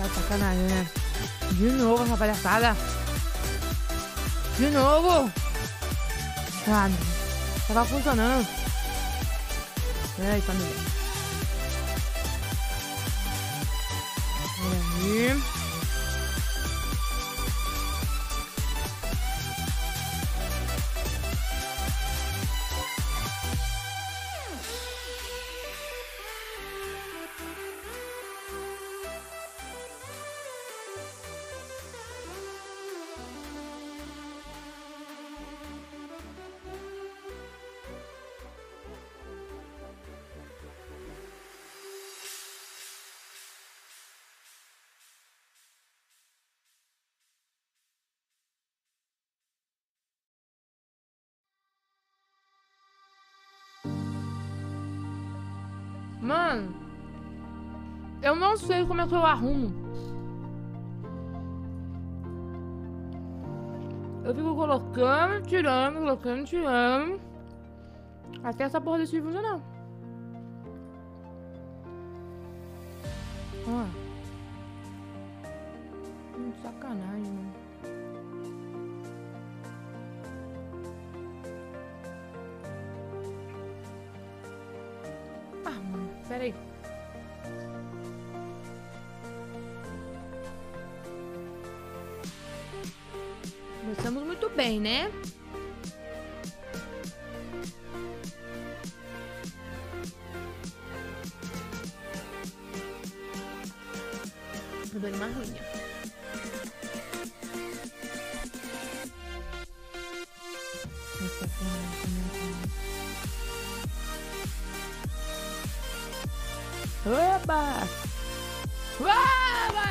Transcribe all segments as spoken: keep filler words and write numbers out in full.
Tá de sacanagem, né? De novo essa palhaçada. De novo. Ah, tava funcionando. Ai, família. Olha aí. Mano, eu não sei como é que eu arrumo. Eu fico colocando, tirando, colocando, tirando, até essa porra desse funcionar. Ó. Hum, sacanagem, mano. Ah, mano, pera aí. Começamos muito bem, né? Tô dando uma ruinha. Essa Oba! Oba!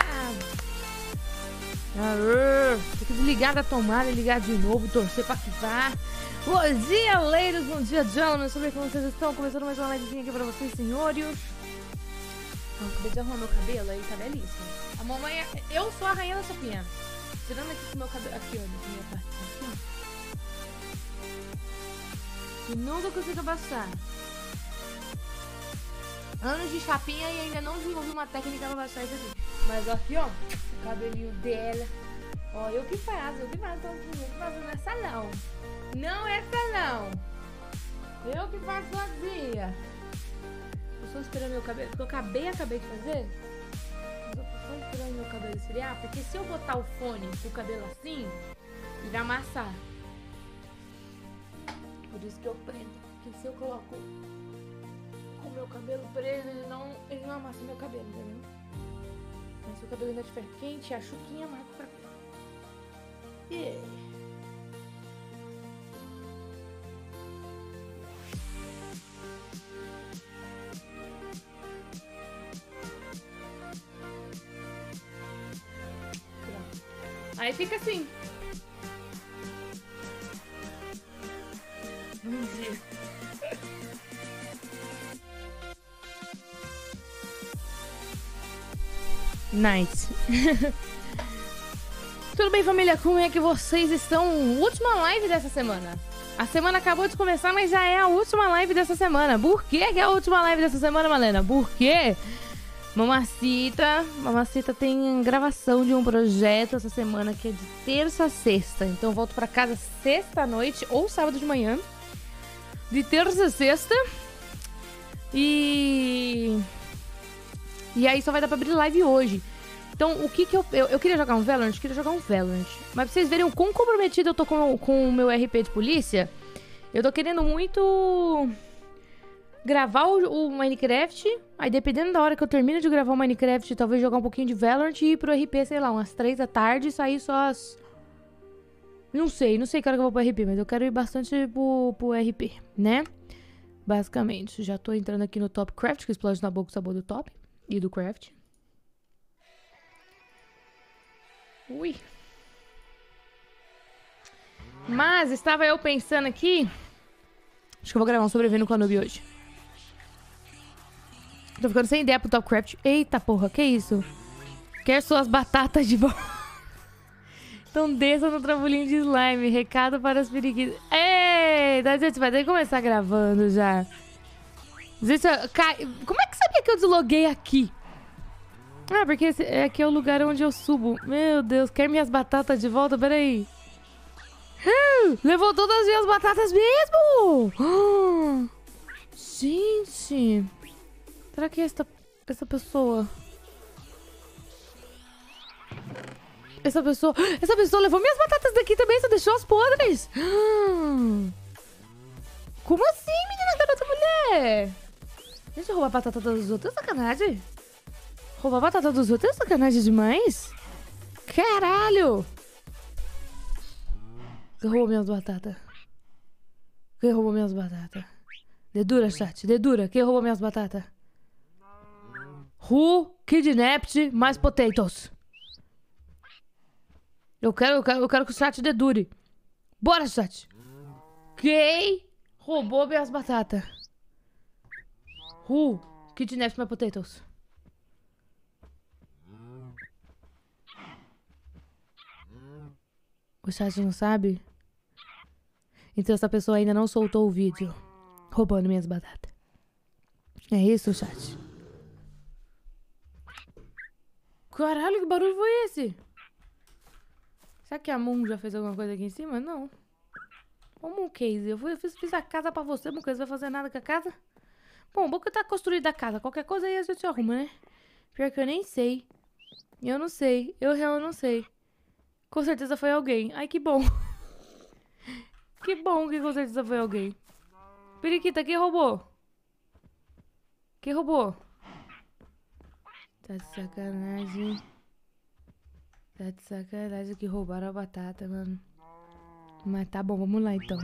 Aê! Tem que desligar da tomada e ligar de novo, torcer pra que vá. Bom dia, ladies, bom dia, gentlemen. Sobre como vocês estão. Começando mais uma livezinha aqui pra vocês, senhores. Eu acabei de arrumar meu cabelo, aí tá belíssimo. A mamãe, eu sou a rainha da sopinha. Tirando aqui com meu cabelo, aqui, ó, na minha parte, aqui, ó. E nunca consigo abaixar. Anos de chapinha e ainda não desenvolvi uma técnica pra baixar isso aqui. Mas aqui, ó, o cabelinho dela. Ó, eu que faço, eu que faço, então, eu que faço, não é essa não. Não é essa não. Eu que faço sozinha. Eu só esperando meu cabelo, porque eu acabei, acabei de fazer. Mas eu tô só esperando meu cabelo esfriar, porque se eu botar o fone com o cabelo assim, ele vai amassar. Por isso que eu prendo. Porque se eu coloco com o meu cabelo preso, ele não, ele não amassa meu cabelo, entendeu? Mas se o cabelo ainda estiver quente, a chuquinha marca pra cá. Yeah. Aí fica assim. Bom dia. Nice. Tudo bem, família? Como é que vocês estão? Última live dessa semana. A semana acabou de começar, mas já é a última live dessa semana. Por que que é a última live dessa semana, Malena? Porque Mamacita, Mamacita tem gravação de um projeto essa semana que é de terça a sexta. Então eu volto pra casa sexta à noite ou sábado de manhã. De terça a sexta. E... E aí só vai dar pra abrir live hoje. Então, o que que eu... Eu, eu queria jogar um Valorant, eu queria jogar um Valorant. Mas pra vocês verem o quão comprometido eu tô com, com o meu R P de polícia, eu tô querendo muito gravar o, o Minecraft. Aí, dependendo da hora que eu termino de gravar o Minecraft, talvez jogar um pouquinho de Valorant e ir pro R P, sei lá, umas três da tarde e sair só as... Não sei, não sei que hora que eu vou pro R P, mas eu quero ir bastante pro, pro R P, né? Basicamente, já tô entrando aqui no Top Craft, que explode na boca o sabor do Top e do Craft. Ui. Mas estava eu pensando aqui. Acho que eu vou gravar um sobrevivendo com a noob hoje. Tô ficando sem ideia pro Topcraft. Eita porra, que isso? Quer suas batatas de volta? Então desça no trampolim de slime. Recado para os periquitos. Eita, gente, vai ter que começar gravando já. Gente, cai... Como é que sabia que eu desloguei aqui? Ah, porque esse é aqui é o lugar onde eu subo. Meu Deus, quer minhas batatas de volta? Peraí. Ah, levou todas as minhas batatas mesmo! Ah, gente! Será que é essa, essa pessoa... Essa pessoa... Essa pessoa levou minhas batatas daqui também, só deixou as podres! Ah, como assim, menina garota mulher? Deixa eu roubar a batata dos outros, é sacanagem? Roubar a batata dos outros é sacanagem demais? Caralho! Quem roubou minhas batatas? Quem roubou minhas batatas? Dedura, chat, dedura. Quem roubou minhas batatas? Who kidnapped mais potatoes? Eu quero, eu quero, eu quero que o chat dedure. Bora, chat. Quem roubou minhas batatas? Who kidnapped my potatoes? O chat não sabe? Então essa pessoa ainda não soltou o vídeo roubando minhas batatas. É isso, chat? Caralho, que barulho foi esse? Será que a Moon já fez alguma coisa aqui em cima? Não. Ô, Mooncase, eu, fui, eu fiz, fiz a casa pra você, Mooncase. Vai fazer nada com a casa? Bom, bom que tá construída a casa. Qualquer coisa aí a gente arruma, né? Pior que eu nem sei. Eu não sei. Eu realmente não sei. Com certeza foi alguém. Ai, que bom. Que bom que com certeza foi alguém. Periquita, quem roubou? Quem roubou? Tá de sacanagem. Tá de sacanagem que roubaram a batata, mano. Mas tá bom, vamos lá então.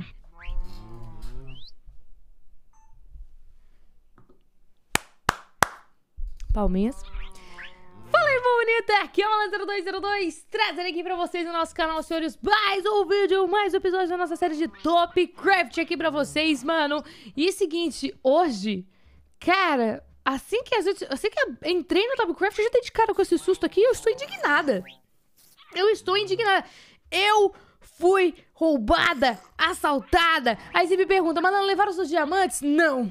Palminhas. Fala aí, bonita! Aqui é o Alan zero dois zero dois, trazendo aqui pra vocês no nosso canal, senhores, mais um vídeo, mais um episódio da nossa série de Topcraft aqui pra vocês, mano. E seguinte, hoje, cara, assim que a gente, assim que eu entrei no Topcraft, eu já dei de cara com esse susto aqui, eu estou indignada. Eu estou indignada. Eu fui roubada, assaltada. Aí você me pergunta, mas não levaram os seus diamantes? Não.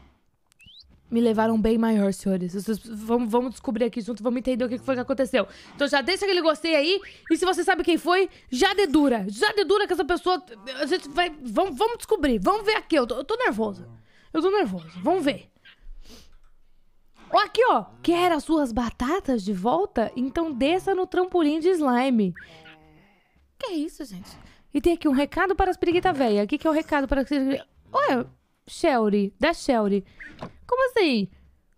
Me levaram bem maior, senhores. Vocês, vamos, vamos descobrir aqui junto, vamos entender o que foi que aconteceu. Então já deixa aquele gostei aí. E se você sabe quem foi, já dedura. Já dedura que essa pessoa... A gente vai... Vamos, vamos descobrir. Vamos ver aqui. Eu tô, eu tô nervosa. Eu tô nervosa. Vamos ver. Ó, aqui, ó. Quer as suas batatas de volta? Então desça no trampolim de slime. Que isso, gente? E tem aqui um recado para as periquitas velhas. O que, que é o recado para as... Olha... Shelly, da Shelly. Como assim?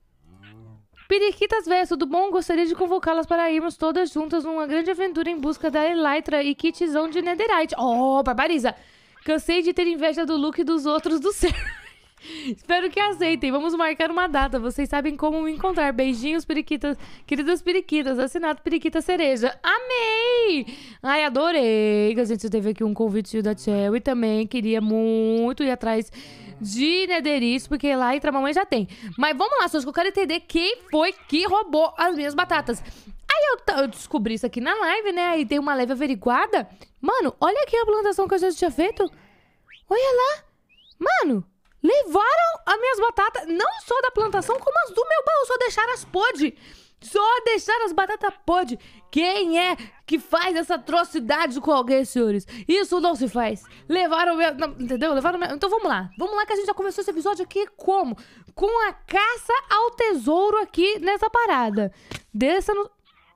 Periquitas velhas, tudo bom? Gostaria de convocá-las para irmos todas juntas numa grande aventura em busca da Elytra e kitzão de Netherite. Oh, barbariza! Cansei de ter inveja do look dos outros do céu. Espero que aceitem. Vamos marcar uma data. Vocês sabem como me encontrar. Beijinhos, periquitas. Queridas periquitas. Assinado Periquita Cereja. Amei! Ai, adorei. Que a gente teve aqui um convite da Chel. E também queria muito ir atrás de Netherite, porque lá entra a mamãe já tem. Mas vamos lá, só que eu quero entender quem foi que roubou as minhas batatas. Aí eu, eu descobri isso aqui na live, né? Aí dei uma leve averiguada. Mano, olha aqui a plantação que a gente tinha feito. Olha lá. Mano... Levaram as minhas batatas, não só da plantação, como as do meu baú. Só deixaram as podres. Só deixaram as batatas podres. Quem é que faz essa atrocidade com alguém, senhores? Isso não se faz. Levaram meu... Não, entendeu? Levaram meu... Então vamos lá. Vamos lá que a gente já começou esse episódio aqui como? Com a caça ao tesouro aqui nessa parada. Desça no...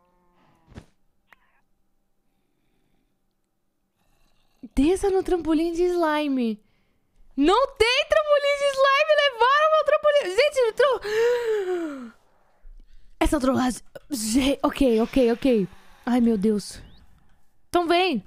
Desça no trampolim de slime. Não tem trampolim de slime, levaram meu trampolim. Gente, tro... essa trollagem... Ok, ok, ok. Ai, meu Deus. Então vem.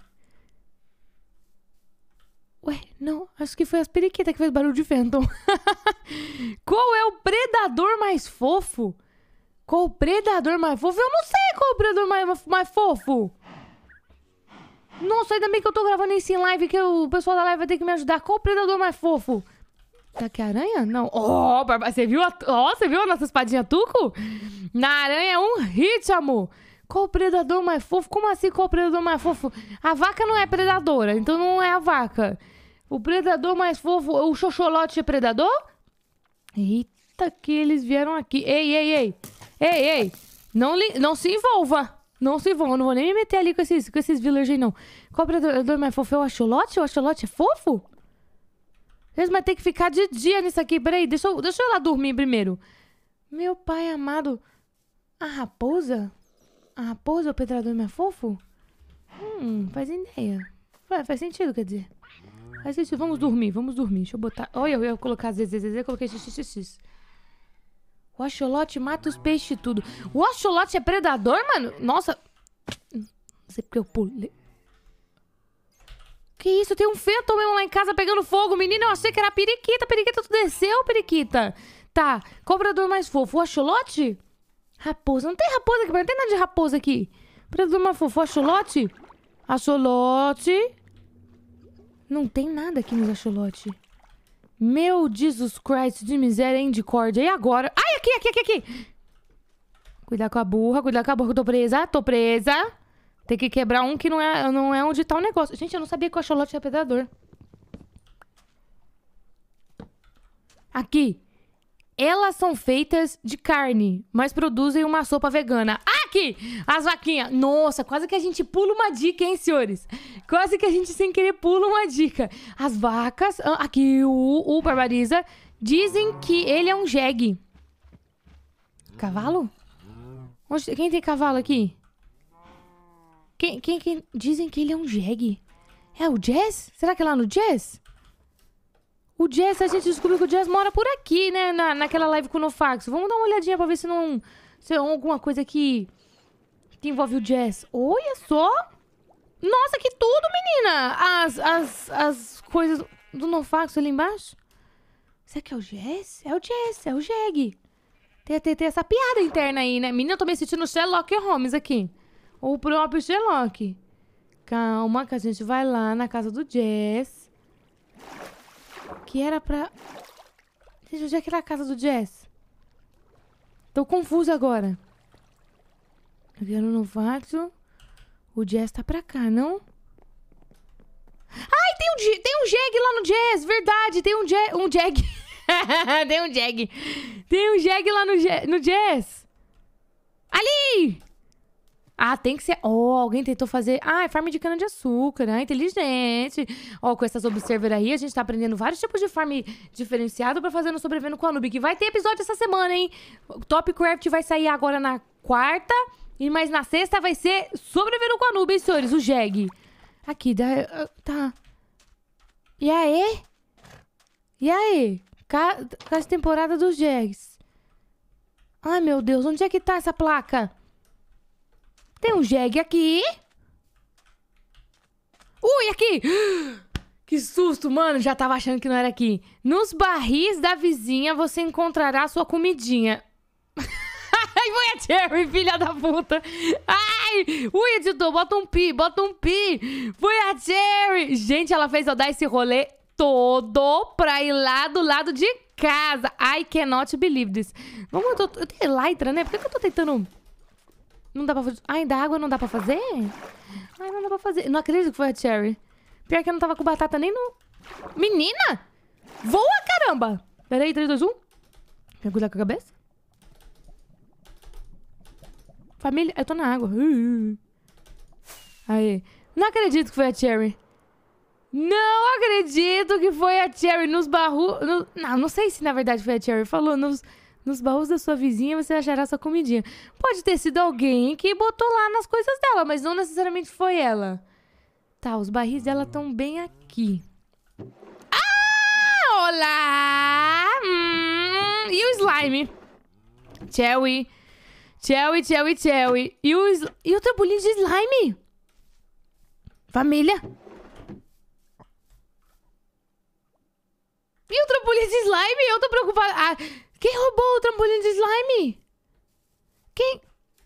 Ué, não. Acho que foi as periquitas que fez barulho de Phantom. Qual é o predador mais fofo? Qual o predador mais fofo? Eu não sei qual é o predador mais, mais fofo. Nossa, ainda bem que eu tô gravando isso em live, que o pessoal da live vai ter que me ajudar. Qual o predador mais fofo? Tá aqui a aranha? Não. Ó, oh, barba... você viu a... oh, você viu a nossa espadinha tuco? Na aranha é um hit, amor. Qual o predador mais fofo? Como assim qual o predador mais fofo? A vaca não é predadora, então não é a vaca. O predador mais fofo... O xoxolote é predador? Eita, que eles vieram aqui. Ei, ei, ei. Ei, ei. Não, li... não se envolva. Não se envolva. Eu não vou nem me meter ali com esses, com esses villagers, não. Qual predador mais fofo é o axolote? O axolote é fofo? Eles vão ter que ficar de dia nisso aqui. Peraí, deixa eu, deixa eu ir lá dormir primeiro. Meu pai amado. A raposa? A raposa é o predador mais fofo? Hum, faz ideia. Faz, faz sentido, quer dizer. Faz sentido. Vamos dormir, vamos dormir. Deixa eu botar... Olha, eu ia colocar zzzz, eu coloquei xxx. O axolote mata os peixes tudo. O axolote é predador, mano? Nossa. Não sei porque eu pulei. Que isso? Tem um feto mesmo lá em casa pegando fogo. Menina, eu achei que era a periquita. Periquita, tu desceu, periquita. Tá. Qual o predador mais fofo? O axolote? Raposa. Não tem raposa aqui, não tem nada de raposa aqui. Predador mais fofo. O axolote? Axolote. Não tem nada aqui nos axolote. Meu Jesus Christ de miséria e de corda. E agora? Ai, aqui, aqui, aqui, aqui. Cuidar com a burra, cuidar com a burra. Tô presa, tô presa. Tem que quebrar um que não é, não é onde tá o negócio. Gente, eu não sabia que o axolote é predador. Aqui. Elas são feitas de carne, mas produzem uma sopa vegana. Aqui! As vaquinhas. Nossa, quase que a gente pula uma dica, hein, senhores? Quase que a gente, sem querer, pula uma dica. As vacas... Aqui, o, o Barbariza. Dizem que ele é um jegue. Cavalo? Onde, quem tem cavalo aqui? Quem, quem, quem... Dizem que ele é um jegue. É o Jazz? Será que é lá no Jazz? O Jazz, a gente descobriu que o Jazz mora por aqui, né? Na, naquela live com o Nofax. Vamos dar uma olhadinha pra ver se não... Se é alguma coisa que... Que envolve o Jazz. Olha só! Nossa, que tudo, menina! As, as, as coisas do Nofax ali embaixo. Será que é o Jazz? É o Jazz, é o Jeg. Tem, tem, tem essa piada interna aí, né? Menina, eu tô me sentindo Sherlock Holmes aqui. Ou o próprio Sherlock. Calma, que a gente vai lá na casa do Jazz. Que era pra... Gente, onde é que era a casa do Jazz? Tô confusa agora. Eu quero no Vaxo. O Jazz tá pra cá, não? Ai, tem um, tem um Jeg lá no Jazz. Verdade, tem um Jeg. Um Jeg. Tem um Jeg. Tem um Jeg lá no, no Jazz. Ali! Ah, tem que ser... Oh, alguém tentou fazer... Ah, é farm de cana-de-açúcar. Ah, inteligente. Ó, oh, com essas observer aí, a gente tá aprendendo vários tipos de farm diferenciado pra fazer no Sobrevivendo com a Noob. Que vai ter episódio essa semana, hein? O Top Craft vai sair agora na quarta. E mais na sexta vai ser Sobrevivendo com a Noob, hein, senhores? O Jeg. Aqui, dá... Tá. E aí? E aí? Casa temporada dos Jegs. Ai, meu Deus. Onde é que tá essa placa? Tem um Jeg aqui. Ui, aqui. Que susto, mano. Já tava achando que não era aqui. Nos barris da vizinha você encontrará a sua comidinha. Ai, foi a Cherry, filha da puta. Ai, ui, editor, bota um pi, bota um pi. Foi a Cherry. Gente, ela fez eu dar esse rolê todo pra ir lá do lado de casa. I cannot believe this. Vamos, eu, tô, eu tenho Elytra, né? Por que, que eu tô tentando... Não dá pra fazer... Ai, da água não dá pra fazer? Ai, não dá pra fazer. Não acredito que foi a Cherry. Pior que eu não tava com batata nem no... Menina! Voa, caramba! Pera aí, três, dois, um. Quer cuidar com a cabeça? Família... Eu tô na água. Aí. Não acredito que foi a Cherry. Não acredito que foi a Cherry. Nos barros... No... Não, não sei se na verdade foi a Cherry. Falou nos... Nos baús da sua vizinha você achará sua comidinha. Pode ter sido alguém que botou lá nas coisas dela, mas não necessariamente foi ela. Tá, os barris dela estão bem aqui. Ah, olá! Hum, e o slime? Cherry. Cherry, Cherry, Cherry. E o, e o trampolim de slime? Família. E o trampolim de slime? Eu tô preocupada. Ah, quem roubou o trampolim de slime? Quem?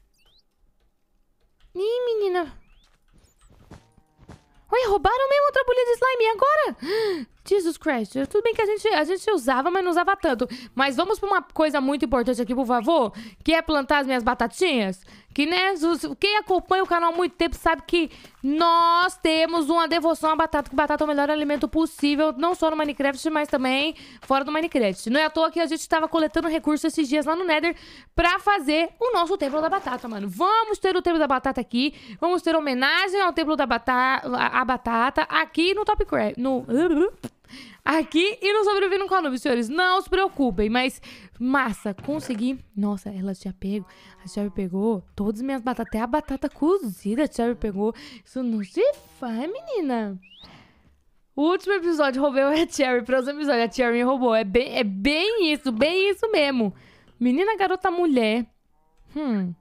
Ih, menina. Oi, roubaram mesmo o trampolim de slime. E agora? Jesus Christ. Tudo bem que a gente, a gente usava, mas não usava tanto. Mas vamos pra uma coisa muito importante aqui, por favor. Que é plantar as minhas batatinhas. Que, né, quem acompanha o canal há muito tempo sabe que nós temos uma devoção à batata. Que batata é o melhor alimento possível. Não só no Minecraft, mas também fora do Minecraft. Não é à toa que a gente tava coletando recursos esses dias lá no Nether pra fazer o nosso templo da batata, mano. Vamos ter o templo da batata aqui. Vamos ter homenagem ao templo da batata, a, a batata aqui no Topcraft. No... Aqui e no Sobrevivendo com a Noob, senhores. Não se preocupem, mas massa, consegui. Nossa, ela tinha pego. A Cherry pegou todas as minhas batatas, até a batata cozida a Cherry pegou. Isso não se faz, menina. O último episódio roubei a Cherry. Próximo episódio a Cherry me roubou. É bem, é bem isso, bem isso mesmo. Menina, garota, mulher. Hum.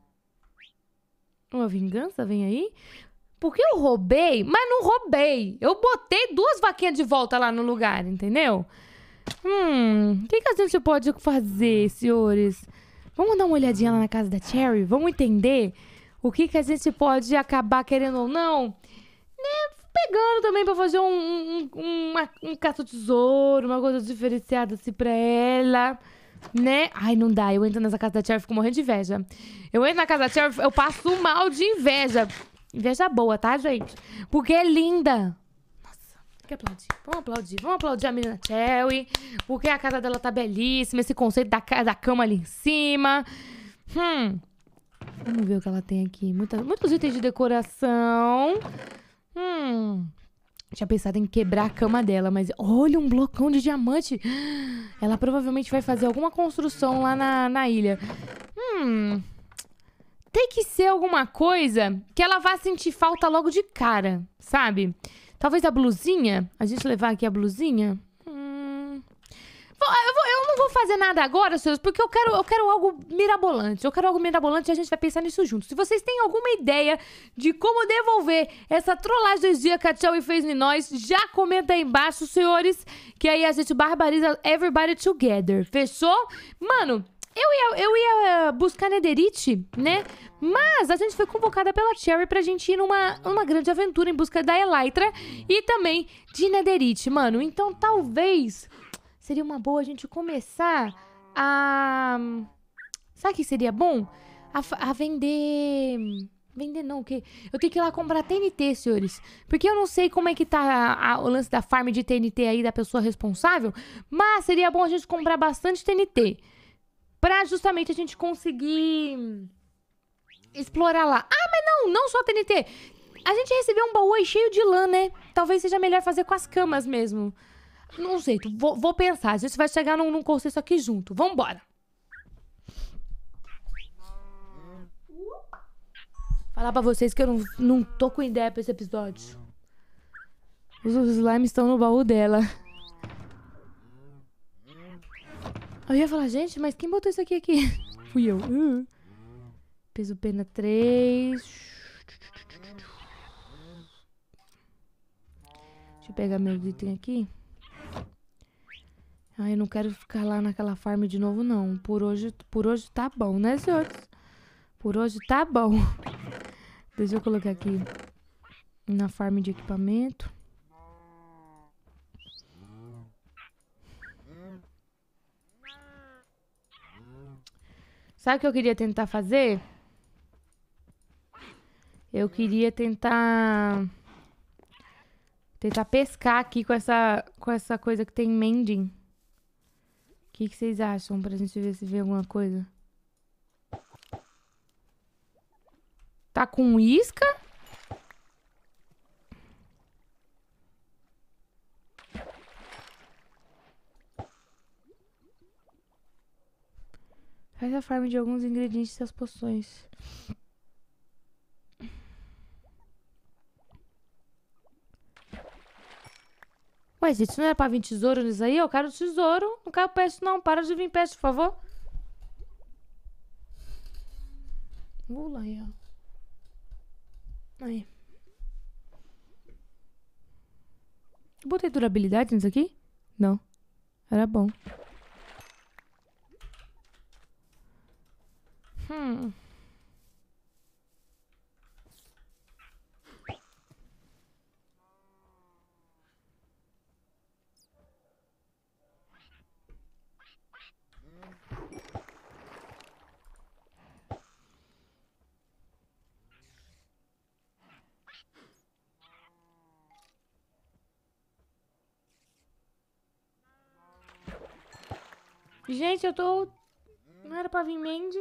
Uma vingança vem aí? Porque eu roubei, mas não roubei. Eu botei duas vaquinhas de volta lá no lugar, entendeu? Hum, o que, que a gente pode fazer, senhores? Vamos dar uma olhadinha lá na casa da Cherry? Vamos entender o que, que a gente pode acabar querendo ou não? Né? Pegando também pra fazer um, um, um, uma, um caça-tesouro, uma coisa diferenciada assim pra ela, né? Ai, não dá. Eu entro nessa casa da Cherry e fico morrendo de inveja. Eu entro na casa da Cherry, eu passo mal de inveja. Inveja boa, tá, gente? Porque é linda. Nossa, tem que aplaudir. Vamos aplaudir. Vamos aplaudir a menina Cherry. Porque a casa dela tá belíssima. Esse conceito da, da cama ali em cima. Hum. Vamos ver o que ela tem aqui. Muita, muitos itens de decoração. Hum. Tinha pensado em quebrar a cama dela, mas olha um blocão de diamante. Ela provavelmente vai fazer alguma construção lá na, na ilha. Hum... Tem que ser alguma coisa que ela vá sentir falta logo de cara, sabe? Talvez a blusinha. A gente levar aqui a blusinha. Hum... Eu, vou, eu não vou fazer nada agora, senhores, porque eu quero, eu quero algo mirabolante. Eu quero algo mirabolante e a gente vai pensar nisso junto. Se vocês têm alguma ideia de como devolver essa trollagem dos dias que a Cherry fez em nós, já comenta aí embaixo, senhores. Que aí a gente barbariza everybody together. Fechou? Mano... Eu ia, eu ia buscar Netherite, né? Mas a gente foi convocada pela Cherry pra gente ir numa, numa grande aventura em busca da Elytra e também de Netherite, mano. Então talvez seria uma boa a gente começar a... Sabe o que seria bom? A, a vender... Vender não, o quê? Eu tenho que ir lá comprar T N T, senhores. Porque eu não sei como é que tá a, a, o lance da farm de T N T aí da pessoa responsável. Mas seria bom a gente comprar bastante T N T. Pra justamente a gente conseguir explorar lá. Ah, mas não, não só T N T. A gente recebeu um baú aí cheio de lã, né? Talvez seja melhor fazer com as camas mesmo. Não sei, vou, vou pensar. A gente vai chegar num, num consenso aqui junto. Vambora. Falar pra vocês que eu não, não tô com ideia pra esse episódio. Os, os slimes estão no baú dela. Eu ia falar, gente, mas quem botou isso aqui aqui? Fui eu. Uh. Peso pena três. Deixa eu pegar meu item aqui. Ai, eu não quero ficar lá naquela farm de novo, não. Por hoje, por hoje tá bom, né, senhores? Por hoje tá bom. Deixa eu colocar aqui na farm de equipamento. Sabe o que eu queria tentar fazer? Eu queria tentar... Tentar pescar aqui com essa, com essa coisa que tem mending. O que, que vocês acham? Pra gente ver se vê alguma coisa. Tá com isca? Faz a farm de alguns ingredientes das poções. Ué, gente, não era pra vir tesouro nisso aí? Eu quero tesouro. Não quero peixe, não. Para de vir peixe, por favor. Vou lá, aí, ó. Aí. Eu botei durabilidade nisso aqui? Não. Era bom. Hum. Gente, eu tô... Não era pra vir Mandy?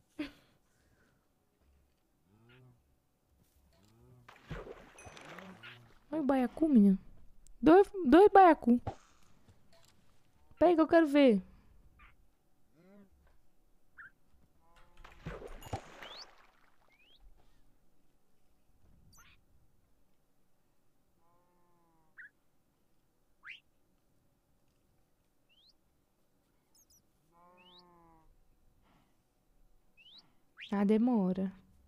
Olha o baiacu, menina. Dois, dois baiacu. Pega que eu quero ver. Ah, demora.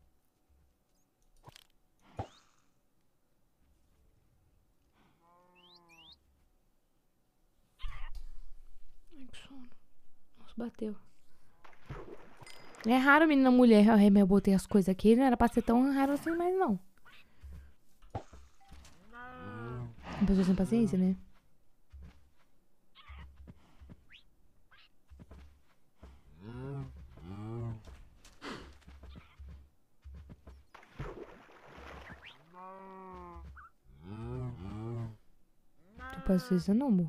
Ai, que sono. Nossa, bateu. É raro, menina mulher. Ai, mas eu botei as coisas aqui. Não era pra ser tão raro assim, mas não. Uma pessoa sem paciência, né? Não posso isso não, amor.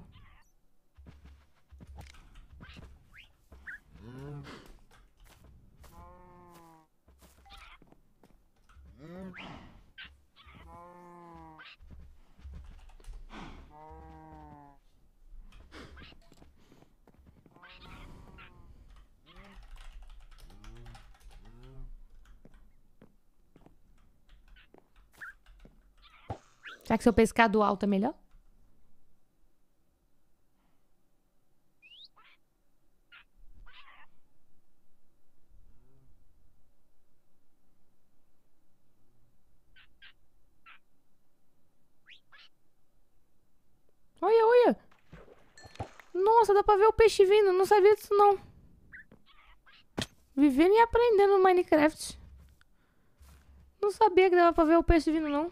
Será que seu pescado alto é melhor? Olha, olha. Nossa, dá pra ver o peixe vindo. Não sabia disso, não. Vivendo e aprendendo no Minecraft. Não sabia que dava pra ver o peixe vindo, não.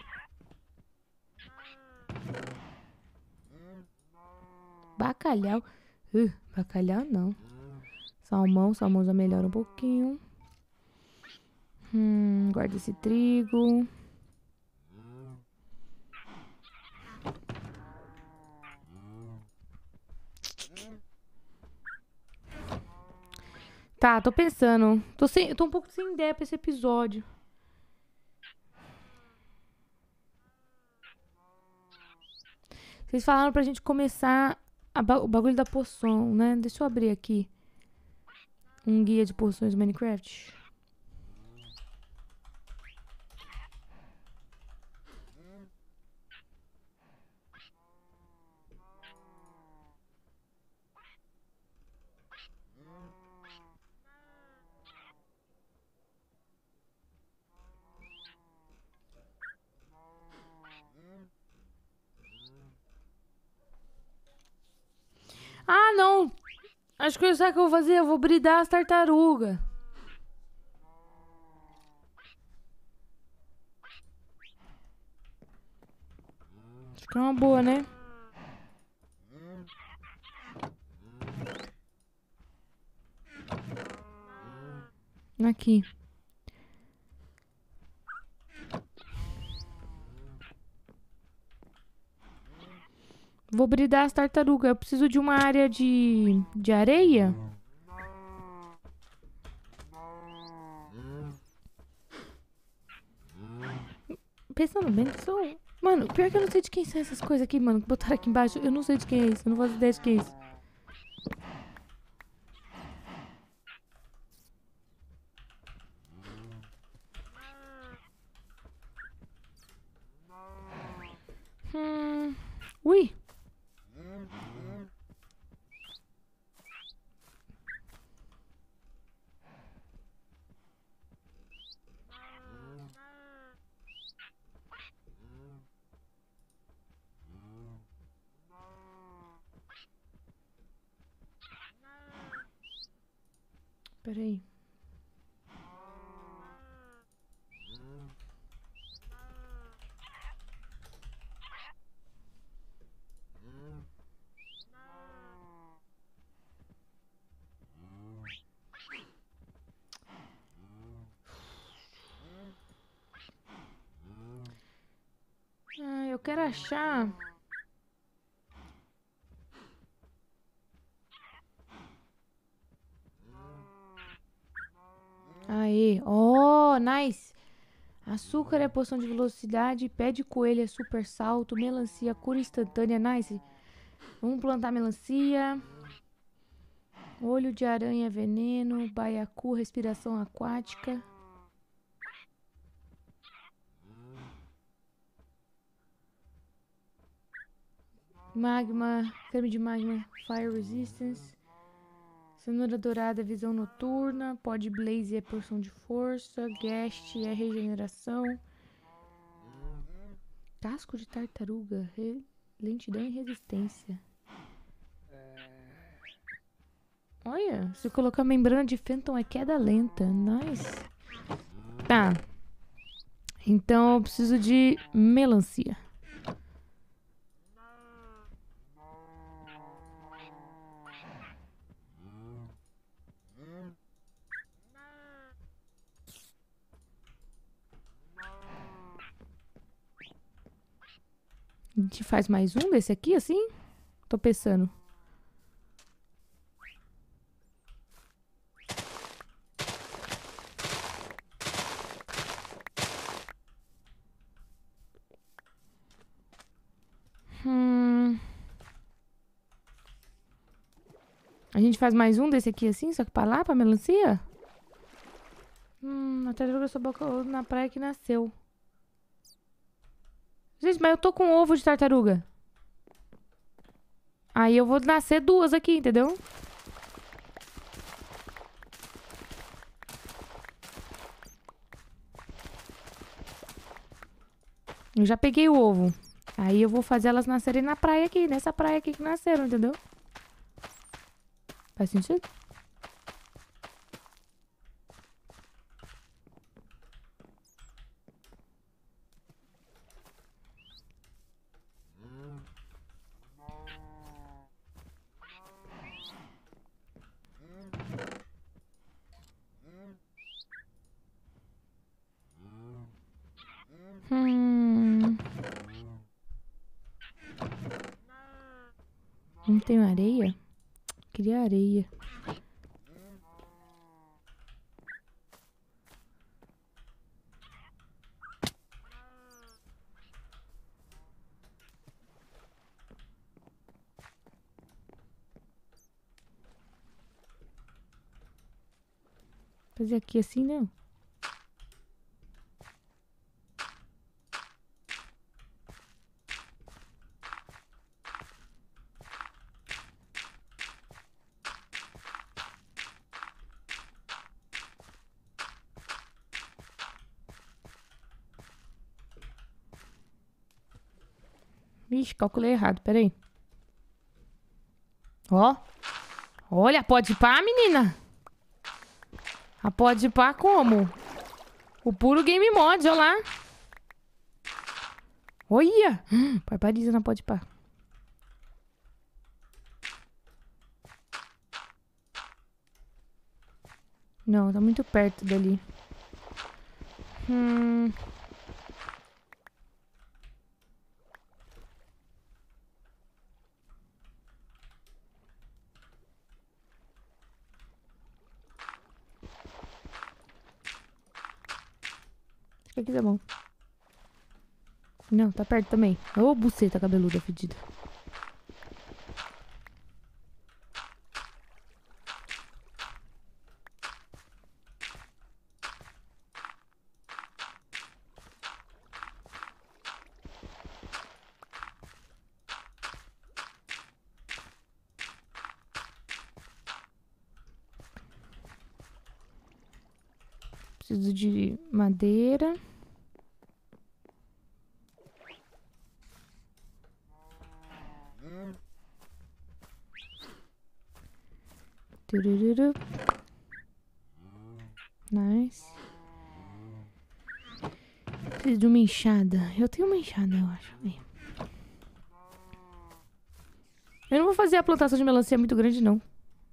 Bacalhau. Uh, bacalhau não. Salmão, salmão já melhora um pouquinho. Hum, guarda esse trigo. Tá, tô pensando. Tô, sem, tô um pouco sem ideia pra esse episódio. Vocês falaram pra gente começar a ba- o bagulho da poção, né? Deixa eu abrir aqui. Um guia de poções Minecraft. Ah, não! Acho que eu sei o que eu vou fazer. Eu vou bridar as tartarugas. Acho que é uma boa, né? Aqui. Vou bridar as tartarugas. Eu preciso de uma área de, de areia. Pensando bem, sou... Mano, pior que eu não sei de quem são essas coisas aqui, mano. Que botaram aqui embaixo. Eu não sei de quem é isso. Eu não faço ideia de quem é isso. Hum... Ui! Peraí. Ah, eu quero achar... Aê. Oh, nice. Açúcar é poção de velocidade. Pé de coelho é super salto. Melancia, cura instantânea. Nice. Vamos plantar melancia. Olho de aranha, veneno. Baiacu, respiração aquática. Magma, creme de magma, fire resistance. Cenoura dourada, visão noturna. Pod blaze é porção de força. Ghast é regeneração. Casco de tartaruga, re... lentidão e resistência. Olha, se colocar membrana de Phantom é queda lenta. Nice. Tá. Então eu preciso de melancia. A gente faz mais um desse aqui, assim? Tô pensando. Hum... A gente faz mais um desse aqui, assim? Só que pra lá, pra melancia? Hum, a tartaruga só boca na praia que nasceu. Gente, mas eu tô com ovo de tartaruga. Aí eu vou nascer duas aqui, entendeu? Eu já peguei o ovo. Aí eu vou fazer elas nascerem na praia aqui. Nessa praia aqui que nasceram, entendeu? Faz sentido? Hum. Não tenho areia? Queria areia. Fazer aqui assim, não. Vixe, calculei errado, peraí. Ó. Olha, pode ir pá, menina. A pode ir pá como? O puro game mod, olha lá. Olha. Barbariza na pode ir pá. Não, tá muito perto dali. Hum... Acho que aqui tá bom. Não, tá perto também. Ô, oh, buceta cabeluda fedida. Preciso de madeira. Turururu. Nice. Preciso de uma enxada. Eu tenho uma enxada, eu acho. Eu não vou fazer a plantação de melancia muito grande, não.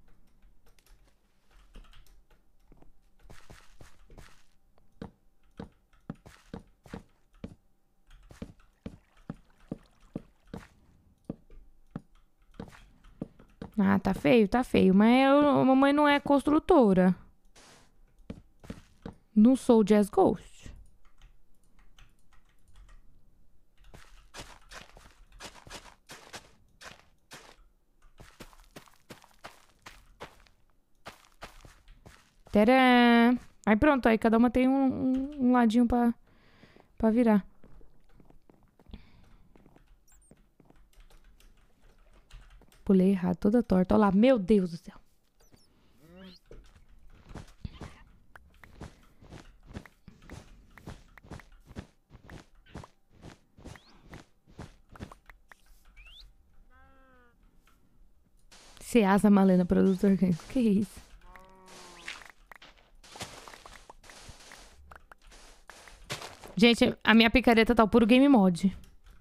Ah, tá feio, tá feio. Mas eu, a mamãe não é construtora. Não sou o Jazz Ghost. Tcharam! Aí pronto, aí cada uma tem um, um, um ladinho pra, pra virar. Pulei errado, toda torta. Olha lá, meu Deus do céu. Ceasa Malena, produto orgânico. Que isso? Gente, a minha picareta tá o puro game mod.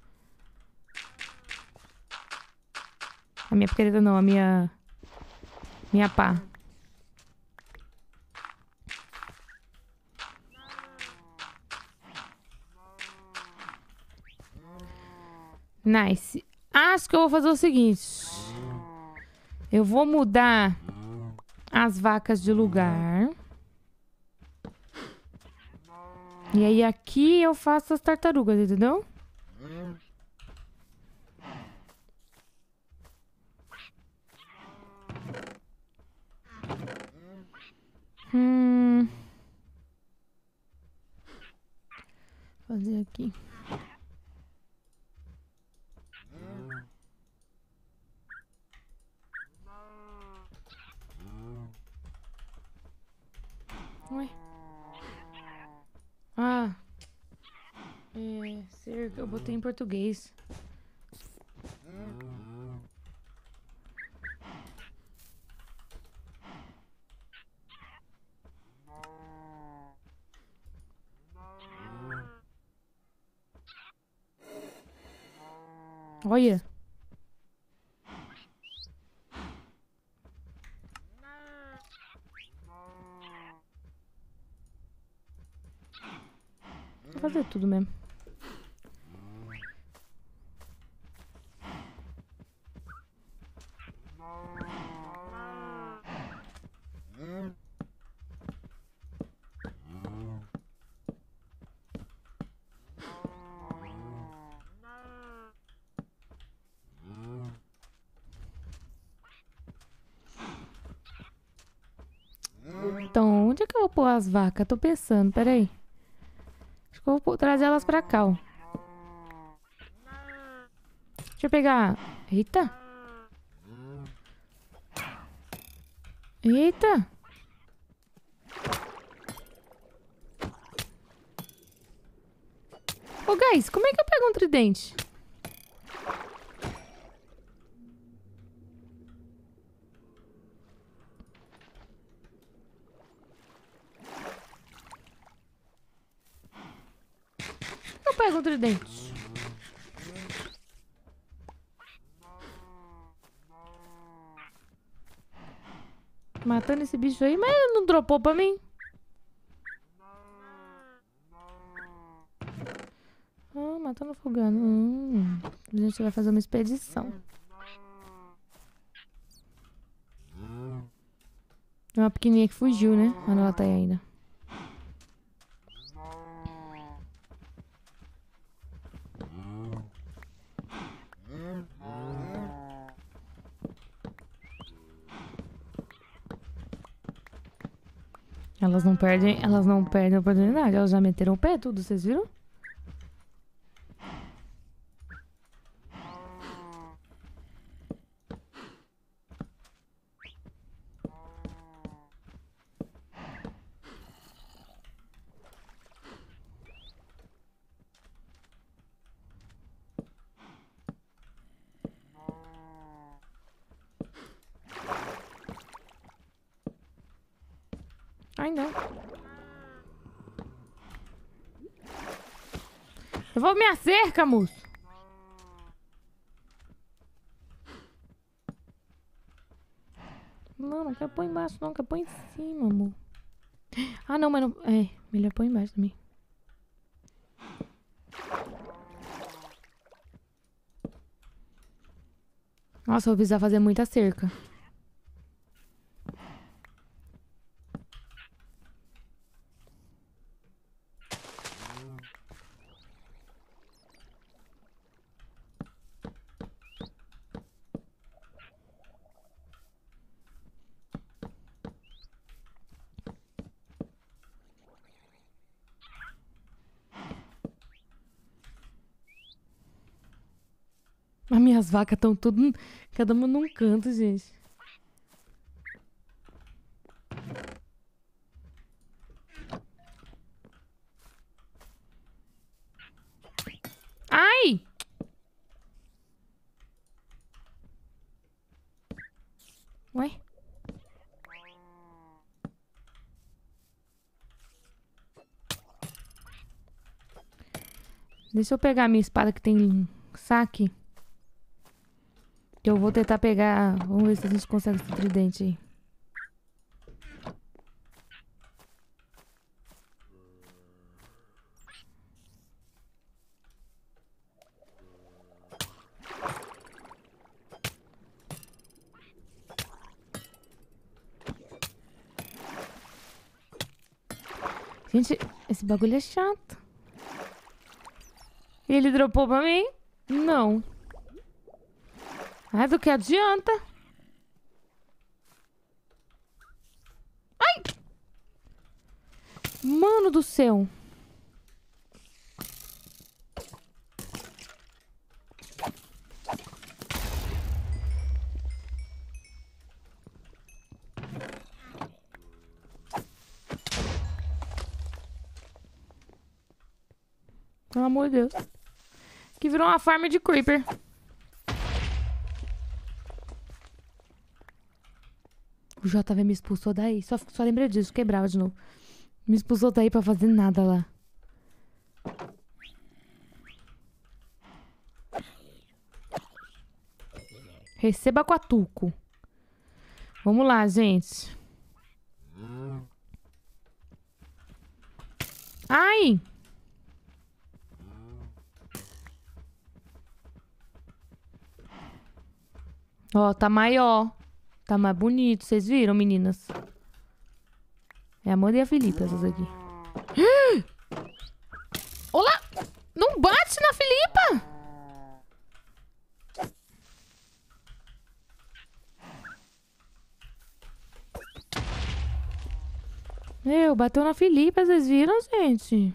A minha picareta não, a minha... Minha pá. Nice. Acho que eu vou fazer o seguinte. Eu vou mudar as vacas de lugar. E aí aqui eu faço as tartarugas, entendeu? Hum. Vou fazer aqui. Ué. Ah. É, cerca, eu botei em português. Olha. Vou fazer tudo mesmo. Então, onde é que eu vou pôr as vacas? Tô pensando, peraí. Acho que eu vou trazer elas pra cá, ó. Deixa eu pegar... Eita! Eita! Ô, guys, como é que eu pego um tridente? Eu pego um tridente. Matando esse bicho aí, mas ele não dropou pra mim. Ah, matando afogando. Hum, a gente vai fazer uma expedição. É uma pequenininha que fugiu, né? Mas ela tá aí ainda. Elas não perdem, elas não perdem a oportunidade. Elas já meteram o pé tudo, vocês viram? Ai, não. Devolve minha cerca, moço. Não, não quer pôr embaixo, não. Quer pôr em cima, amor. Ah, não, mas não... É, melhor pôr embaixo também. Nossa, eu vou precisar fazer muita cerca. As minhas vacas estão tudo... Cada uma num canto, gente. Ai! Ué? Deixa eu pegar a minha espada que tem saque. Que eu vou tentar pegar... Vamos ver se a gente consegue esse tridente aí. Gente, esse bagulho é chato. Ele dropou pra mim? Não. Ah, do que adianta? Ai! Mano do céu. Pelo amor de Deus. Que virou uma farm de creeper. O J V me expulsou daí. Só, só lembrei disso, quebrava de novo. Me expulsou daí pra fazer nada lá. Receba quatuco. Vamos lá, gente. Ai! Ó, tá maior. Tá mais bonito. Vocês viram, meninas? É a Amanda e a Filipa, essas aqui. Olá! Não bate na Filipa! Meu, bateu na Filipa, vocês viram, gente?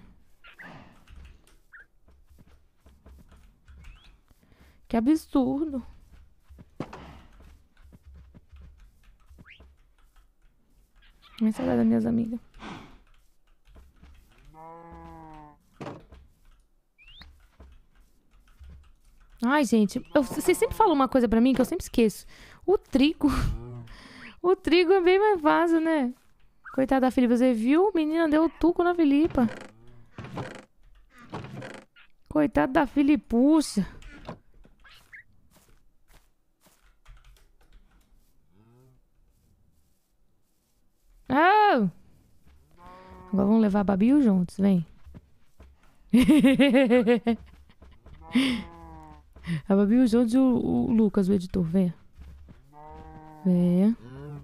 Que absurdo. Vamos sair das minhas amigas. Ai, gente, eu, vocês sempre falam uma coisa pra mim que eu sempre esqueço. O trigo. O trigo é bem mais fácil, né? Coitada da Filipa, você viu? Menina, deu o tuco na Filipa. Coitada da Filipuxa. Oh! Agora vamos levar a Babi juntos, vem. A Babi juntos e o, o Lucas, o editor, vem. Vem.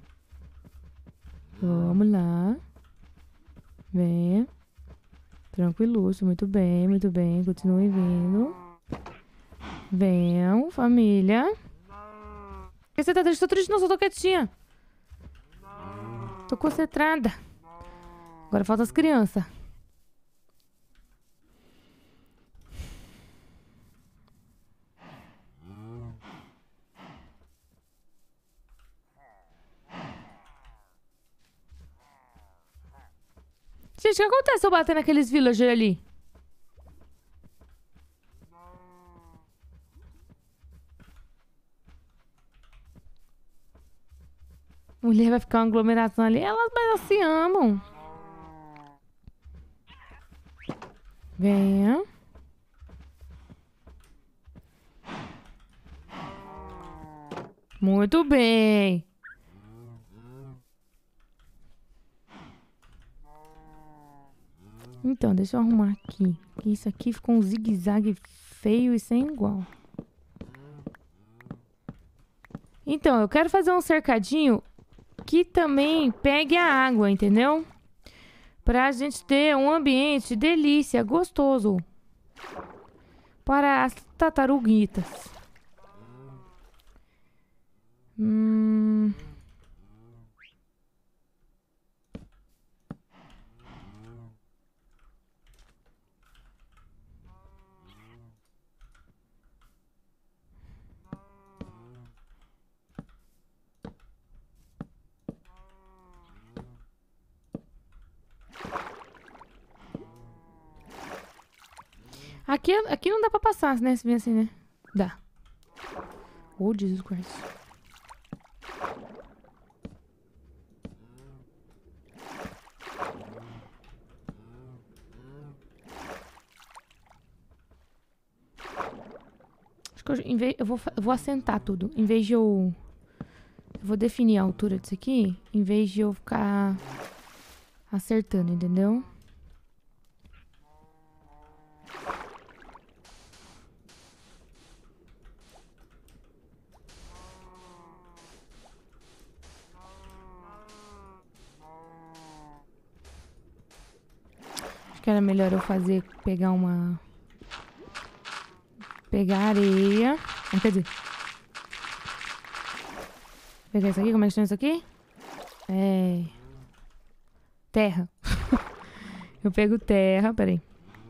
Vamos lá. Vem. Tranquiluxo, muito bem, muito bem. Continuem vindo. Venham, família. Por que você tá triste? Tô triste não, só tô quietinha. Tô concentrada. Agora falta as crianças. Gente, o que acontece se eu bater naqueles villagers ali? Mulher vai ficar uma aglomeração ali. Elas, mas elas se amam. Venha. Muito bem. Então, deixa eu arrumar aqui. Isso aqui ficou um zigue-zague feio e sem igual. Então, eu quero fazer um cercadinho que também pegue a água, entendeu? Pra gente ter um ambiente delícia, gostoso. Para as tartaruguitas. Hum... Aqui, aqui não dá pra passar, né? Se vem assim, né? Dá. Oh, Jesus Christ. Acho que eu, em vez, eu, vou, eu vou assentar tudo. Em vez de eu... Eu vou definir a altura disso aqui, em vez de eu ficar acertando, entendeu? Acho que era melhor eu fazer, pegar uma... Pegar areia. Ah, quer dizer... Pegar isso aqui, como é que chama isso aqui? É... Terra. Eu pego terra, peraí.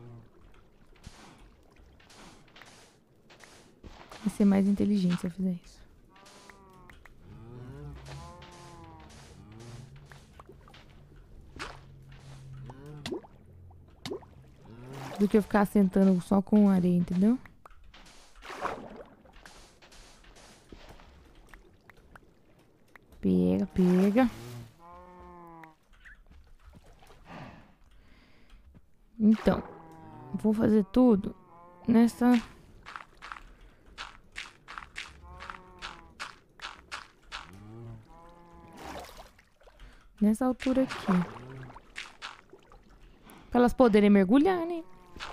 Vai ser mais inteligente se eu fizer isso. Do que eu ficar assentando só com areia, entendeu? Pega, pega. Então, vou fazer tudo nessa... Nessa altura aqui. Pra elas poderem mergulhar, né?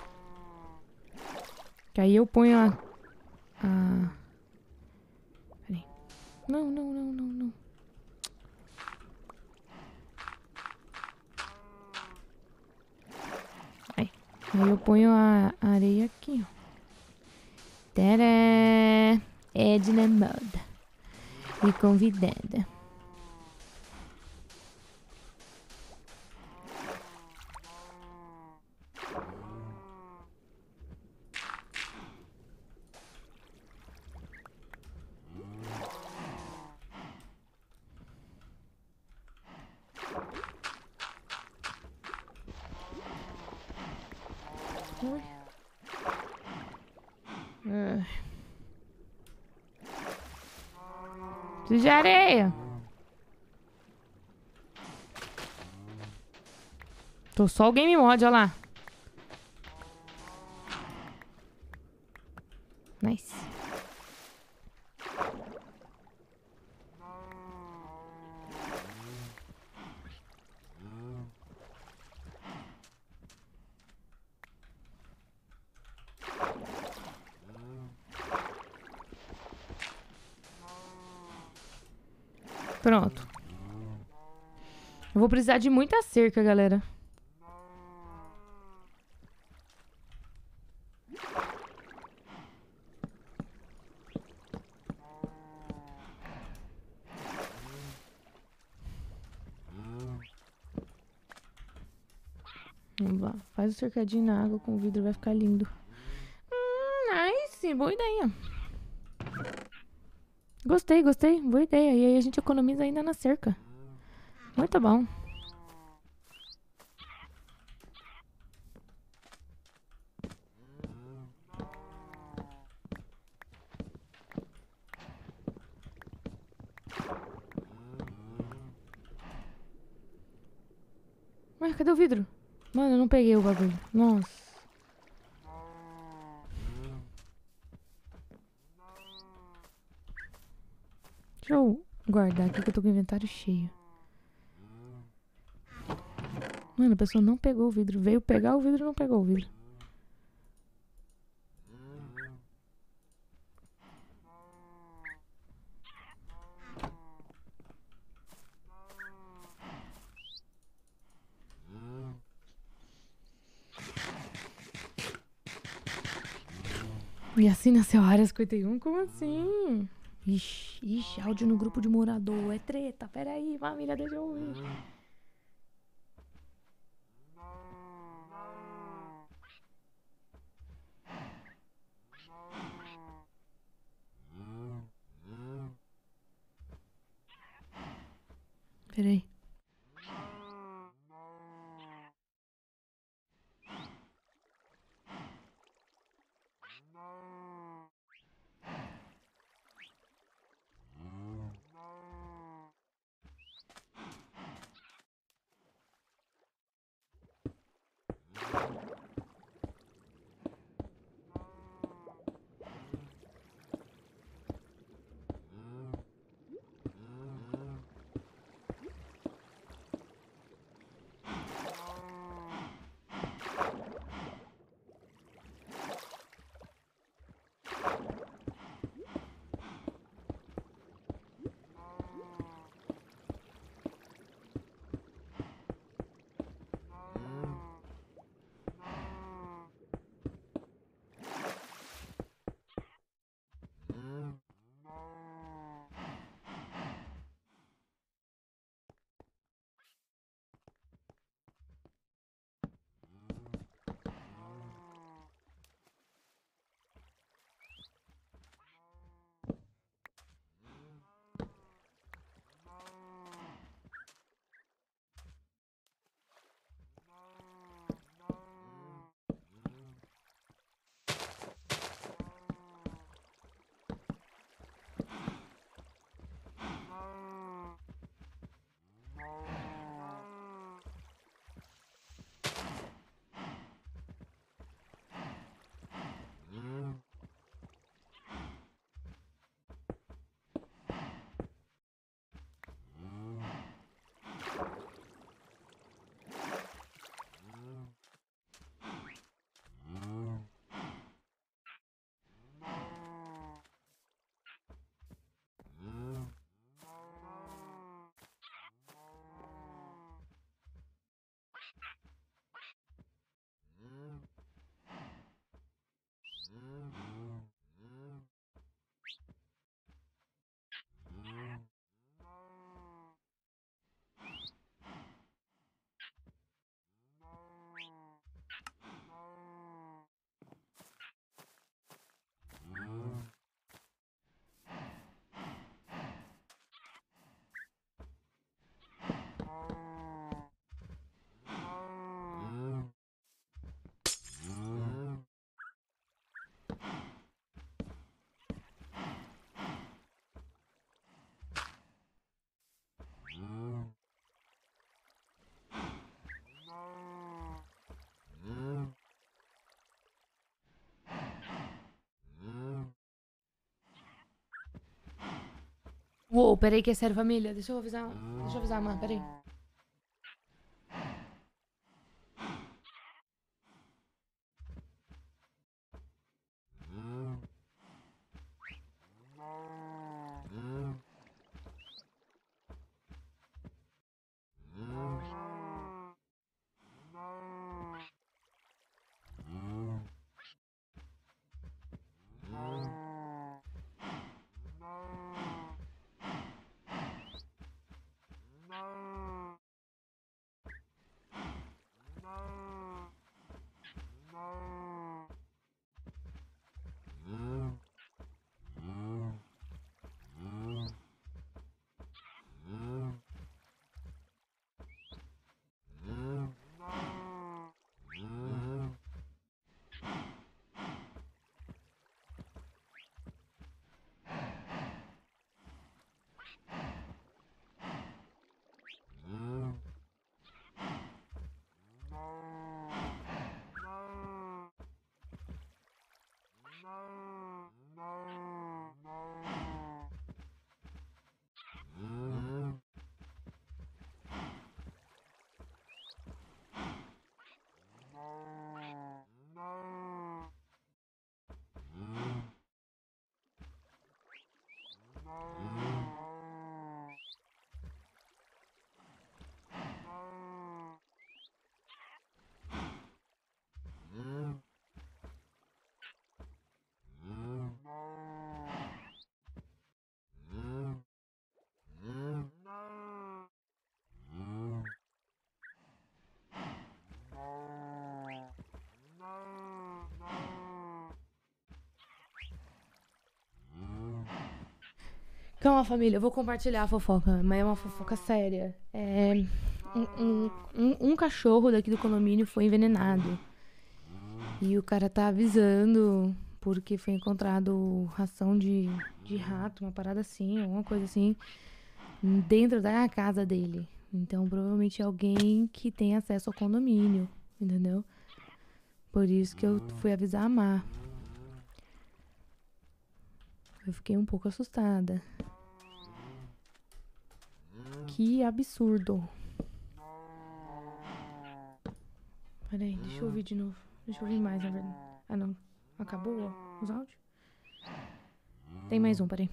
Que aí eu ponho a... a... Peraí. Não, não, não, não, não. Aí. Aí eu ponho a areia aqui, ó. Tadá! Edna Moda. Me convidada. Ui. Ah. Preciso de areia. Tô só o game mod, olha lá. Nice. Pronto. Eu vou precisar de muita cerca, galera. Vamos lá. Faz o cercadinho na água com o vidro, vai ficar lindo. Hum, nice. Boa ideia. Gostei, gostei. Boa ideia. E aí a gente economiza ainda na cerca. Muito bom. Ué, cadê o vidro? Mano, eu não peguei o bagulho. Nossa. Deixa eu guardar aqui que eu tô com o inventário cheio. Mano, a pessoa não pegou o vidro. Veio pegar o vidro e não pegou o vidro. E assim nasceu a Área cinquenta e um? Como assim? Ixi, ixi, áudio no grupo de morador. É treta. Pera aí, família, deixa eu ouvir. Pera aí. Uou, peraí que é sério, família. Deixa eu avisar. Deixa eu avisar, mano. Peraí. Calma, família. Eu vou compartilhar a fofoca, mas é uma fofoca séria. É... Um, um, um, um cachorro daqui do condomínio foi envenenado. E o cara tá avisando porque foi encontrado ração de, de rato, uma parada assim, alguma coisa assim, dentro da casa dele. Então, provavelmente é alguém que tem acesso ao condomínio, entendeu? Por isso que eu fui avisar a Mar. Eu fiquei um pouco assustada. Que absurdo. Peraí, deixa eu ouvir de novo. Deixa eu ouvir mais, na verdade. Ah, não. Acabou ó, os áudios? Tem mais um, peraí.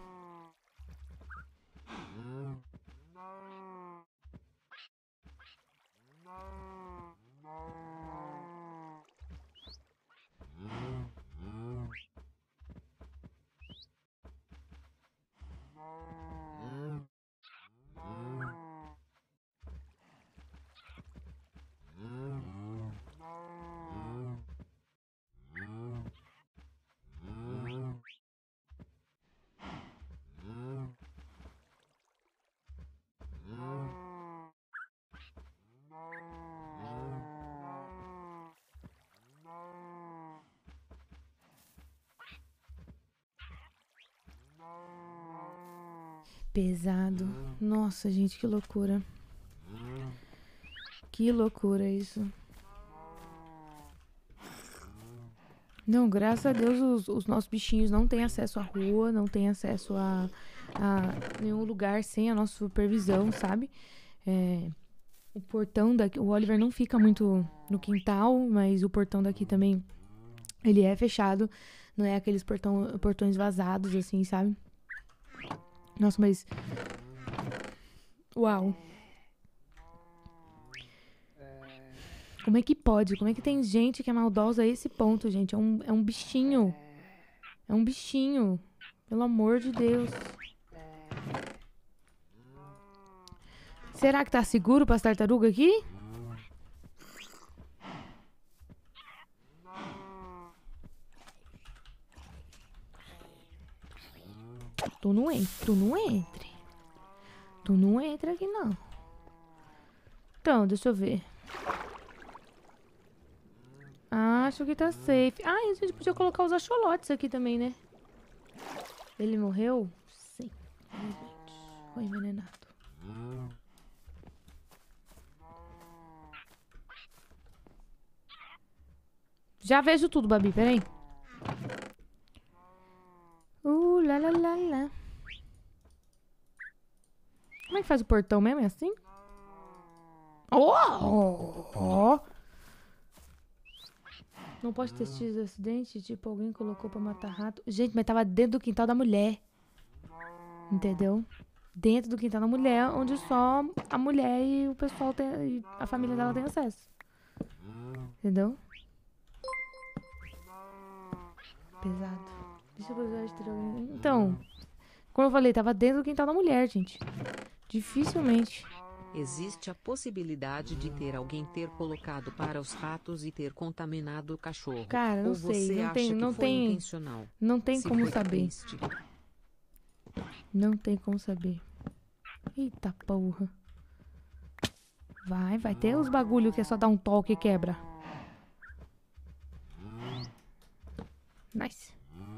Pesado. Nossa, gente, que loucura. Que loucura isso. Não, graças a Deus os, os nossos bichinhos não têm acesso à rua, não têm acesso a, a nenhum lugar sem a nossa supervisão, sabe? É, o portão daqui, o Oliver não fica muito no quintal, mas o portão daqui também, ele é fechado, não é aqueles portão, portões vazados, assim, sabe? Nossa, mas... Uau. Como é que pode? Como é que tem gente que é maldosa a esse ponto, gente? É um, é um bichinho. É um bichinho. Pelo amor de Deus. Será que tá seguro para as tartarugas aqui? Tu não entra. Tu não entre. Tu não entra aqui, não. Então, deixa eu ver. Acho que tá safe. Ah, a gente podia colocar os axolotes aqui também, né? Ele morreu? Sim. Foi envenenado. Já vejo tudo, Babi. Peraí. Uh, lá, lá, lá, lá. Como é que faz o portão mesmo? É assim? Oh! Oh! Não pode ter tido acidente, tipo, alguém colocou pra matar rato. Gente, mas tava dentro do quintal da mulher. Entendeu? Dentro do quintal da mulher, onde só a mulher e o pessoal tem, e a família dela tem acesso. Entendeu? Pesado. Deixa eu gozar de ter alguém. Então, como eu falei, tava dentro do quintal da mulher, gente. Dificilmente. Existe a possibilidade de ter alguém ter colocado para os ratos e ter contaminado o cachorro. Cara, não Ou sei. você Não acha tem, que não foi tem, intencional? não tem Se como foi saber. triste. Não tem como saber. Eita porra. Vai, vai ter os bagulho que é só dar um toque e quebra. Nice.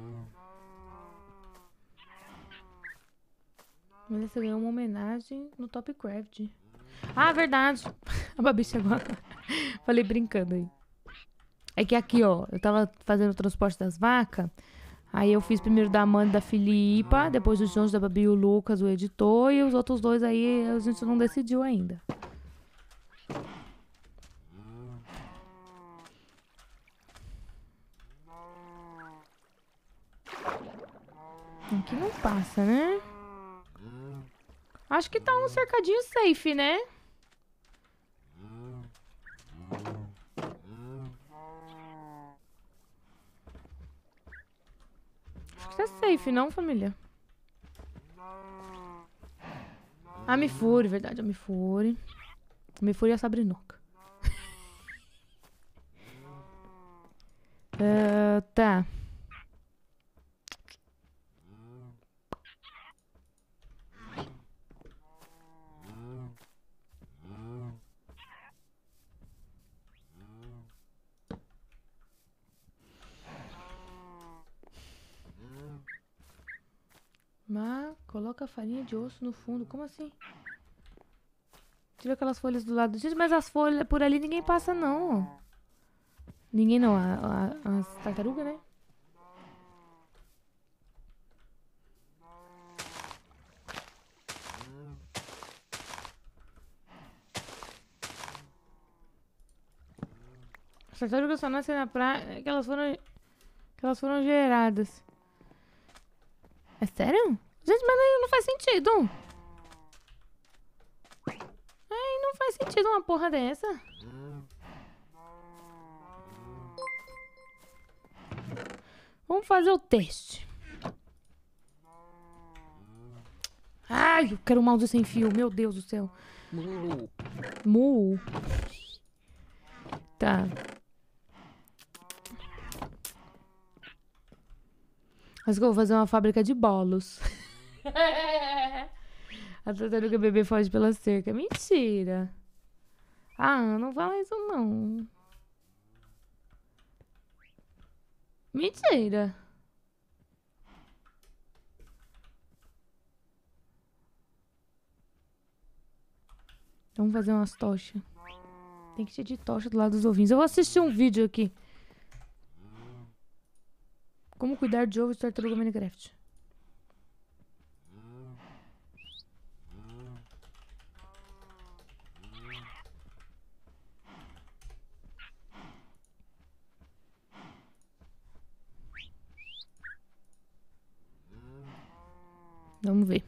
Mas você ganhou uma homenagem no Top Craft. Ah, verdade. A Babi chegou. Falei brincando aí. É que aqui, ó, eu tava fazendo o transporte das vacas. Aí eu fiz primeiro da Amanda e da Filipa, depois o Jones, da Babi e o Lucas, o editor, e os outros dois aí a gente não decidiu ainda. Aqui não passa, né? Acho que tá um cercadinho safe, né? Acho que tá safe, não, família? A Mifuri, verdade, a Mifuri. A Mifuri e a Sabrinoca. uh, tá. Mas coloca a farinha de osso no fundo. Como assim? Tira aquelas folhas do lado. Gente, mas as folhas por ali ninguém passa, não. Ninguém não. A, a, as tartarugas, né? As tartarugas só nascem na praia que elas foram, que elas foram geradas. É sério? Gente, mas aí não faz sentido. Aí não faz sentido uma porra dessa. Vamos fazer o teste. Ai, eu quero um mouse sem fio. Meu Deus do céu. Mu. Mu. Tá. Acho que eu vou fazer uma fábrica de bolos. A tartaruga bebê foge pela cerca. Mentira. Ah, não fala isso não. Mentira. Vamos fazer umas tochas. Tem que ter de tocha do lado dos ovinhos. Eu vou assistir um vídeo aqui. Como cuidar de ovos de tartaruga Minecraft. Vamos ver.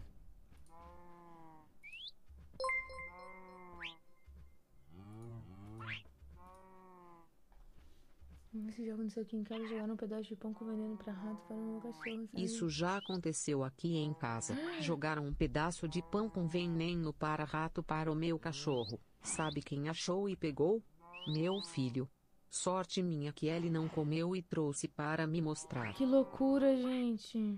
Esse já aconteceu aqui em casa, jogaram um pedaço de pão com veneno pra rato para o meu cachorro. Sabe? Isso já aconteceu aqui em casa. Jogaram um pedaço de pão com veneno para rato para o meu cachorro. Sabe quem achou e pegou? Meu filho. Sorte minha que ele não comeu e trouxe para me mostrar. Que loucura, gente.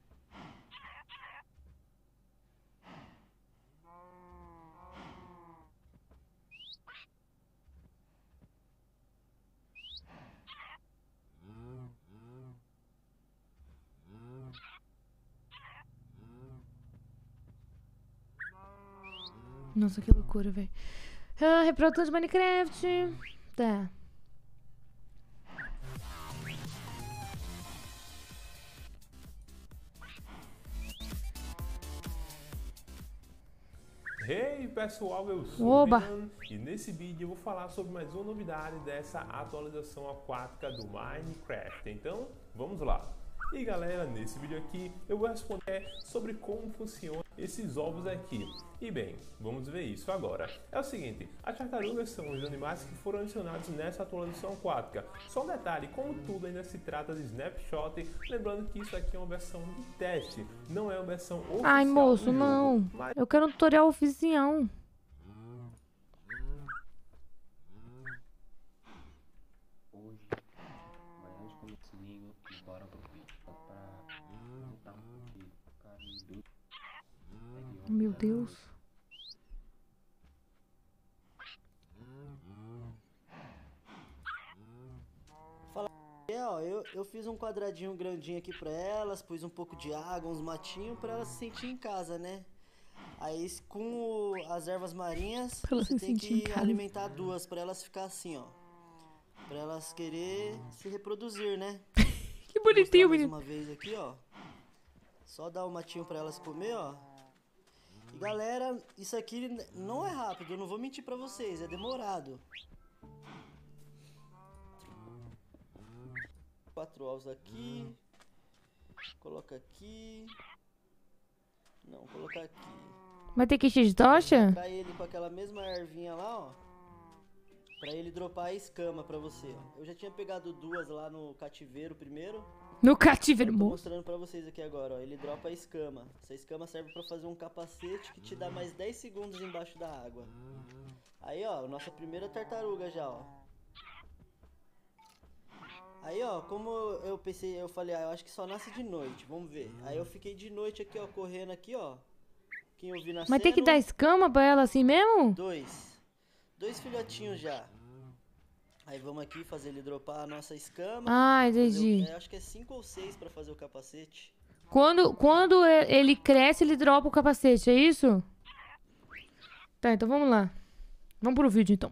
Nossa, que loucura, velho. Ah, reprodutor de Minecraft. Tá. Hey pessoal, eu sou Oba. o Renan e nesse vídeo eu vou falar sobre mais uma novidade dessa atualização aquática do Minecraft. Então, vamos lá. E galera, nesse vídeo aqui eu vou responder sobre como funcionam esses ovos aqui. E bem, vamos ver isso agora. É o seguinte, as tartarugas são os animais que foram adicionados nessa atualização aquática. Só um detalhe, como tudo ainda se trata de snapshot, lembrando que isso aqui é uma versão de teste, não é uma versão oficial. Ai, moço, do jogo, não. mas... Eu quero um tutorial oficial. Hoje, amanhã de comecinho e bora pro vídeo. Só pra montar um pouquinho, cara, doido. Meu Deus. É, ó, eu, eu fiz um quadradinho grandinho aqui pra elas, pus um pouco de água, uns matinhos pra elas se sentirem em casa, né? Aí com o- as ervas marinhas, Pra elas você se tem sentirem em que casa. alimentar duas pra elas ficar assim, ó. Pra elas querer se reproduzir, né? Que Vou bonitinho, mostrar mais menino. uma vez aqui, ó. Só dar o matinho pra elas comer, ó. E galera, isso aqui não é rápido, eu não vou mentir pra vocês, é demorado. Quatro ovos aqui. Coloca aqui. Não, colocar aqui. Vai ter que encher de tocha? Pra ele com aquela mesma ervinha lá, ó. Pra ele dropar a escama pra você, ó. Eu já tinha pegado duas lá no cativeiro primeiro. No cativeiro, Tô moço. mostrando pra vocês aqui agora, ó. Ele dropa a escama. Essa escama serve pra fazer um capacete que te dá mais dez segundos embaixo da água. Aí, ó, nossa primeira tartaruga já, ó. Aí, ó, como eu pensei, eu falei, ah, eu acho que só nasce de noite, vamos ver. Aí eu fiquei de noite aqui, ó, correndo aqui, ó. Quem eu vi nascendo... Mas tem que dar escama pra ela assim mesmo? Dois. Dois filhotinhos já. Aí vamos aqui fazer ele dropar a nossa escama. Ah, Fazer o- entendi. é, acho que é cinco ou seis pra fazer o capacete. Quando, quando e- ele cresce, ele dropa o capacete, é isso? Tá, então vamos lá. Vamos pro vídeo, então.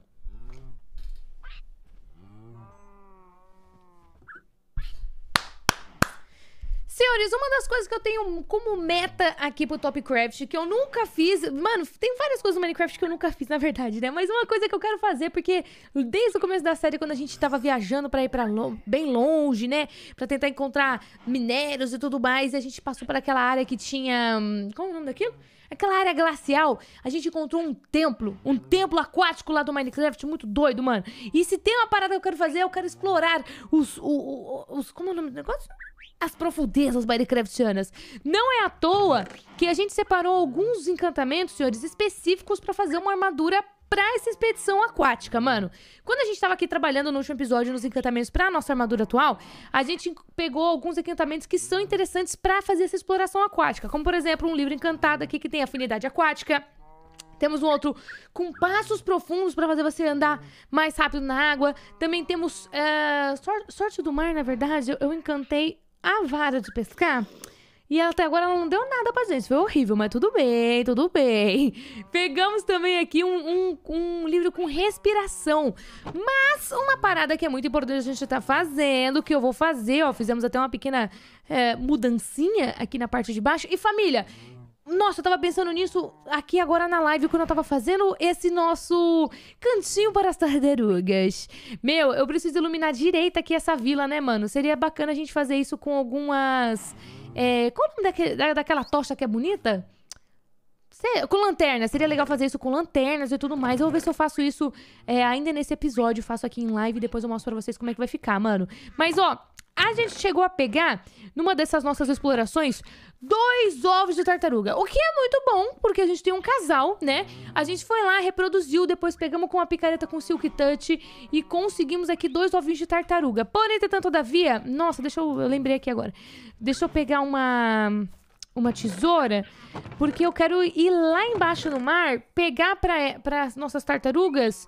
Senhores, uma das coisas que eu tenho como meta aqui pro Topcraft, que eu nunca fiz... Mano, tem várias coisas no Minecraft que eu nunca fiz, na verdade, né? Mas uma coisa que eu quero fazer, porque desde o começo da série, quando a gente tava viajando pra ir pra lo- bem longe, né? Pra tentar encontrar minérios e tudo mais, e a gente passou por aquela área que tinha... hum, Qual é o nome daquilo? Aquela área glacial, a gente encontrou um templo, um templo aquático lá do Minecraft, muito doido, mano. E se tem uma parada que eu quero fazer, eu quero explorar os... o- o- os como é o nome do negócio? As profundezas minecraftianas. Não é à toa que a gente separou alguns encantamentos, senhores, específicos pra fazer uma armadura pra essa expedição aquática, mano. Quando a gente tava aqui trabalhando no último episódio nos encantamentos pra nossa armadura atual, a gente pegou alguns encantamentos que são interessantes pra fazer essa exploração aquática. Como, por exemplo, um livro encantado aqui que tem afinidade aquática. Temos um outro com passos profundos pra fazer você andar mais rápido na água. Também temos é, sor- sorte do mar, na verdade. Eu, eu encantei a vara de pescar. E até agora ela não deu nada pra gente. Foi horrível, mas tudo bem, tudo bem. Pegamos também aqui um, um, um livro com respiração. Mas uma parada que é muito importante a gente tá fazendo, que eu vou fazer, ó. Fizemos até uma pequena é, mudancinha aqui na parte de baixo. E família... Nossa, eu tava pensando nisso aqui agora na live, quando eu tava fazendo esse nosso cantinho para as tartarugas. Meu, eu preciso iluminar direito aqui essa vila, né, mano? Seria bacana a gente fazer isso com algumas... É, qual o nome daquele, da, daquela tocha que é bonita? Se- com lanterna. Seria legal fazer isso com lanternas e tudo mais. Eu vou ver se eu faço isso é, ainda nesse episódio. Faço aqui em live e depois eu mostro pra vocês como é que vai ficar, mano. Mas, ó... A gente chegou a pegar, numa dessas nossas explorações, dois ovos de tartaruga. O que é muito bom, porque a gente tem um casal, né? A gente foi lá, reproduziu, depois pegamos com uma picareta com silk touch e conseguimos aqui dois ovinhos de tartaruga. Porém, entretanto, todavia... Nossa, deixa eu... Eu lembrei aqui agora. Deixa eu pegar uma... Uma tesoura, porque eu quero ir lá embaixo no mar, pegar para as nossas tartarugas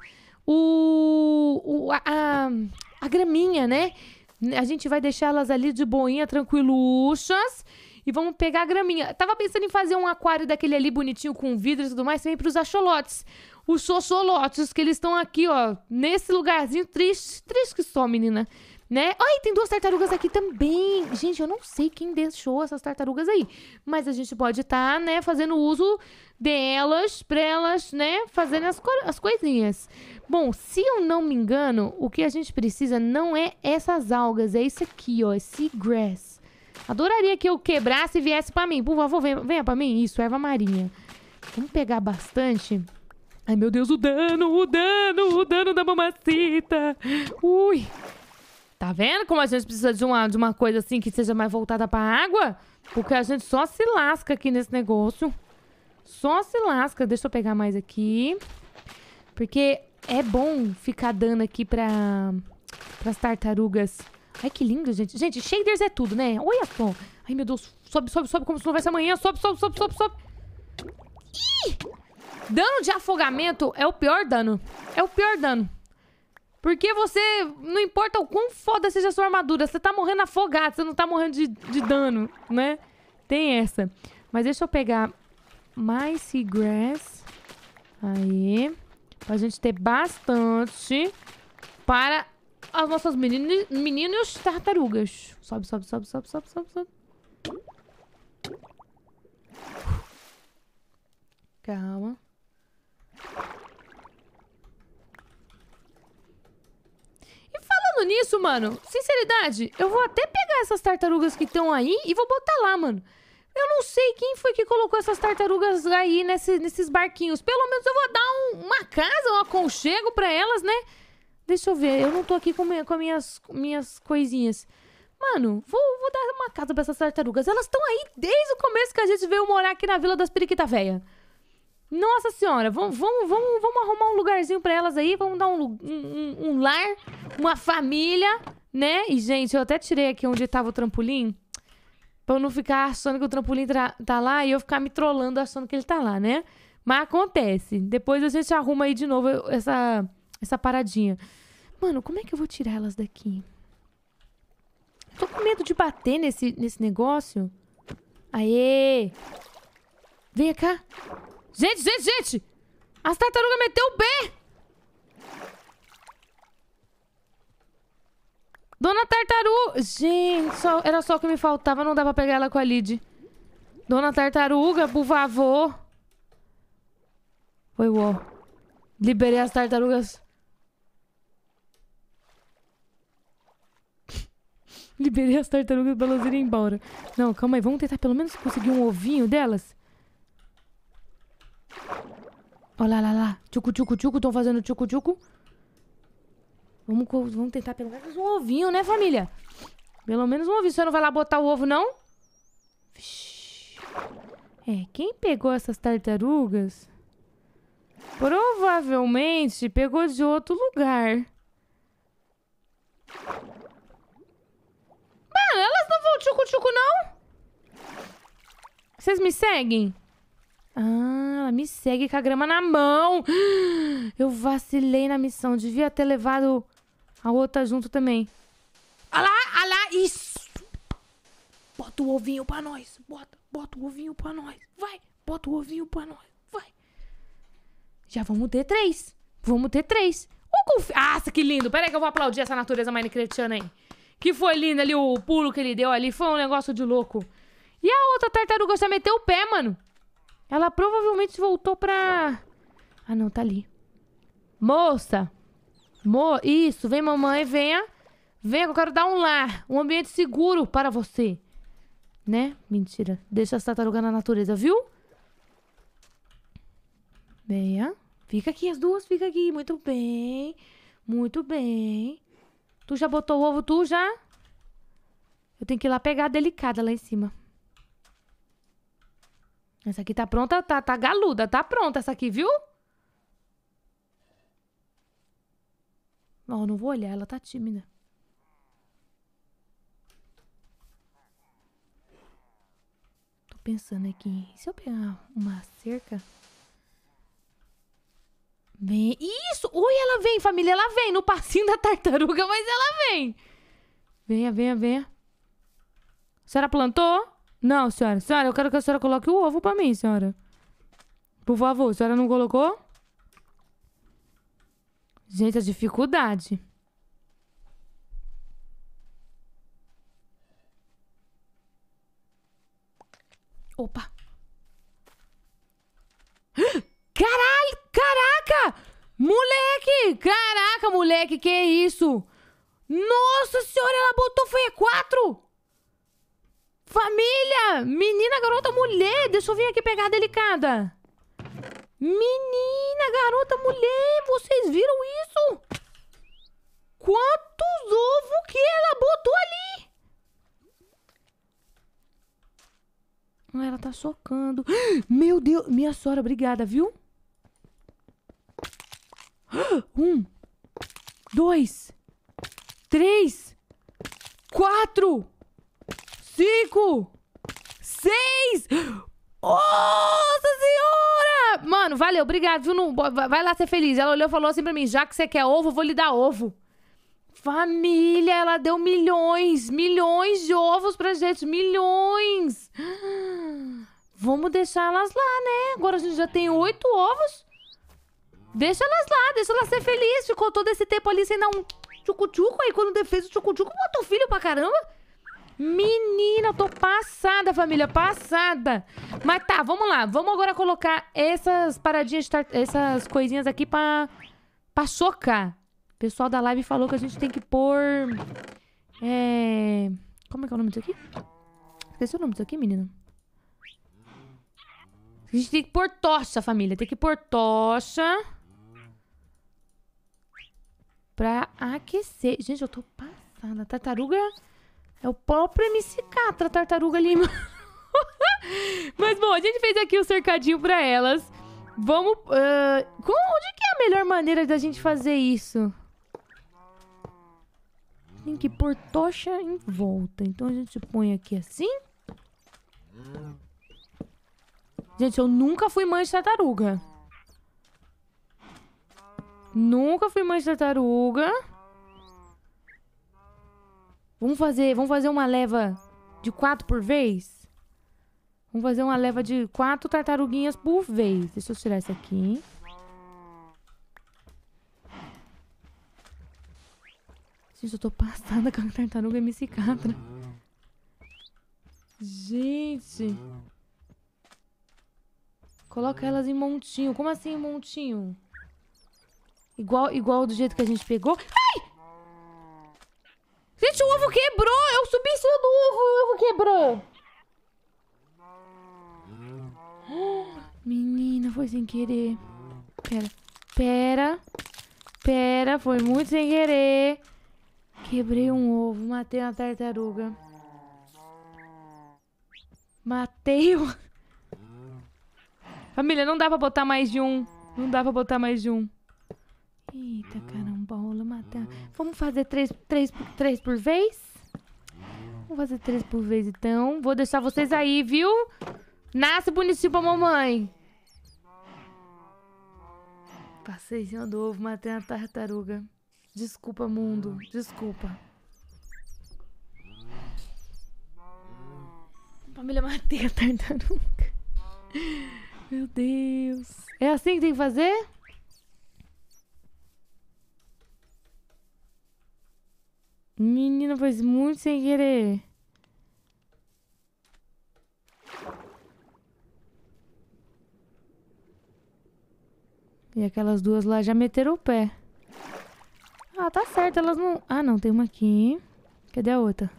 o... o a, a, a graminha, né? A gente vai deixar elas ali de boinha, tranquiluchas. E vamos pegar a graminha. Tava pensando em fazer um aquário daquele ali bonitinho com vidro e tudo mais também pros axolotes. os xoxolotes, que eles estão aqui, ó, nesse lugarzinho triste. Triste que só, menina. Né? Ai, tem duas tartarugas aqui também. Gente, eu não sei quem deixou essas tartarugas aí. Mas a gente pode estar, tá, né, fazendo uso delas pra elas, né, fazendo as, co as coisinhas. Bom, se eu não me engano, o que a gente precisa não é essas algas. É isso aqui, ó. É seagrass. Adoraria que eu quebrasse e viesse pra mim. Por favor, venha, venha pra mim. Isso, erva marinha. Vamos pegar bastante. Ai, meu Deus, o dano, o dano, o dano da mamacita. Ui. Tá vendo como a gente precisa de uma, de uma coisa assim que seja mais voltada pra água? Porque a gente só se lasca aqui nesse negócio. Só se lasca. Deixa eu pegar mais aqui. Porque é bom ficar dando aqui pra, pras tartarugas. Ai, que lindo, gente. Gente, shaders é tudo, né? Olha só. Ai, meu Deus. Sobe, sobe, sobe como se não houvesse amanhã. Sobe, sobe, sobe, sobe, sobe. Ih! Dano de afogamento é o pior dano. É o pior dano. Porque você, não importa o quão foda seja a sua armadura, você tá morrendo afogado, você não tá morrendo de, de dano, né? Tem essa. Mas deixa eu pegar mais seagrass. Aí. Pra gente ter bastante para as nossas meninas, meninos tartarugas. Sobe, sobe, sobe, sobe, sobe, sobe, sobe. Calma. Falando nisso, mano, sinceridade, eu vou até pegar essas tartarugas que estão aí e vou botar lá, mano. Eu não sei quem foi que colocou essas tartarugas aí nesse, nesses barquinhos. Pelo menos eu vou dar um, uma casa, um aconchego pra elas, né? Deixa eu ver, eu não tô aqui com, minha, com as minhas, minhas coisinhas. Mano, vou, vou dar uma casa pra essas tartarugas. Elas estão aí desde o começo que a gente veio morar aqui na Vila das Periquita Véia. Nossa senhora, vamos, vamos, vamos, vamos arrumar um lugarzinho pra elas aí. Vamos dar um, um, um lar, uma família, né? E, gente, eu até tirei aqui onde tava o trampolim. Pra eu não ficar achando que o trampolim tá lá e eu ficar me trollando achando que ele tá lá, né? Mas acontece. Depois a gente arruma aí de novo essa, essa paradinha. Mano, como é que eu vou tirar elas daqui? Tô com medo de bater nesse, nesse negócio. Aê! Vem cá. Gente, gente, gente! As tartarugas meteu o pé! Dona Tartaruga! Gente, só, era só o que me faltava. Não dá pra pegar ela com a Lid. Dona Tartaruga, por favor. Foi ó. Liberei as tartarugas. Liberei as tartarugas pra elas irem embora. Não, calma aí. Vamos tentar pelo menos conseguir um ovinho delas. Olha lá, lá, lá. Tchucu, tchucu, tchucu. Estão fazendo tchucu, tchucu. Vamos, vamos tentar pelo menos um ovinho, né, família? Pelo menos um ovinho. Você não vai lá botar o ovo, não? Vixi. É, quem pegou essas tartarugas provavelmente pegou de outro lugar. Mano, elas não vão tchucu-tchucu, não? Vocês me seguem? Ah, ela me segue com a grama na mão. Eu vacilei na missão. Devia ter levado a outra junto também. Olha lá, olha lá. Isso. Bota o ovinho pra nós. Bota, bota o ovinho pra nós. Vai, bota o ovinho pra nós. Vai. Já vamos ter três. Vamos ter três. Oh, confi... Nossa, que lindo. Pera aí que eu vou aplaudir essa natureza minecraftiana aí. Que foi lindo ali, o pulo que ele deu ali. Foi um negócio de louco. E a outra tartaruga já meteu o pé, mano. Ela provavelmente voltou pra... Ah, não, tá ali. Moça. Mo... Isso, vem mamãe, venha. Venha que eu quero dar um lar. Um ambiente seguro para você. Né? Mentira. Deixa essa tartaruga na natureza, viu? Venha. Fica aqui as duas, fica aqui. Muito bem. Muito bem. Tu já botou o ovo, tu já? Eu tenho que ir lá pegar a delicada lá em cima. Essa aqui tá pronta, tá, tá galuda, tá pronta essa aqui, viu? Não, não vou olhar, ela tá tímida. Tô pensando aqui, e se eu pegar uma cerca? Vem, isso! Oi, ela vem, família, ela vem no passinho da tartaruga, mas ela vem. Venha, venha, venha. A senhora plantou? Não, senhora. Senhora, eu quero que a senhora coloque o ovo pra mim, senhora. Por favor, a senhora não colocou? Gente, a dificuldade. Opa. Caralho, caraca! Moleque! Caraca, moleque, que isso? Nossa senhora, ela botou foi E quatro! Família! Menina, garota, mulher! Deixa eu vir aqui pegar a delicada. Menina, garota, mulher! Vocês viram isso? Quantos ovos que ela botou ali? Ah, ela tá socando. Meu Deus! Minha sogra, obrigada, viu? Um, dois, três, quatro, cinco, seis. Nossa senhora! Mano, valeu, obrigado, viu? Não, vai lá ser feliz. Ela olhou e falou assim pra mim: já que você quer ovo, eu vou lhe dar ovo. Família, ela deu milhões, milhões de ovos pra gente, milhões. Vamos deixar elas lá, né? Agora a gente já tem oito ovos. Deixa elas lá, deixa elas ser felizes. Ficou todo esse tempo ali sem dar um tchucu-tchucu. Aí quando fez o tchucu-tchucu, botou filho pra caramba. Menina, eu tô passada, família, passada. Mas tá, vamos lá. Vamos agora colocar essas paradinhas, de tar... essas coisinhas aqui pra, pra chocar. O pessoal da live falou que a gente tem que pôr... É... Como é que é o nome disso aqui? Esqueci o nome disso aqui, menina. A gente tem que pôr tocha, família. Tem que pôr tocha pra aquecer. Gente, eu tô passada. Tartaruga é o próprio M C Catra, tartaruga ali. Mas, bom, a gente fez aqui o cercadinho pra elas. Vamos... Uh, onde que é a melhor maneira da gente fazer isso? Tem que pôr tocha em volta. Então, a gente põe aqui assim. Gente, eu nunca fui mãe de tartaruga. Nunca fui mãe de tartaruga. Vamos fazer, vamos fazer uma leva de quatro por vez? Vamos fazer uma leva de quatro tartaruguinhas por vez. Deixa eu tirar essa aqui. Gente, eu tô passada com a tartaruga M C Catra. Gente... Coloca elas em montinho. Como assim em montinho? Igual, igual do jeito que a gente pegou. Ai! Gente, o ovo quebrou! Eu subi em cima do ovo e o ovo quebrou! Menina, foi sem querer. Pera, pera. Pera, foi muito sem querer. Quebrei um ovo, matei uma tartaruga. Matei o... Família, não dá pra botar mais de um. Não dá pra botar mais de um. Eita, carambola, matar. Vamos fazer três, três, três por vez? Vamos fazer três por vez, então. Vou deixar vocês aí, viu? Nasce bonitinho pra mamãe. Passei em cima do ovo, matei uma tartaruga. Desculpa, mundo. Desculpa. Família, matei a tartaruga. Meu Deus. É assim que tem que fazer? Menina, faz muito sem querer. E aquelas duas lá já meteram o pé. Ah, tá certo, elas não... Ah, não, tem uma aqui. Cadê a outra?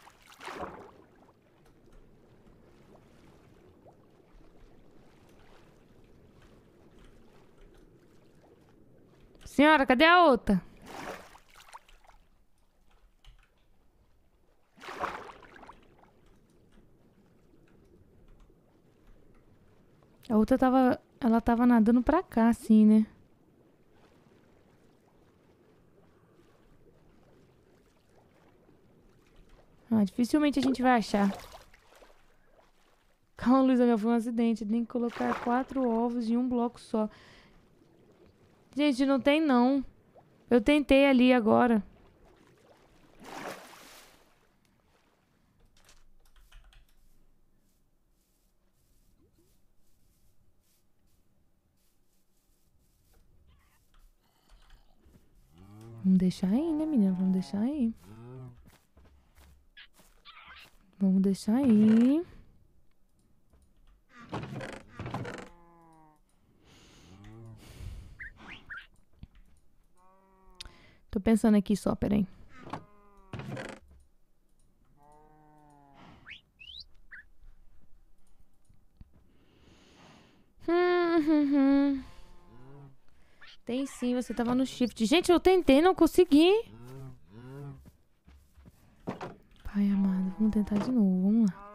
Senhora, cadê a outra? A outra tava... Ela tava nadando pra cá, assim, né? Ah, dificilmente a gente vai achar. Calma, Luísa, meu, foi um acidente. Tem que colocar quatro ovos em um bloco só. Gente, não tem não. Eu tentei ali agora. Vamos deixar aí, né, menina? Vamos deixar aí. Vamos deixar aí. Tô pensando aqui só, peraí. Hum, hum, hum. Tem sim, você tava no shift. Gente, eu tentei, não consegui. Pai amado, vamos tentar de novo, vamos lá.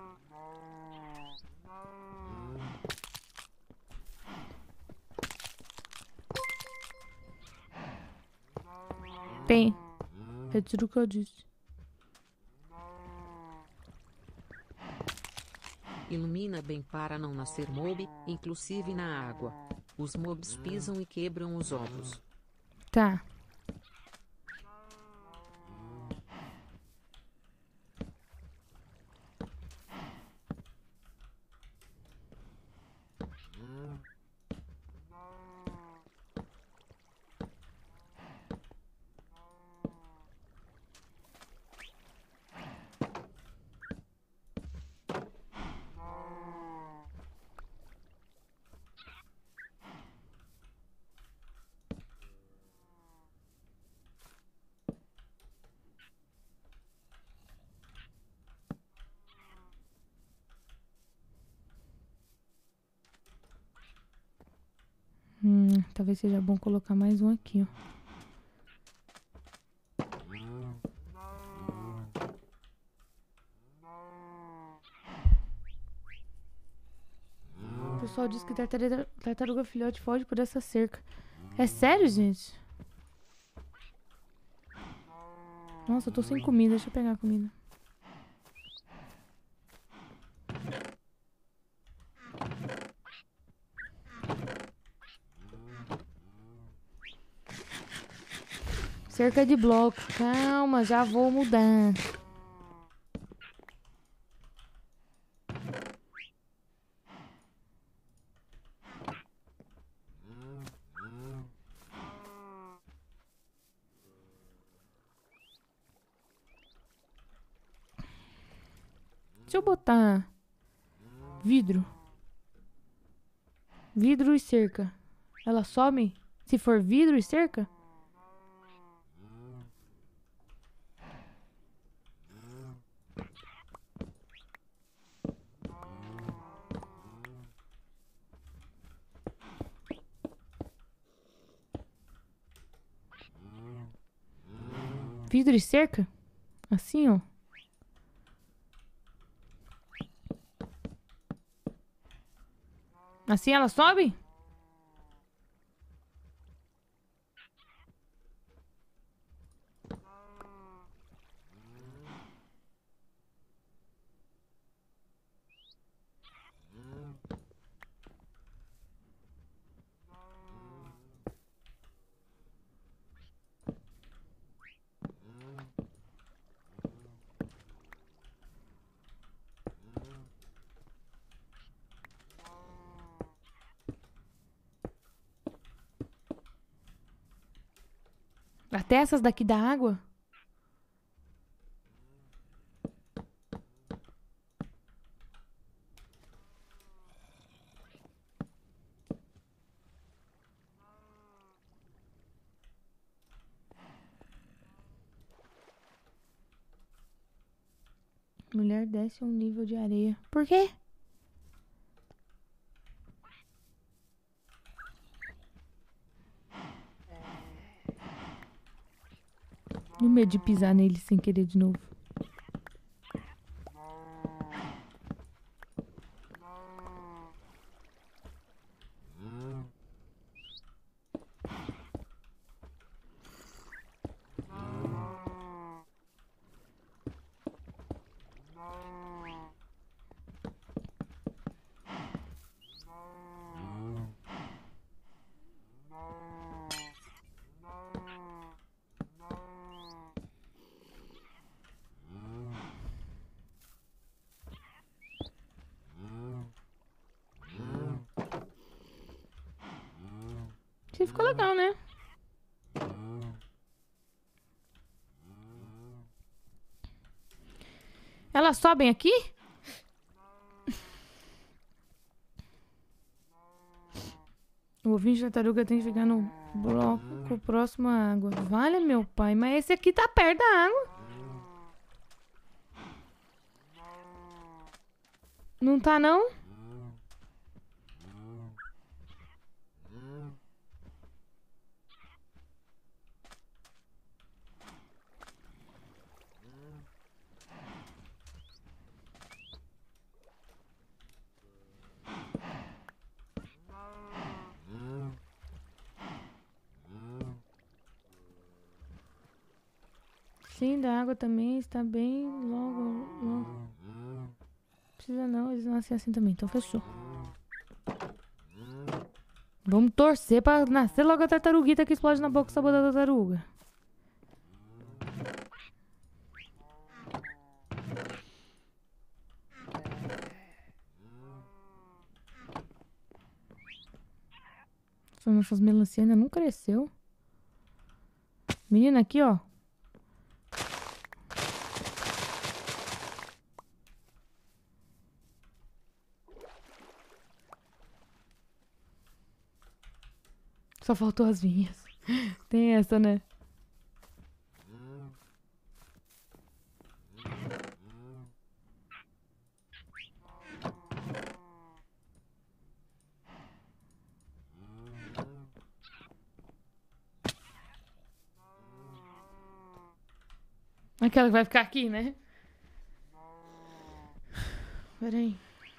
Tem. Retiro o que eu disse. Ilumina bem para não nascer mob, inclusive na água. Os mobs pisam e quebram os ovos. Tá. Hum, talvez seja bom colocar mais um aqui, ó. O pessoal diz que tartaruga, tartaruga filhote foge por essa cerca. É sério, gente? Nossa, eu tô sem comida. Deixa eu pegar a comida. Cerca de bloco. Calma, já vou mudar. Deixa eu botar vidro. Vidro e cerca. Ela some se for vidro e cerca? Vidro e cerca? Assim, ó. Assim ela sobe? Até essas daqui da água? Mulher desce um nível de areia. Por quê? No medo de pisar nele sem querer de novo. Ficou legal, né? Elas sobem aqui? O ovinho de tartaruga tem que ficar no bloco próximo à água. Vale, meu pai, mas esse aqui tá perto da água. Não tá, não? Sim, da água também está bem logo, logo. Precisa não, eles nascem assim também, então fechou. Vamos torcer pra nascer logo a tartaruguita que explode na boca o sabor da tartaruga. Essas melancia ainda não cresceu. Menina, aqui, ó. Só faltou as vinhas. Tem essa, né? Aquela que vai ficar aqui, né? Pera aí.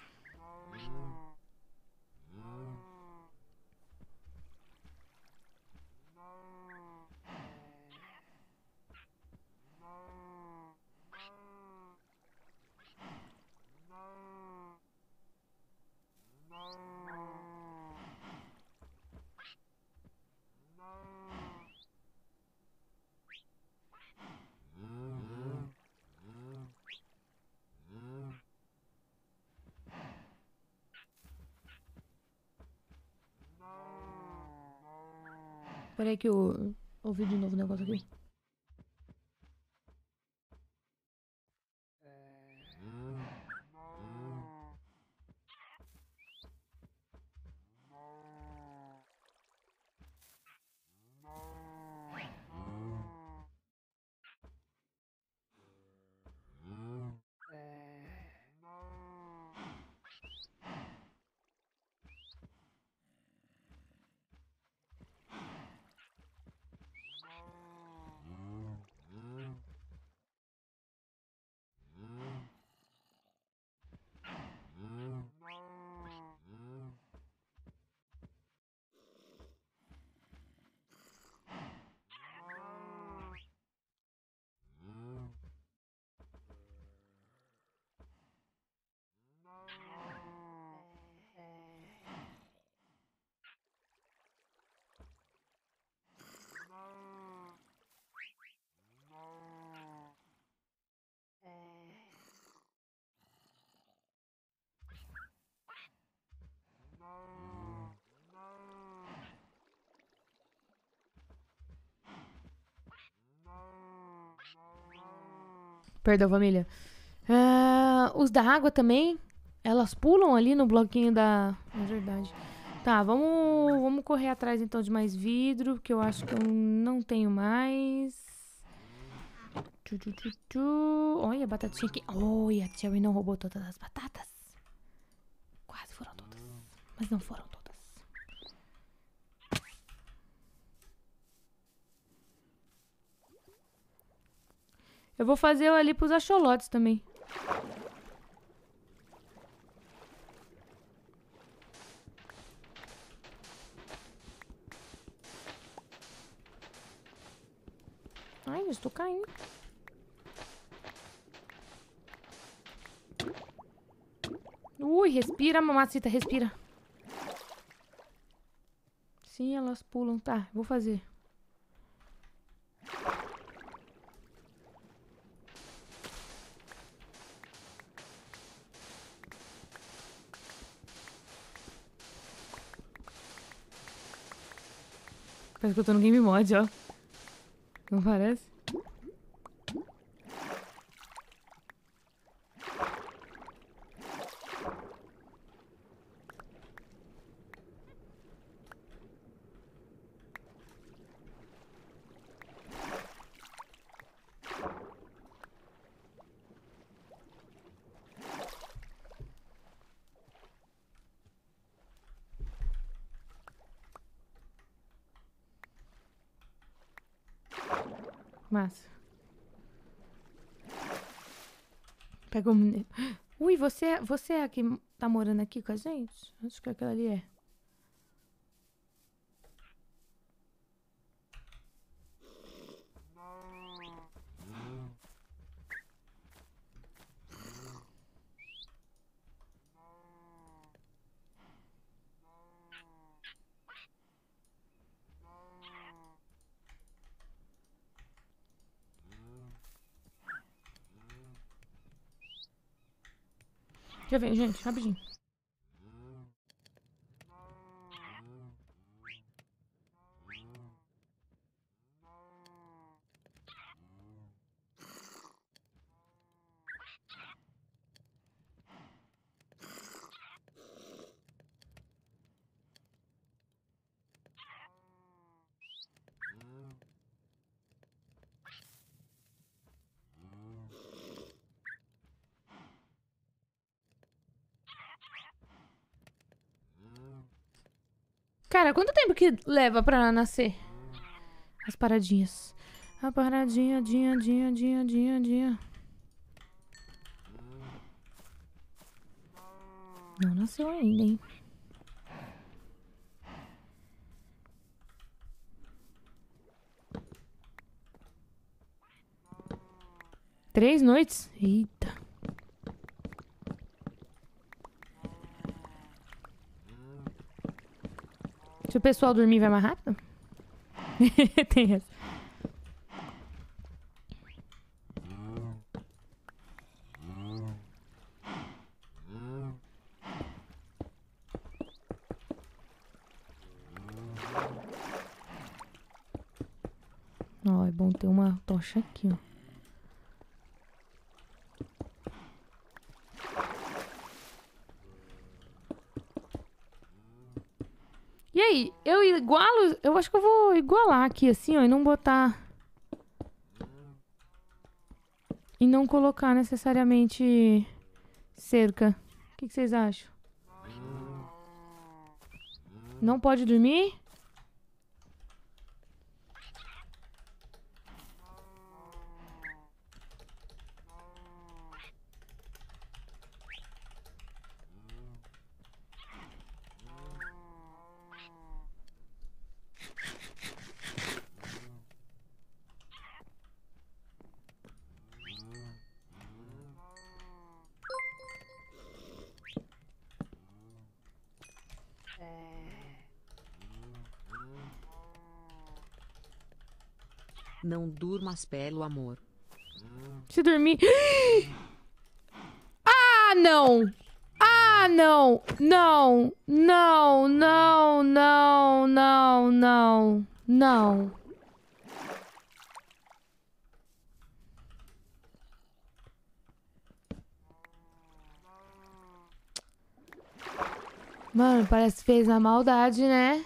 Peraí que eu ouvi de novo o negócio aqui. Perdão, família. Ah, os da água também, elas pulam ali no bloquinho da... É verdade. Tá, vamos, vamos correr atrás então de mais vidro, que eu acho que eu não tenho mais. Tchu, tchu, tchu, tchu. Olha a batatinha aqui. Olha, a Cherry não roubou todas as batatas. Quase foram todas, mas não foram todas. Eu vou fazer ali pros axolotes também. Ai, eu estou caindo. Ui, respira, mamacita, respira. Sim, elas pulam. Tá, vou fazer. Parece que eu tô no Game Mod, ó. Não parece? Massa. Pega um... Ui, você, é- você é a que tá morando aqui com a gente? Acho que aquela ali é. Já vem, gente, rapidinho. Cara, quanto tempo que leva pra nascer? As paradinhas. A paradinha, dinha, dinha, dinha, dinha, dinha. Não nasceu ainda, hein? Três noites? Eita. Se o pessoal dormir, vai mais rápido? Tem essa. Ó, é bom ter uma tocha aqui, ó. E aí, eu igualo... Eu acho que eu vou igualar aqui, assim, ó, e não botar... E não colocar necessariamente cerca. O que, que vocês acham? Não pode dormir? Não durmas pelo amor. Se dormir... Ah, não! Ah, não! Não! Não, não, não, não, não, não. Mano, parece que fez na maldade, né?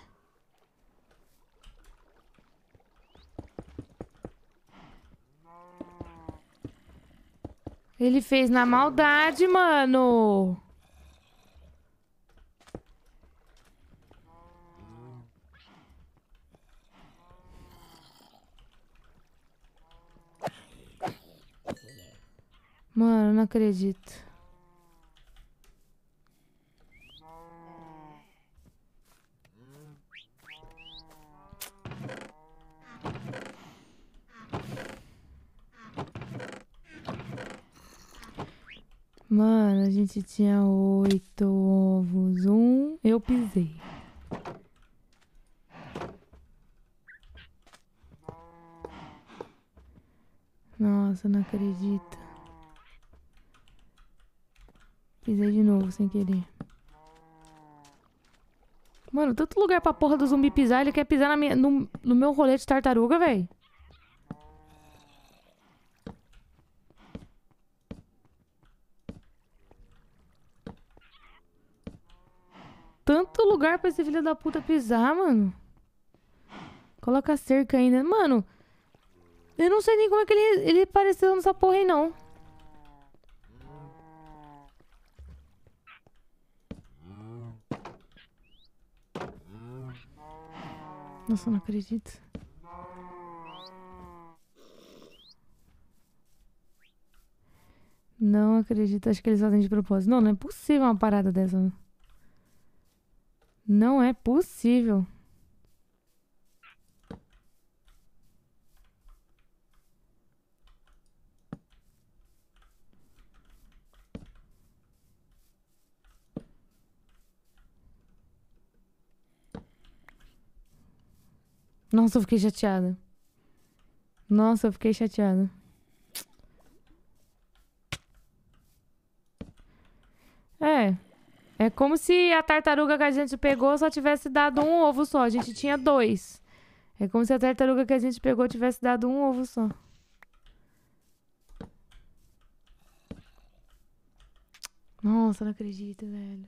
Ele fez na maldade, mano. Mano, não acredito. Mano, a gente tinha oito ovos. Um, eu pisei. Nossa, não acredito. Pisei de novo sem querer. Mano, tanto lugar pra porra do zumbi pisar, ele quer pisar na minha, no, no meu rolê de tartaruga, velho. Tanto lugar pra esse filho da puta pisar, mano. Coloca cerca ainda. Mano, eu não sei nem como é que ele, ele apareceu nessa porra aí, não. Nossa, eu não acredito. Não acredito. Acho que eles fazem de propósito. Não, não é possível uma parada dessa. Não é possível. Nossa, eu fiquei chateada. Nossa, eu fiquei chateada. É. É como se a tartaruga que a gente pegou só tivesse dado um ovo só. A gente tinha dois. É como se a tartaruga que a gente pegou tivesse dado um ovo só. Nossa, não acredito, velho.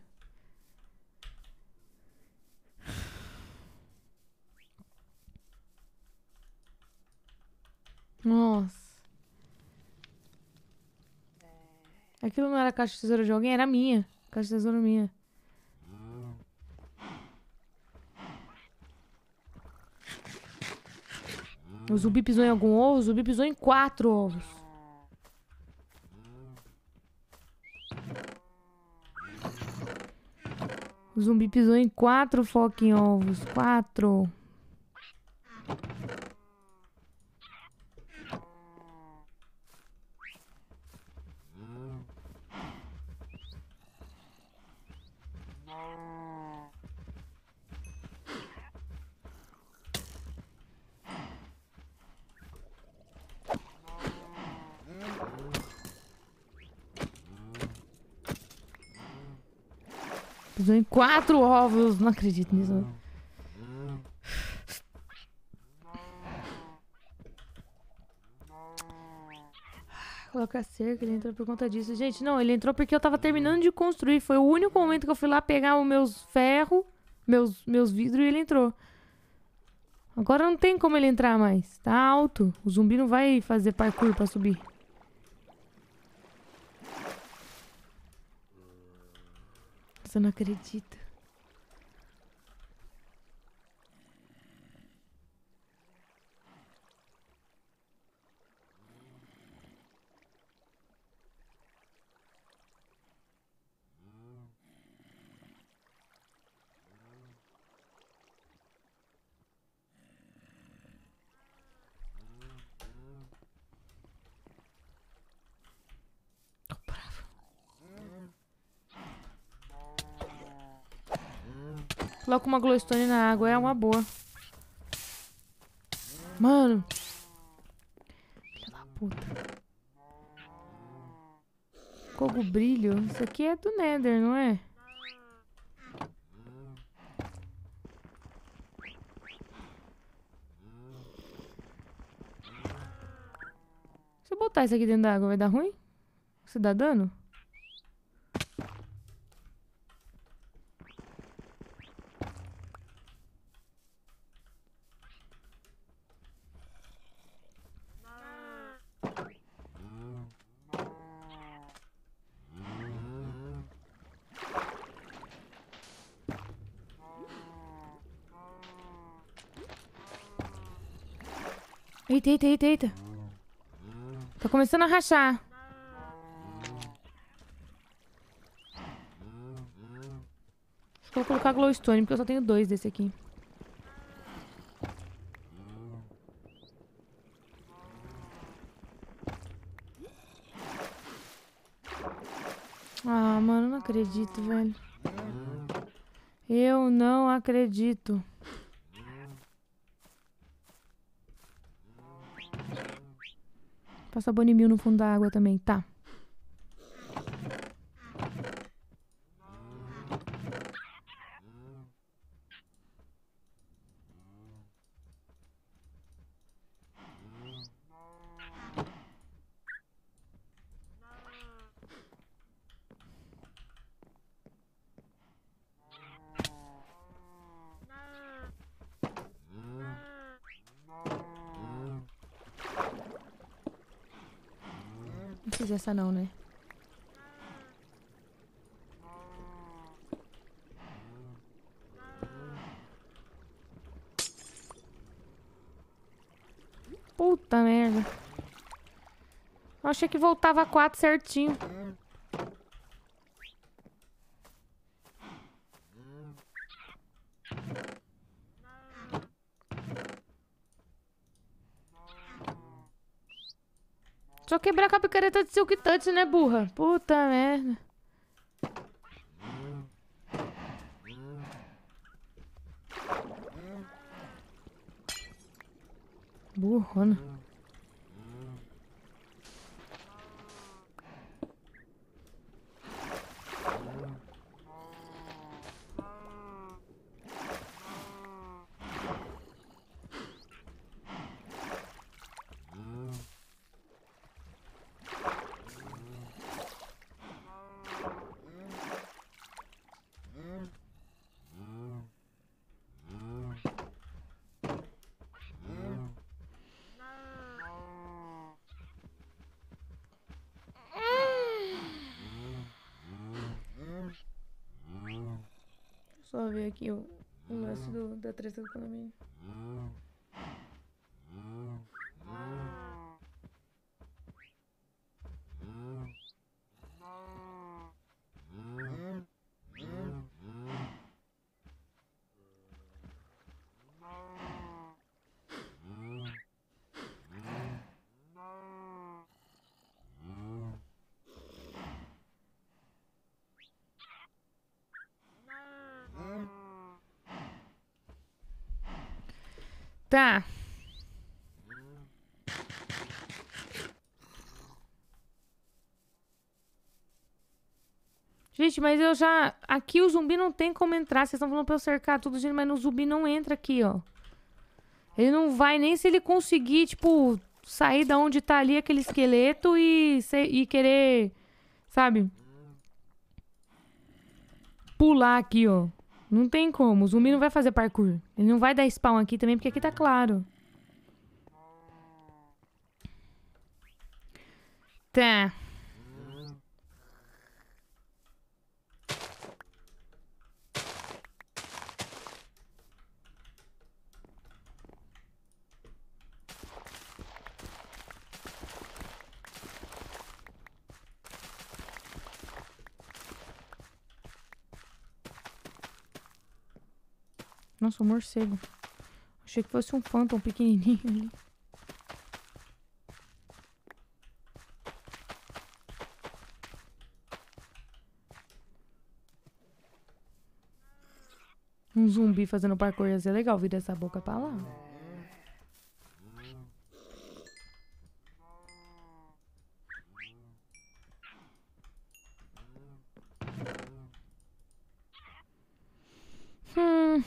Nossa. Aquilo não era caixa de tesouro de alguém, era minha. Caixa de tesouro minha. O zumbi pisou em algum ovo? O zumbi pisou em quatro ovos. O zumbi pisou em quatro fucking ovos. Quatro. Pisou em quatro ovos. Não acredito nisso. Coloca a cerca, ele entrou por conta disso. Gente, não, ele entrou porque eu tava terminando de construir. Foi o único momento que eu fui lá pegar os meus ferros, meus, meus vidros, e ele entrou. Agora não tem como ele entrar mais. Tá alto. O zumbi não vai fazer parkour pra subir. Você não acredita. Coloca uma glowstone na água, é uma boa. Mano. Filha da puta. Cogo brilho. Isso aqui é do Nether, não é? Se eu botar isso aqui dentro da água, vai dar ruim? Você dá dano? Eita, eita, eita, eita. Tá começando a rachar. Acho que eu vou colocar glowstone, porque eu só tenho dois desse aqui. Ah, mano, não acredito, velho. Eu não acredito. Passa bonimil no fundo da água também, tá. Não fiz essa não, né? Puta merda. Acho achei que voltava a quatro certinho. Só quebrar com a picareta de Silk Touch, né, burra? Puta merda. Burrona. Só ver aqui o, o lance do, da treta do condomínio. Tá. Gente, mas eu já... Aqui o zumbi não tem como entrar. Vocês estão falando pra eu cercar tudo, gente, mas o zumbi não entra aqui, ó. Ele não vai nem se ele conseguir, tipo, sair da onde tá ali aquele esqueleto e, e querer, sabe? Pular aqui, ó. Não tem como. O zumbi não vai fazer parkour. Ele não vai dar spawn aqui também, porque aqui tá claro. Tá. Nossa, um morcego. Achei que fosse um phantom pequenininho ali. Um zumbi fazendo parkour ia ser legal. Vira essa boca pra lá. Hum...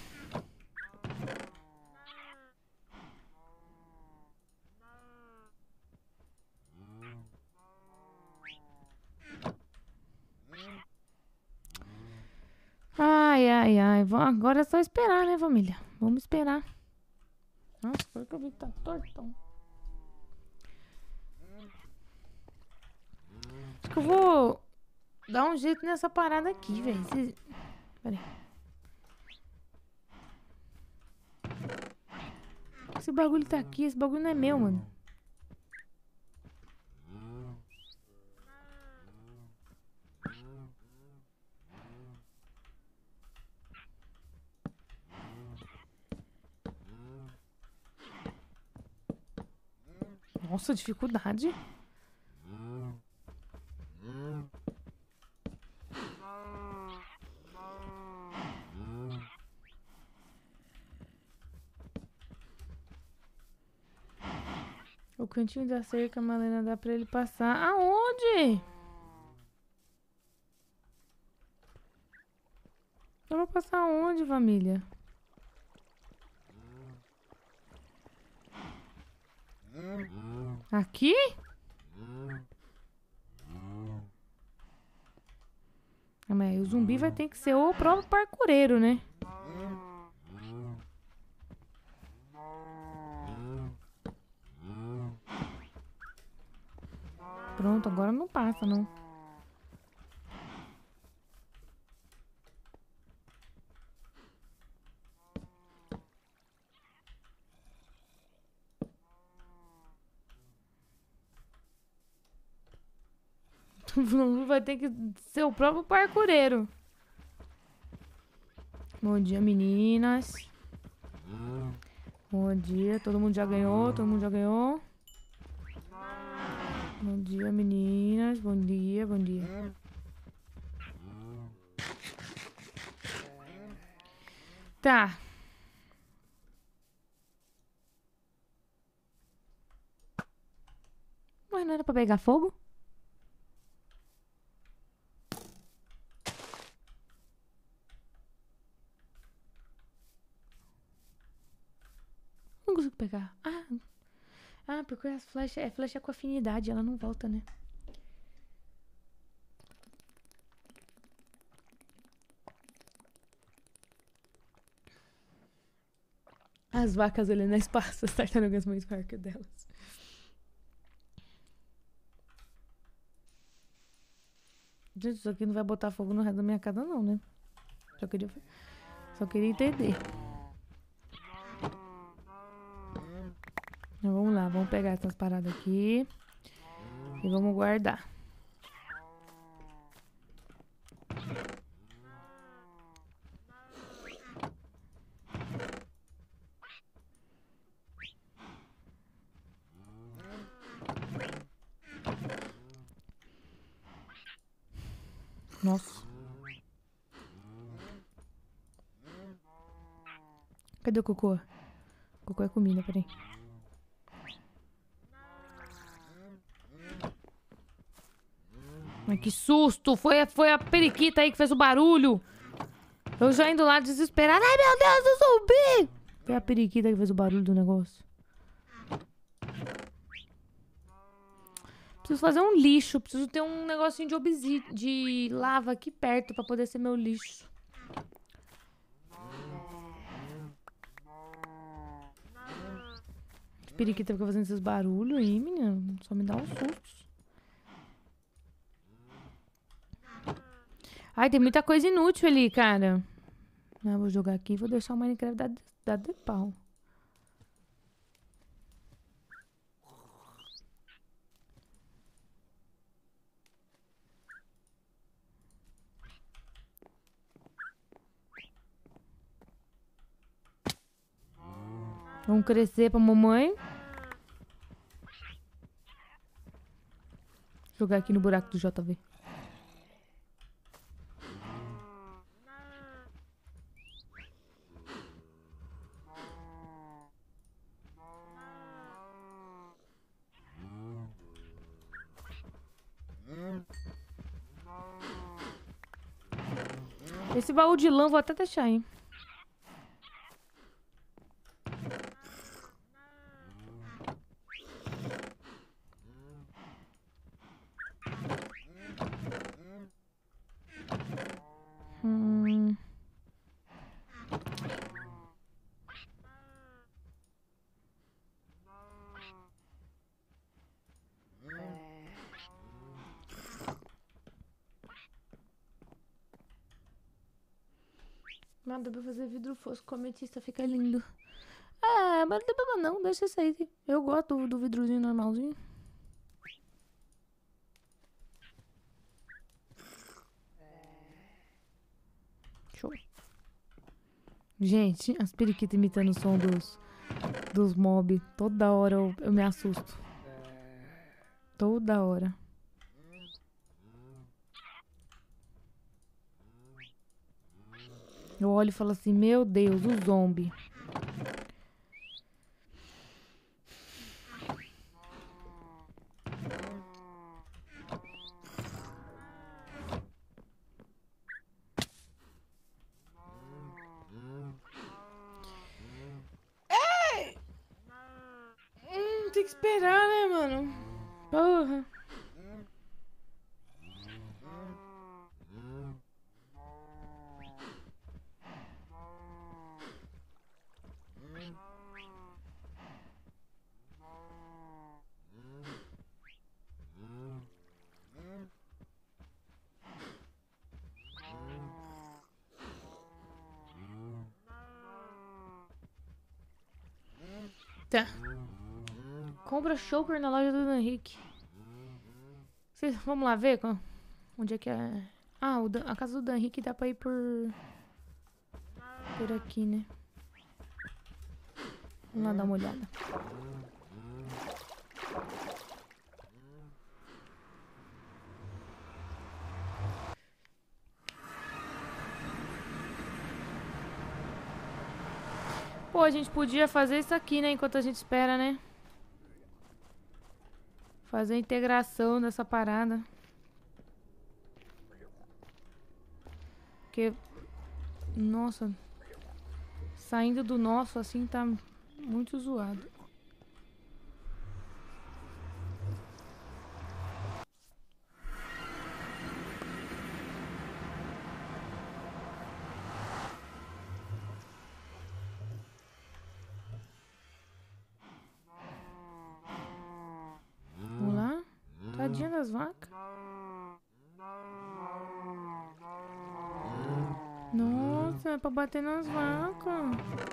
Ai, ai, ai. Agora é só esperar, né, família? Vamos esperar. Nossa, agora que eu vi que tá tortão. Acho que eu vou dar um jeito nessa parada aqui, velho. Cês... Pera aí. Esse bagulho tá aqui. Esse bagulho não é meu, mano. Nossa, dificuldade. O cantinho da cerca, Malena, dá pra ele passar. Aonde? Eu vou passar aonde, família? Aqui? Ah, mas aí o zumbi vai ter que ser o próprio parkureiro, né? Pronto, agora não passa, não. Vai ter que ser o próprio parkureiro. Bom dia, meninas. Bom dia. Todo mundo já ganhou? Todo mundo já ganhou? Bom dia, meninas. Bom dia, bom dia. Tá. Mas não era pra pegar fogo? Não consigo pegar. Ah, ah porque as flechas é flecha com afinidade, ela não volta, né? As vacas olhando as espaço, as tartarugas muito maior que o delas. Gente, isso aqui não vai botar fogo no resto da minha casa não, né? Só queria, só queria entender. Então, vamos lá, vamos pegar essas paradas aqui e vamos guardar. Nossa. Cadê o cocô? O cocô é comida, peraí. Ai, que susto! Foi, foi a periquita aí que fez o barulho. Eu já indo lá desesperada. Ai, meu Deus, eu zumbi! Foi a periquita que fez o barulho do negócio. Preciso fazer um lixo. Preciso ter um negocinho de obsidiana, de lava aqui perto pra poder ser meu lixo. Que periquita fica fazendo esses barulhos aí, menina. Só me dá um susto. Ai, tem muita coisa inútil ali, cara. Ah, vou jogar aqui e vou deixar o Minecraft dar, dar de pau. Vamos crescer pra mamãe. Jogar aqui no buraco do J V. Esse baú de lã vou até deixar, hein? Hum. Mas dá pra fazer vidro fosco com ametista, fica lindo. Ah, mas não tem problema não, deixa isso aí. Eu gosto do, do vidrozinho normalzinho. Show. Gente, as periquitas imitando o som dos, dos mobs. Toda hora eu, eu me assusto. Toda hora. Eu olho e falo assim, meu Deus, o zombie. Ei! Hum, tem que esperar, né, mano? Porra. Tá. Compra choker na loja do Henrique. Cês- vamos lá ver qual- onde é que é. Ah, o Dan- a casa do Dan Henrique dá pra ir por. Por aqui, né? Vamos lá dar uma olhada. Pô, a gente podia fazer isso aqui, né? Enquanto a gente espera, né? Fazer a integração dessa parada. Porque... Nossa. Saindo do nosso, assim, tá muito zoado. Vamos lá. Tadinha das vacas. Nossa, é pra bater nas vacas.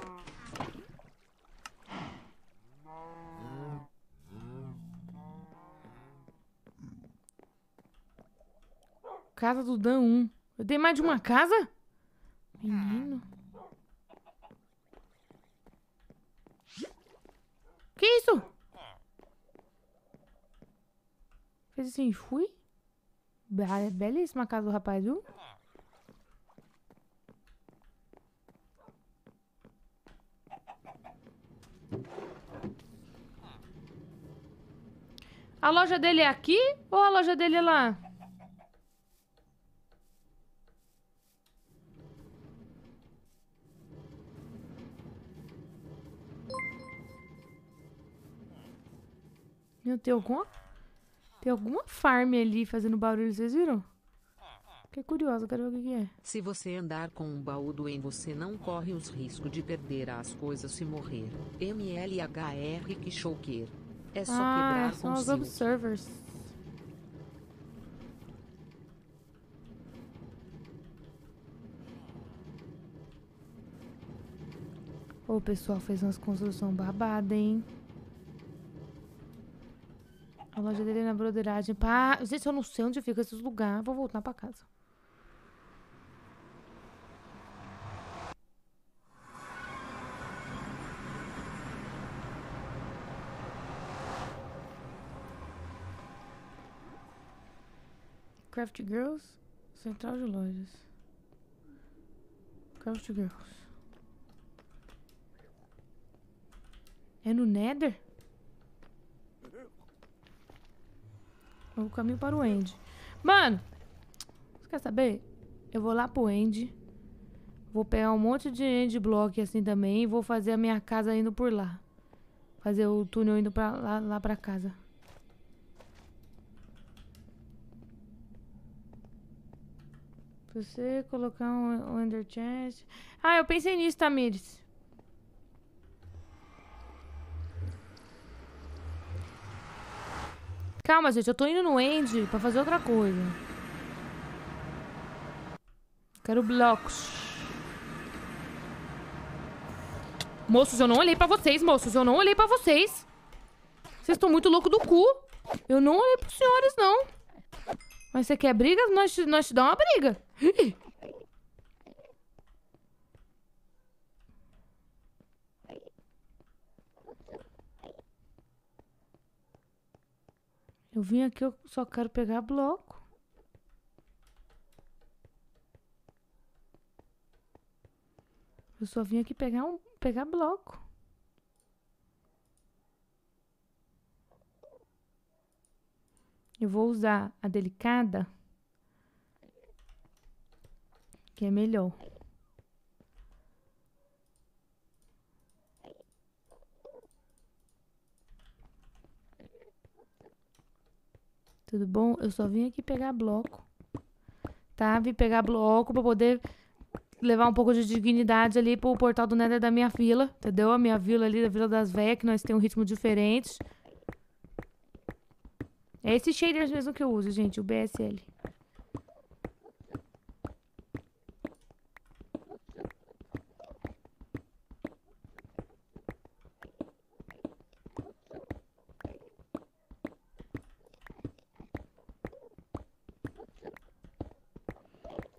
Casa do Dan um. Eu dei mais de uma casa? Menino. Que isso? Fez assim, fui. Be- Belíssima a casa do rapaz, viu? A loja dele é aqui ou a loja dele é lá? Meu, tem alguma... Tem alguma farm ali fazendo barulho, vocês viram? Fiquei curiosa, quero ver o que que é. Se você andar com um baú em você não corre os riscos de perder as coisas se morrer. M L H R que choker. É só Ah, quebrar são com os silk. observers. Ô, o pessoal fez umas construções babadas, hein? A loja dele é na broderagem. Pá, gente, eu não sei onde fica esses lugares. Vou voltar pra casa. Craft Girls, Central de Lojas. Craft Girls. É no Nether? É o caminho para o End. Mano, você quer saber? Eu vou lá pro End. Vou pegar um monte de End Block assim também. E vou fazer a minha casa indo por lá. Fazer o túnel indo pra lá, lá pra casa. Você colocar um, um Ender Chest. Ah, eu pensei nisso, Tamires. Calma, gente. Eu tô indo no End pra fazer outra coisa. Quero blocos. Moços, eu não olhei pra vocês, moços. Eu não olhei pra vocês. Vocês estão muito loucos do cu. Eu não olhei pros senhores, não. Mas você quer briga? Nós, te- nós te damos uma briga. Eu vim aqui, eu só quero pegar bloco. Eu só vim aqui pegar um, pegar bloco. Eu vou usar a delicada, que é melhor. Tudo bom? Eu só vim aqui pegar bloco. Tá? Vim pegar bloco pra poder levar um pouco de dignidade ali pro portal do Nether da minha vila. Entendeu? A minha vila ali, da Vila das Véias, que nós temos um ritmo diferente. É esse shaders mesmo que eu uso, gente. O B S L.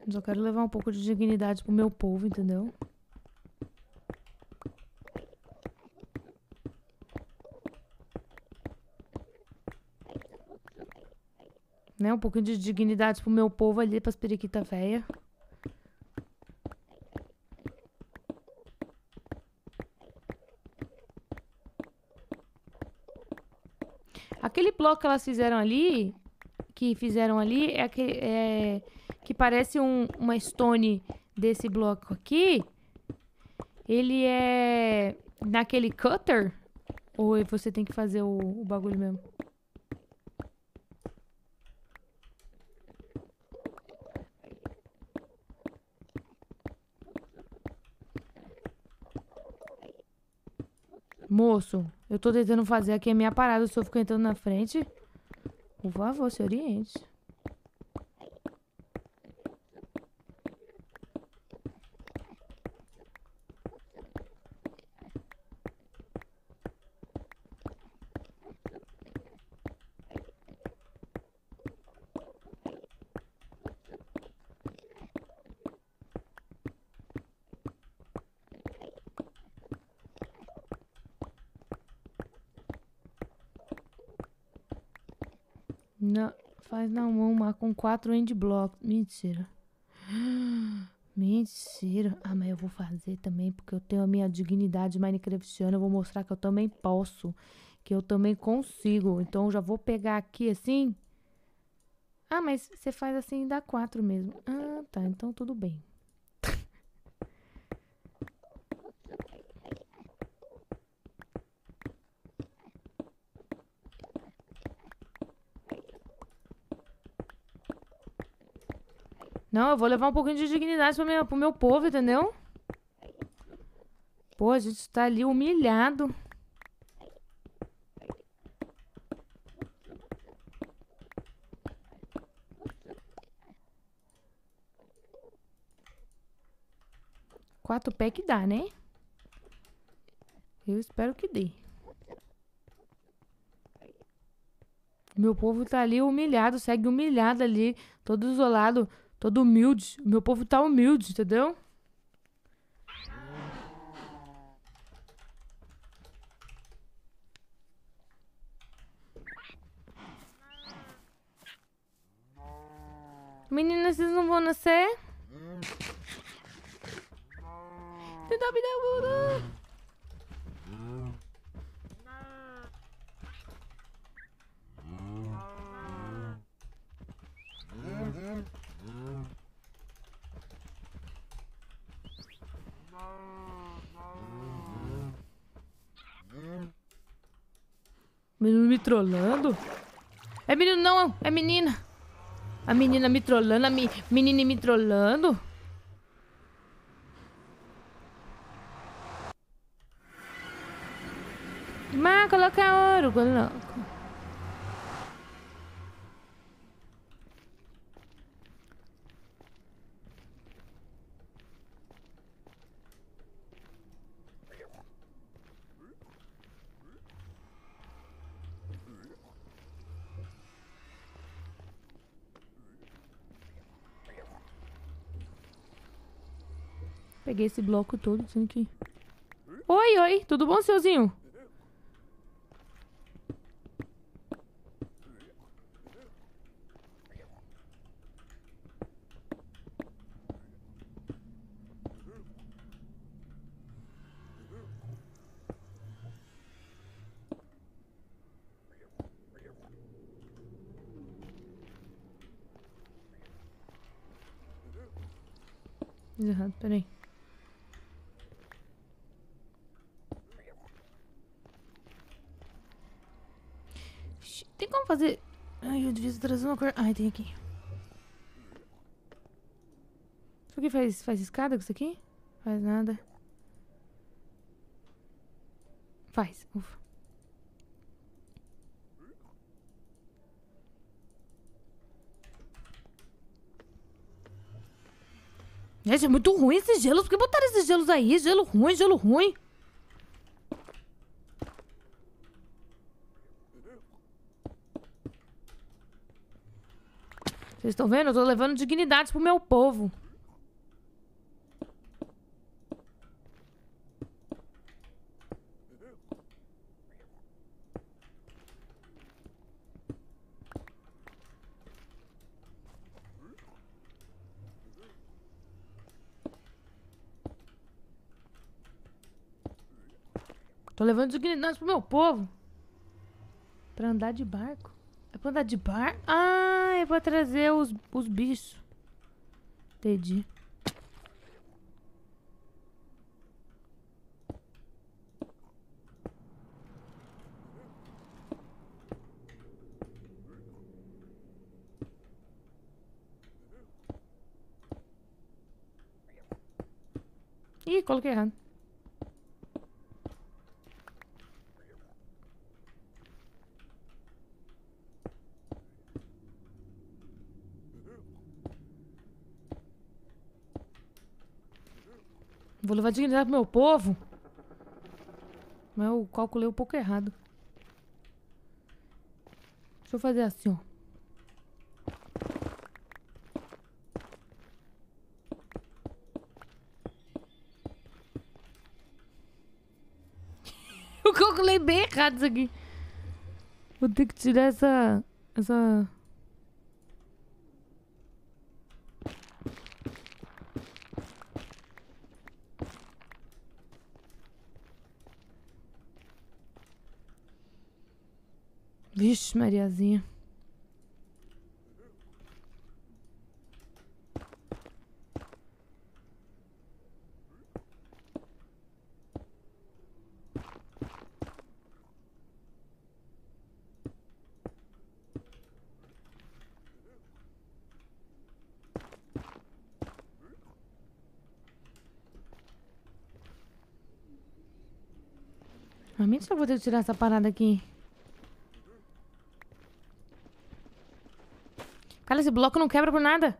Eu só quero levar um pouco de dignidade pro meu povo, entendeu? Né? Um pouquinho de dignidade pro meu povo ali, pras periquita véia. Aquele bloco que elas fizeram ali, que fizeram ali, é, que, é que parece um, uma stone desse bloco aqui. Ele é naquele cutter? Ou você tem que fazer o, o bagulho mesmo? Moço, eu tô tentando fazer aqui a minha parada, o senhor fica entrando na frente. Por favor, se oriente. Não, faz na mão, marca com quatro end blocks. Mentira. Mentira. Ah, mas eu vou fazer também, porque eu tenho a minha dignidade minecraftiana. Eu vou mostrar que eu também posso. Que eu também consigo. Então, eu já vou pegar aqui assim. Ah, mas você faz assim e dá quatro mesmo. Ah, tá. Então, tudo bem. Não, eu vou levar um pouquinho de dignidade pro meu, pro meu povo, entendeu? Pô, a gente tá ali humilhado. Quatro pés que dá, né? Eu espero que dê. Meu povo tá ali humilhado, segue humilhado ali, todo isolado. Todo humilde. Meu povo tá humilde, entendeu? Meninas, vocês não vão nascer? Menino me trollando? É menino não, é menina. A menina me trollando, a mi, menina me trollando. Mas coloca ouro, coloca. Peguei esse bloco todo, sendo que... Oi, oi, tudo bom, seuzinho? Fiz errado, peraí. Tem como fazer... Ai, eu devia trazer uma cor... Ai, tem aqui. Isso aqui faz, faz escada com isso aqui? Faz nada. Faz, ufa. Gente, é muito ruim esses gelos. Por que botaram esses gelos aí? Gelo ruim, gelo ruim. Vocês estão vendo? Eu tô levando dignidades pro meu povo. Tô levando dignidades pro meu povo. Pra andar de barco. É pra andar de bar? Ah, é pra trazer os, os bichos. Entendi. Ih, coloquei errado. Vou levar dignidade pro meu povo. Mas eu calculei um pouco errado. Deixa eu fazer assim, ó. Eu calculei bem errado isso aqui. Vou ter que tirar essa... Essa... Vixe, Mariazinha. A mim só vou ter que tirar essa parada aqui. Cara, esse bloco não quebra por nada.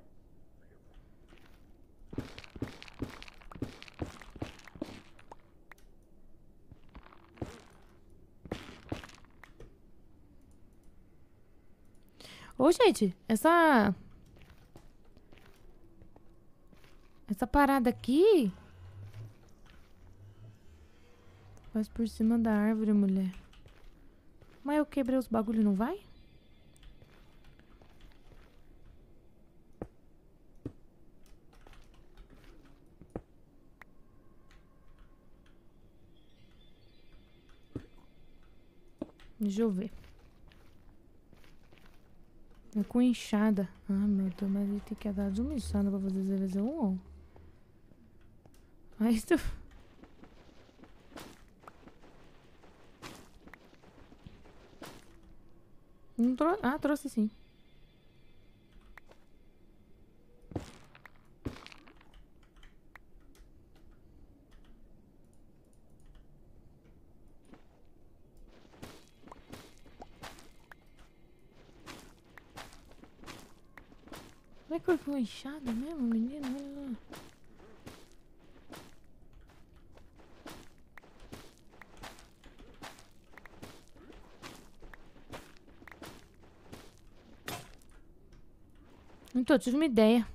Ô, gente, essa... Essa parada aqui... Faz por cima da árvore, mulher. Mas eu quebrei os bagulho, não vai? Deixa eu ver. É com enxada. Ah, meu Deus, mas ele tem que dar de uma enxada pra fazer zero zero um. Aí tu... Não trou... Ah, trouxe sim. Como é que foi com enxada mesmo, menino? Olha lá. Então, eu tive uma ideia.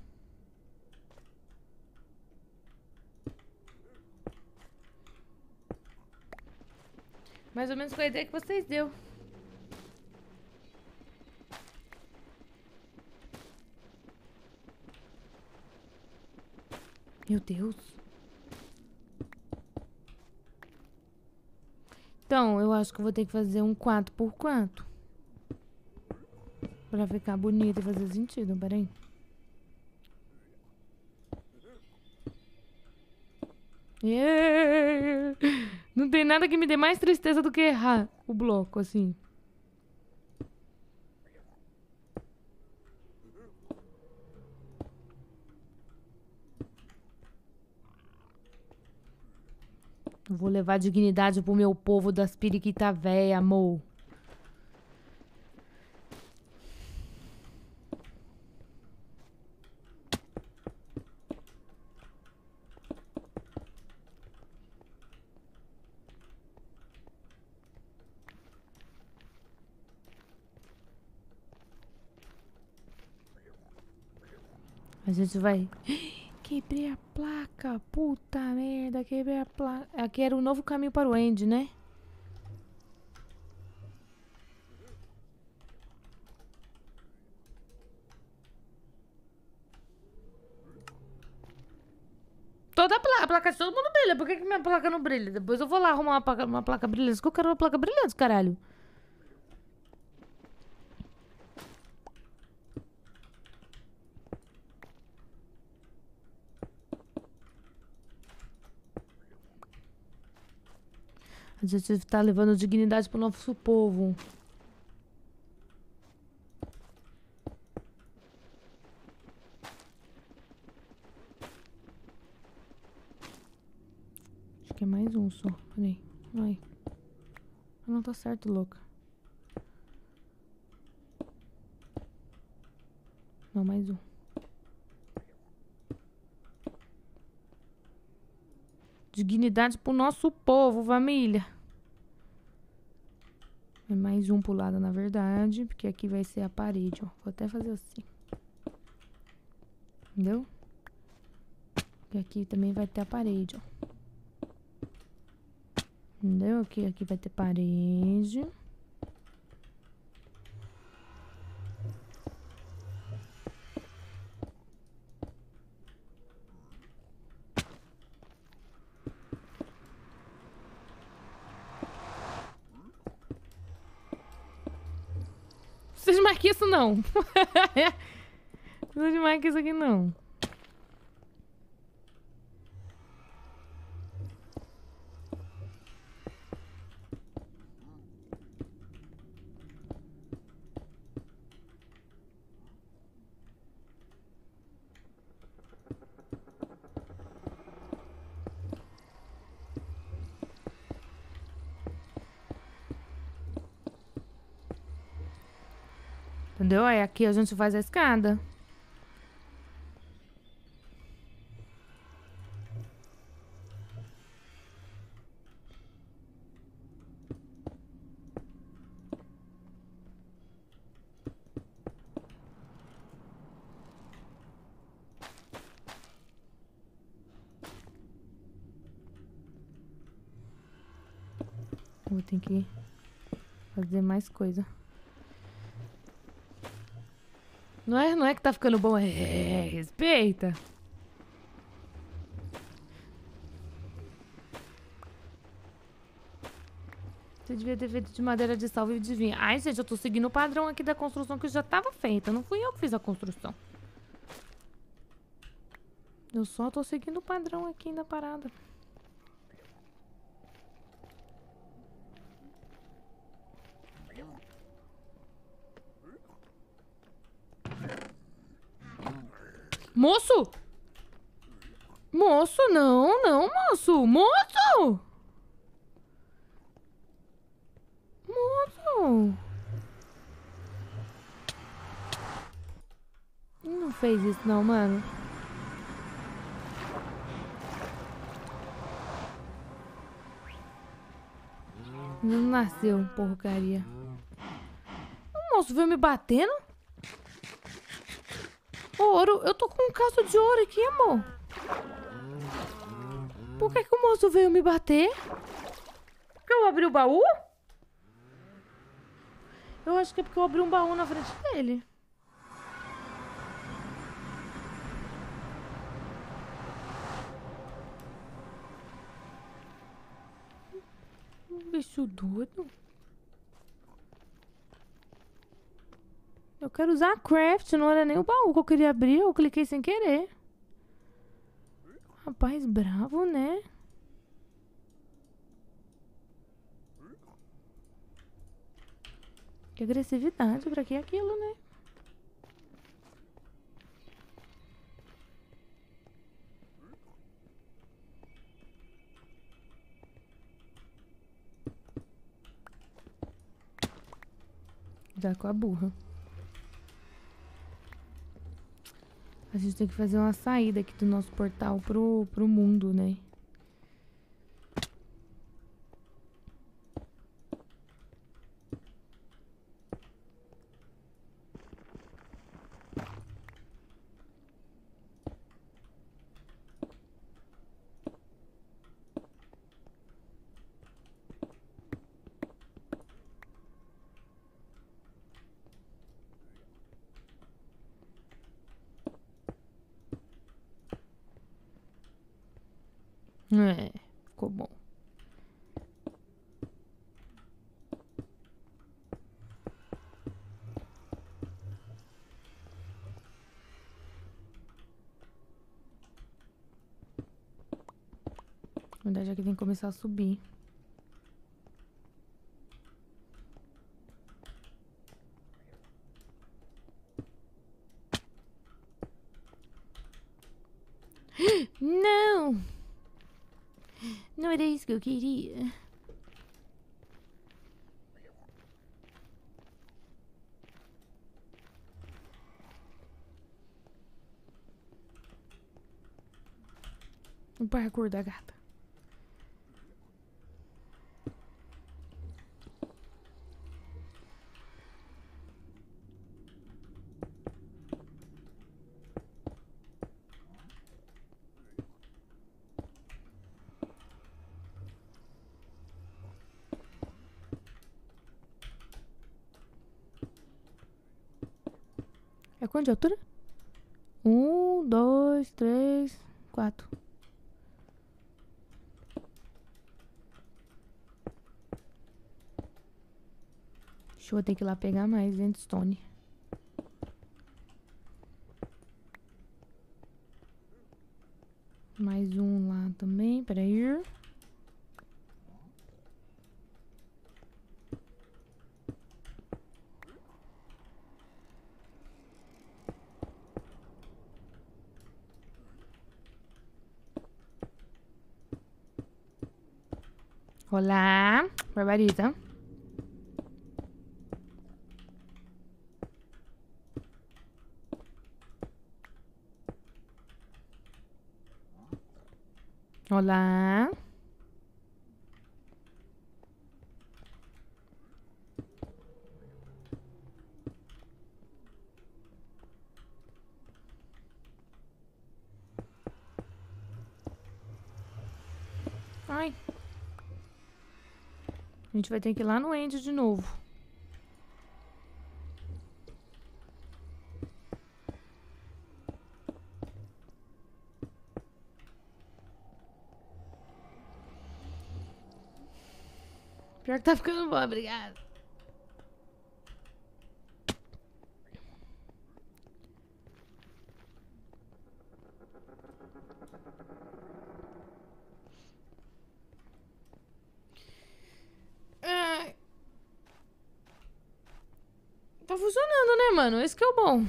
Mais ou menos com a ideia que vocês deu. Meu Deus. Então, eu acho que eu vou ter que fazer um quatro por quatro. Pra ficar bonito e fazer sentido. Pera aí. Yeah. Não tem nada que me dê mais tristeza do que errar o bloco, assim. Vou levar dignidade pro meu povo das periquita véia, amor. A gente vai... Quebrei a placa. Puta merda, quebrei a placa. Aqui era o novo caminho para o End, né? Toda a placa, a placa de todo mundo brilha. Por que, que minha placa não brilha? Depois eu vou lá arrumar uma placa, uma placa brilhante. Que eu quero uma placa brilhante, caralho. A gente tá levando dignidade pro nosso povo. Acho que é mais um só. Peraí. Vai. Não tá certo, louca. Não, mais um. Dignidade pro nosso povo, família. É mais um pro lado, na verdade. Porque aqui vai ser a parede, ó. Vou até fazer assim. Entendeu? E aqui também vai ter a parede, ó. Entendeu? Aqui, aqui vai ter parede. Vocês marquem isso não. Vocês marquem isso aqui não. Entendeu? Aí aqui a gente faz a escada. Vou ter que fazer mais coisa. Não é, não é que tá ficando bom, é, é respeita. Você devia ter feito de madeira de salva e de vinho. Ai, gente, eu tô seguindo o padrão aqui da construção que já tava feita. Não fui eu que fiz a construção. Eu só tô seguindo o padrão aqui da parada. Moço! Moço, não, não, moço! Moço! Moço! Não fez isso não, mano. Não nasceu, porcaria. O moço veio me batendo? Ouro, eu tô com um caso de ouro aqui, amor. Por que que o moço veio me bater? Porque eu abri o baú? Eu acho que é porque eu abri um baú na frente dele. Bicho doido. Eu quero usar a craft, não era nem o baú que eu queria abrir, eu cliquei sem querer. Rapaz bravo, né? Que agressividade, pra que aquilo, né? Já com a burra. A gente tem que fazer uma saída aqui do nosso portal pro, pro mundo, né? É, ficou bom. Na verdade, aqui tem que começar a subir. Não! Não era isso que eu queria. O parkour da gata. É quanto de altura? Um, dois, três, quatro. Deixa eu ter que ir lá pegar mais endstone. Mais um lá também, peraí. Olá, Barbarita. Olá. Ai. A gente vai ter que ir lá no End de novo. Pior que tá ficando bom, obrigada. Ai. Tá funcionando, né, mano? Esse que é o bom.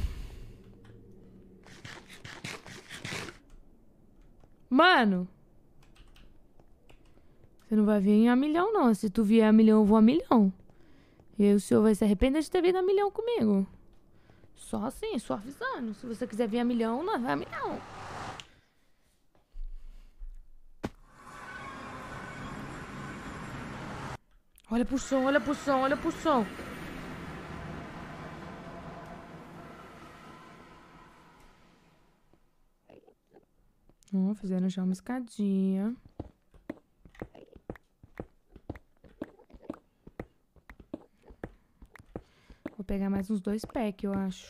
Mano. Você não vai vir a milhão, não. Se tu vier a milhão, eu vou a milhão. E o senhor vai se arrepender de ter vindo a milhão comigo. Só assim, só avisando. Se você quiser vir a milhão, nós vai a milhão. Olha pro som, olha pro som, olha pro som. Ó, fizeram já uma escadinha. Vou pegar mais uns dois packs, eu acho.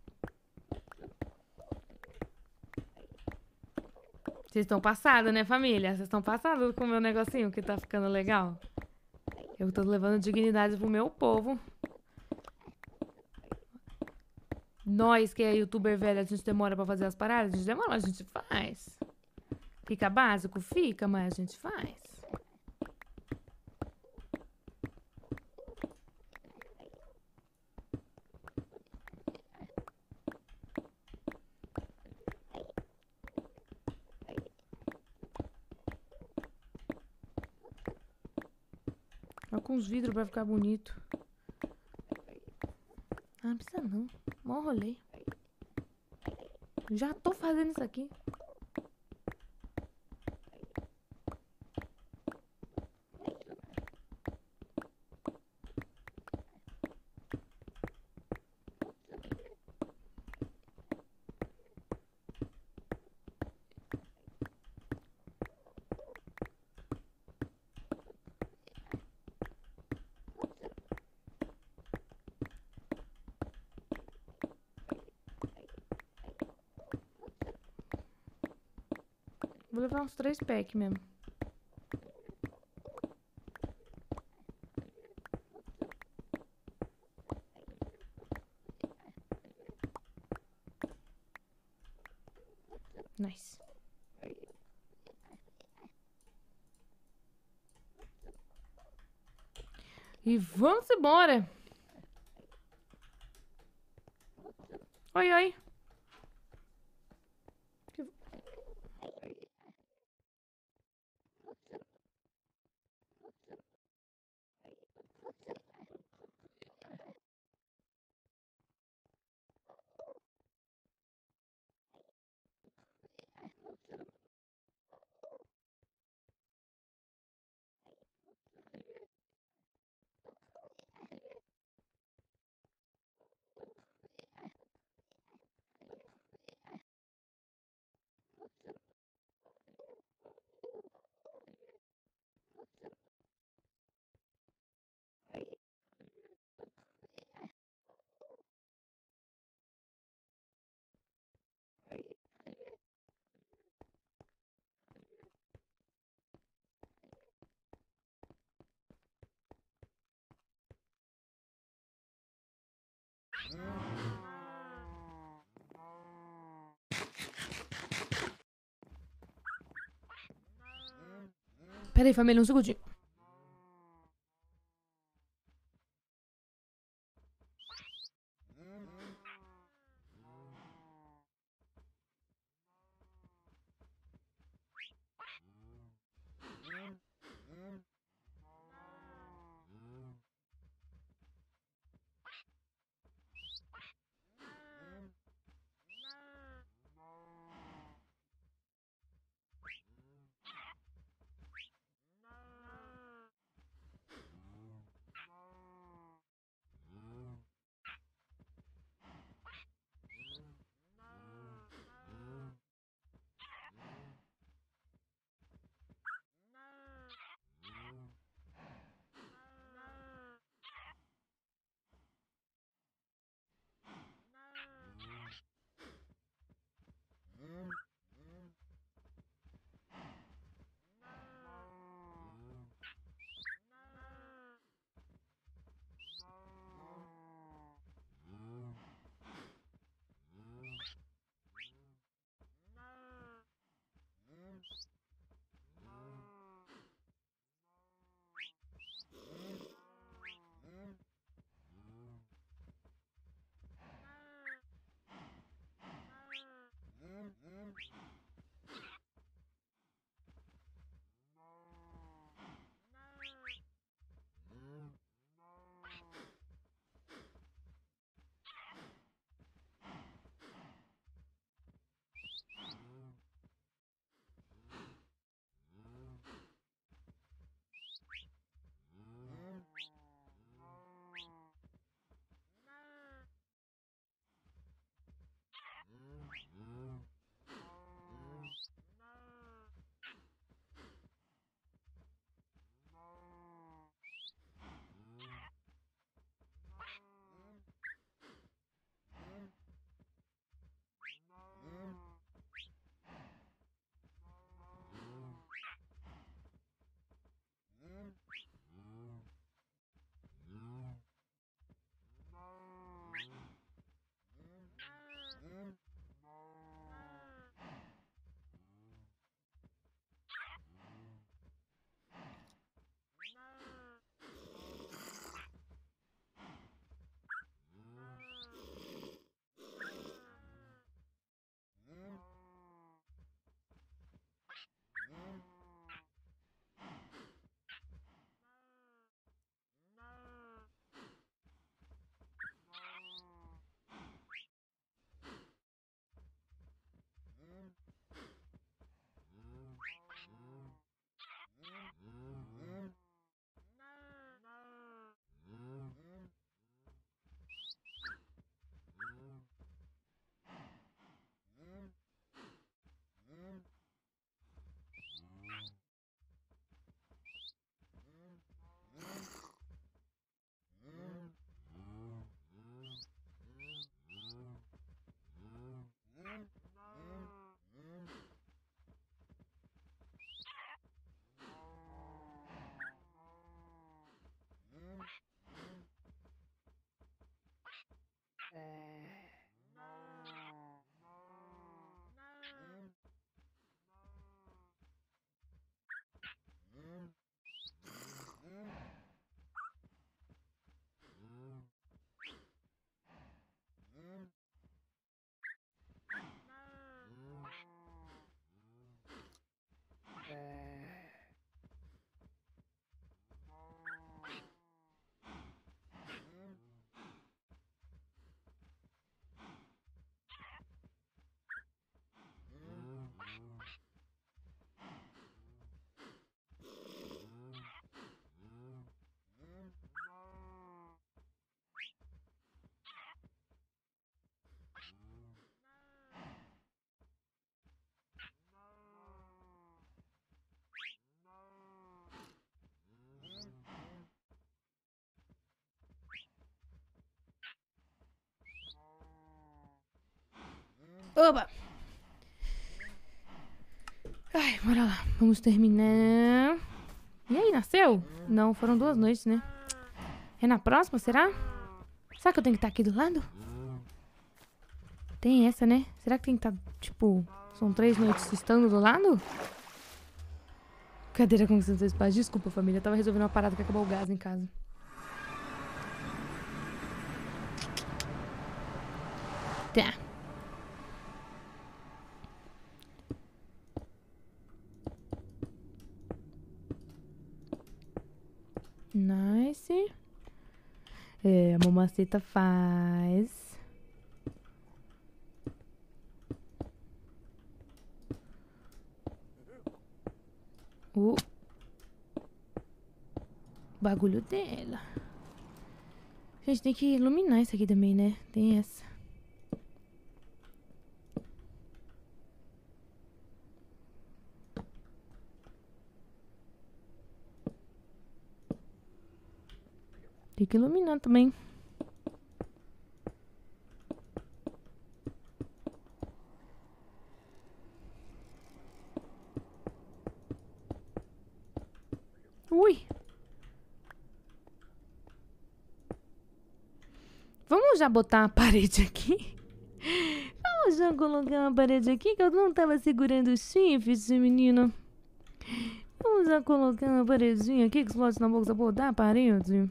Vocês estão passados, né, família? Vocês estão passados com o meu negocinho que tá ficando legal? Eu tô levando dignidade pro meu povo. Nós, que é youtuber velho, a gente demora pra fazer as paradas? A gente demora, mas a gente faz. Fica básico? Fica, mas a gente faz. Olha com os vidros pra ficar bonito. Ah, não precisa não. Mó rolê. Já tô fazendo isso aqui. Vou levar uns três packs mesmo. Nice. E vamos embora. Oi, oi. Pera aí, família, um segundinho. Oba! Ai, bora lá. Vamos terminar. E aí, nasceu? Não, foram duas noites, né? É na próxima, será? Será que eu tenho que estar aqui do lado? Tem essa, né? Será que tem que estar, tipo... São três noites estando do lado? Cadeira com seus pais. Desculpa, família. Eu tava resolvendo uma parada que acabou o gás em casa. Tá. Nice. É, a mamacita faz. O bagulho dela. Gente, tem que iluminar isso aqui também, né? Tem essa. Tem que iluminar também. Ui. Vamos já botar a parede aqui? Vamos já colocar uma parede aqui que eu não tava segurando os chifres, menino. Vamos já colocar uma paredinha aqui que explode na boca da botar a parede.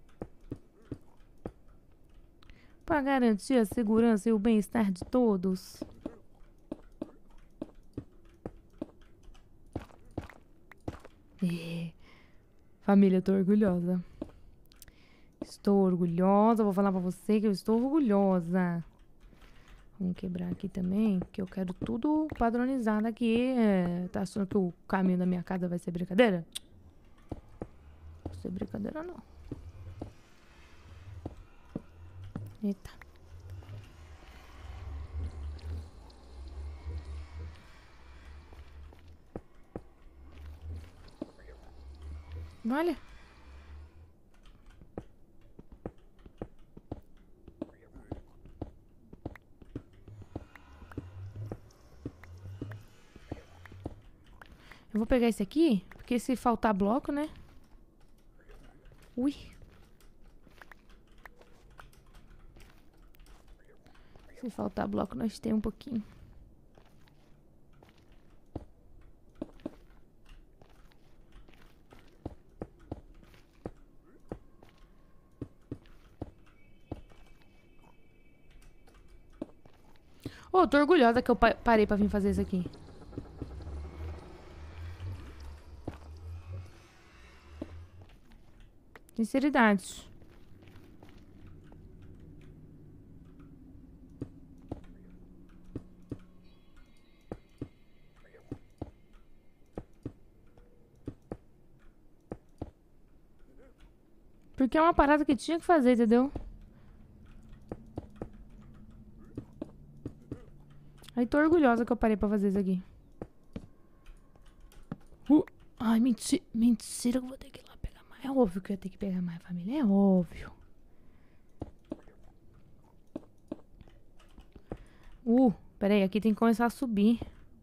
Para garantir a segurança e o bem-estar de todos. É. Família, eu tô orgulhosa. Estou orgulhosa. Vou falar pra você que eu estou orgulhosa. Vamos quebrar aqui também, que eu quero tudo padronizado aqui. É, tá achando que o caminho da minha casa vai ser brincadeira? Não vai ser brincadeira, não. Eita. Olha. Eu vou pegar esse aqui, porque se faltar bloco, né? Ui. Se faltar bloco, nós temos um pouquinho. Ô, oh, tô orgulhosa que eu pa parei pra vir fazer isso aqui. Sinceridade. Porque é uma parada que tinha que fazer, entendeu? Aí tô orgulhosa que eu parei pra fazer isso aqui. Uh, ai, mentira. Mentira que eu vou ter que ir lá pegar mais. É óbvio que eu ia ter que pegar mais, família. É óbvio. Uh, peraí. Aqui tem que começar a subir.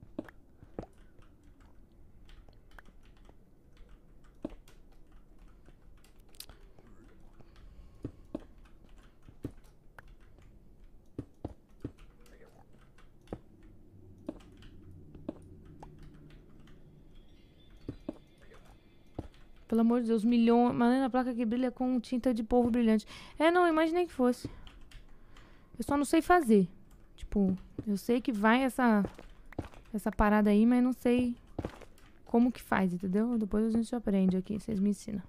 Pelo amor de Deus, milhões. Mas a placa que brilha com tinta de polvo brilhante. É, não, imaginei que fosse. Eu só não sei fazer. Tipo, eu sei que vai essa essa parada aí, mas não sei como que faz, entendeu? Depois a gente aprende aqui, vocês me ensinam.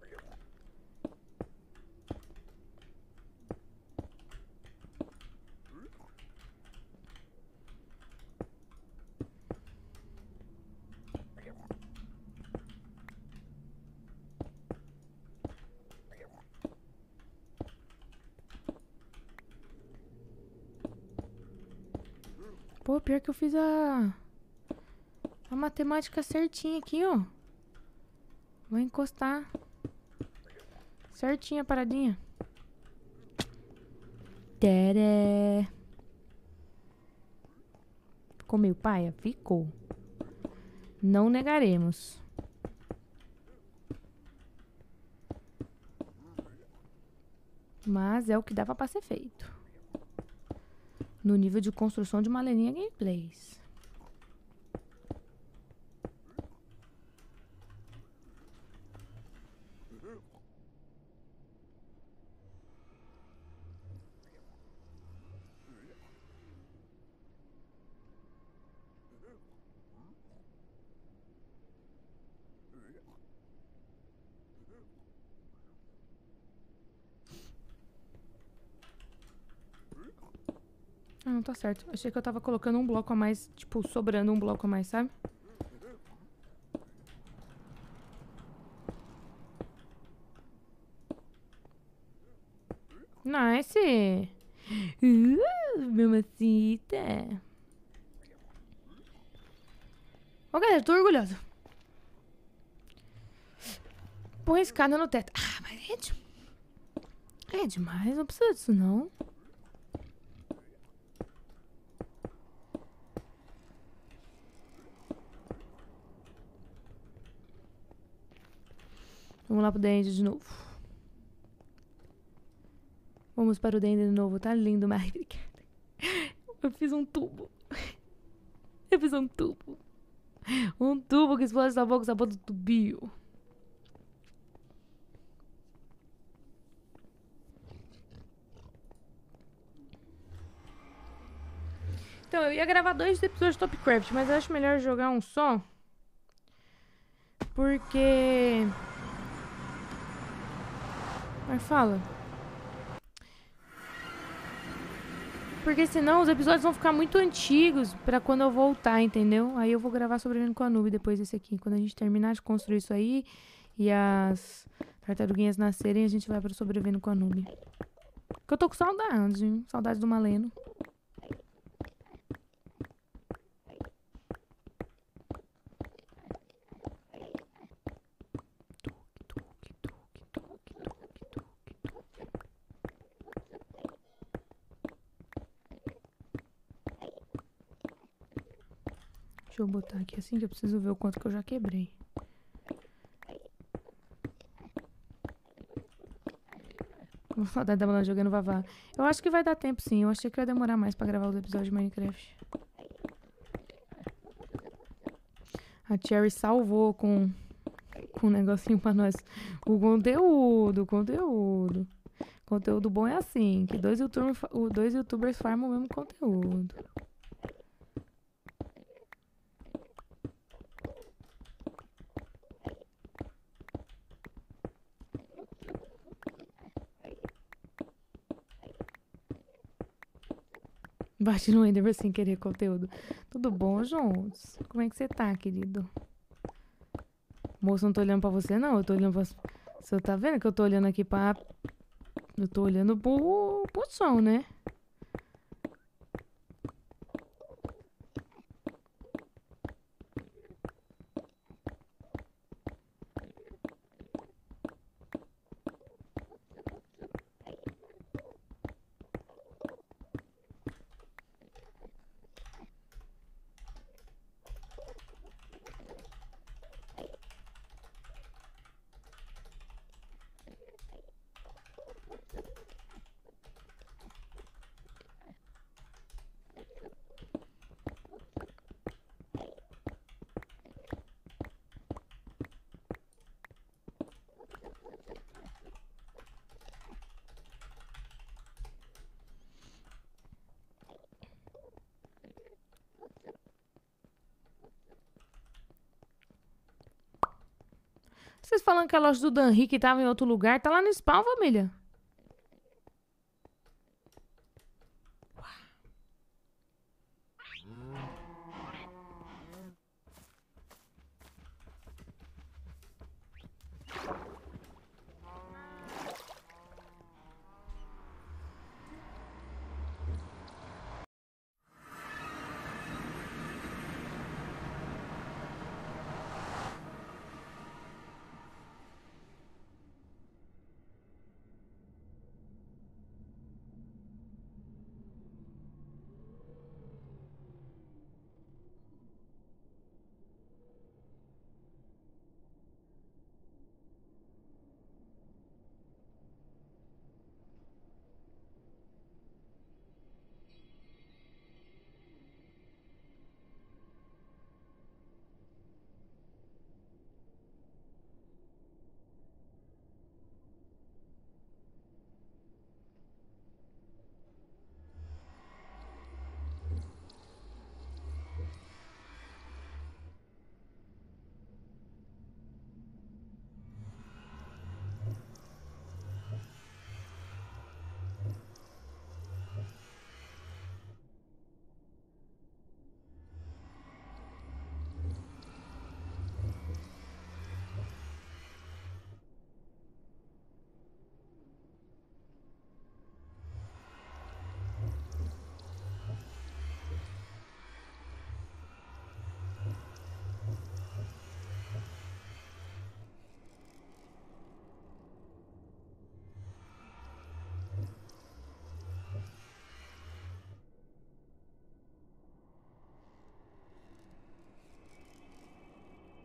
Pô, pior que eu fiz a... A matemática certinha aqui, ó. Vou encostar. Certinha a paradinha. Tadá. Ficou meio paia? Ficou. Não negaremos. Mas é o que dava pra ser feito. No nível de construção de Maleninha Gameplays. Ah, não tá certo. Achei que eu tava colocando um bloco a mais, tipo, sobrando um bloco a mais, sabe? Nice! Uh, mamacita! Ô, galera, tô orgulhosa. Põe a escada no teto. Ah, mas é, de... é demais, não precisa disso, não. Vamos lá pro dente de novo. Vamos para o dente de novo. Tá lindo, mas... Eu fiz um tubo. Eu fiz um tubo. Um tubo que explode essa boca, essa boca do tubinho. Então, eu ia gravar dois episódios de Topcraft, mas eu acho melhor jogar um só. Porque... Mas fala. Porque senão os episódios vão ficar muito antigos pra quando eu voltar, entendeu? Aí eu vou gravar Sobrevivendo com a Noob depois desse aqui. Quando a gente terminar de construir isso aí e as tartaruguinhas nascerem, a gente vai pro Sobrevivendo com a Noob. Porque eu tô com saudades, hein? Saudades do Maleno. Deixa eu botar aqui assim que eu preciso ver o quanto que eu já quebrei. Vou saudade da Malena jogando Vavá. Eu acho que vai dar tempo sim. Eu achei que ia demorar mais pra gravar os episódios de Minecraft. A Cherry salvou com, com um negocinho pra nós. O conteúdo, o conteúdo. Conteúdo bom é assim, que dois youtubers, dois youtubers farmam o mesmo conteúdo. Bate no Enderman sem querer conteúdo. Tudo bom, Jones? Como é que você tá, querido? Moço, não tô olhando pra você, não. Eu tô olhando pra... Você tá vendo que eu tô olhando aqui pra... Eu tô olhando pro, pro som, né? Vocês falando que a loja do Dan Rick tava em outro lugar, tá lá no spawn, família.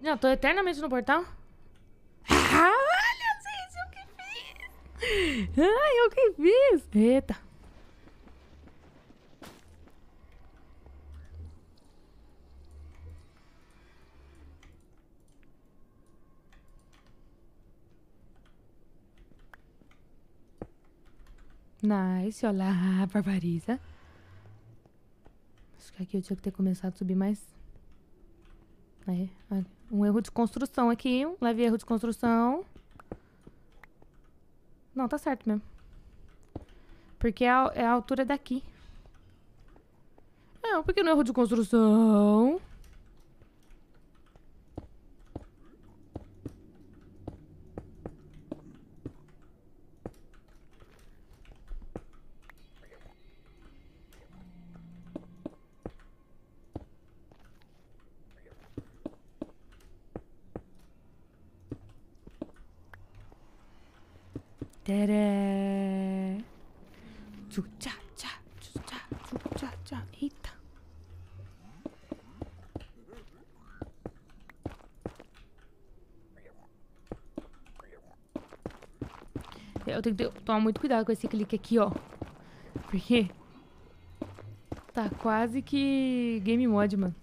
Não, tô eternamente no portal. Ah, olha, gente, eu que fiz. Ai, eu que fiz. Eita. Nice, olha lá, barbariza. Acho que aqui eu tinha que ter começado a subir mais. Aí, um erro de construção aqui, um leve erro de construção. Não, tá certo mesmo. Porque é a, é a altura daqui. É um pequeno erro de construção. Tadá. Tchá, tchá, tchá, tchá, tchá. Eita. Eu tenho que ter- tomar muito cuidado com esse clique aqui, ó. Porque tá quase que game mod, mano.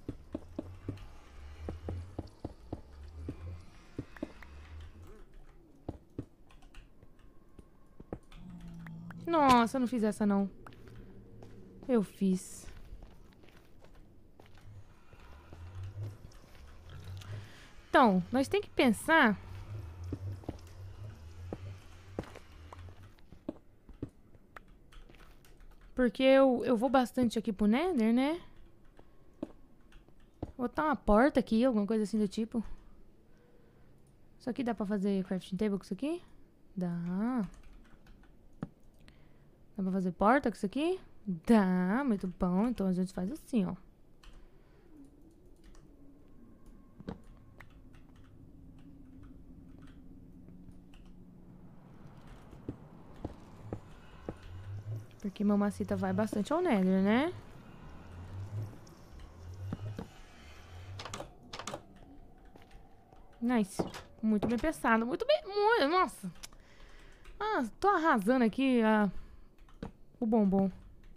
Nossa, eu não fiz essa, não. Eu fiz. Então, nós tem que pensar... Porque eu, eu vou bastante aqui pro Nether, né? Vou botar uma porta aqui, alguma coisa assim do tipo. Isso aqui dá pra fazer crafting table com isso aqui? Dá. Dá pra fazer porta com isso aqui? Dá, muito bom. Então a gente faz assim, ó. Porque mamacita vai bastante ao Nether, né? Nice. Muito bem pensado. Muito bem. Muito, nossa. Ah, tô arrasando aqui a, o bombom.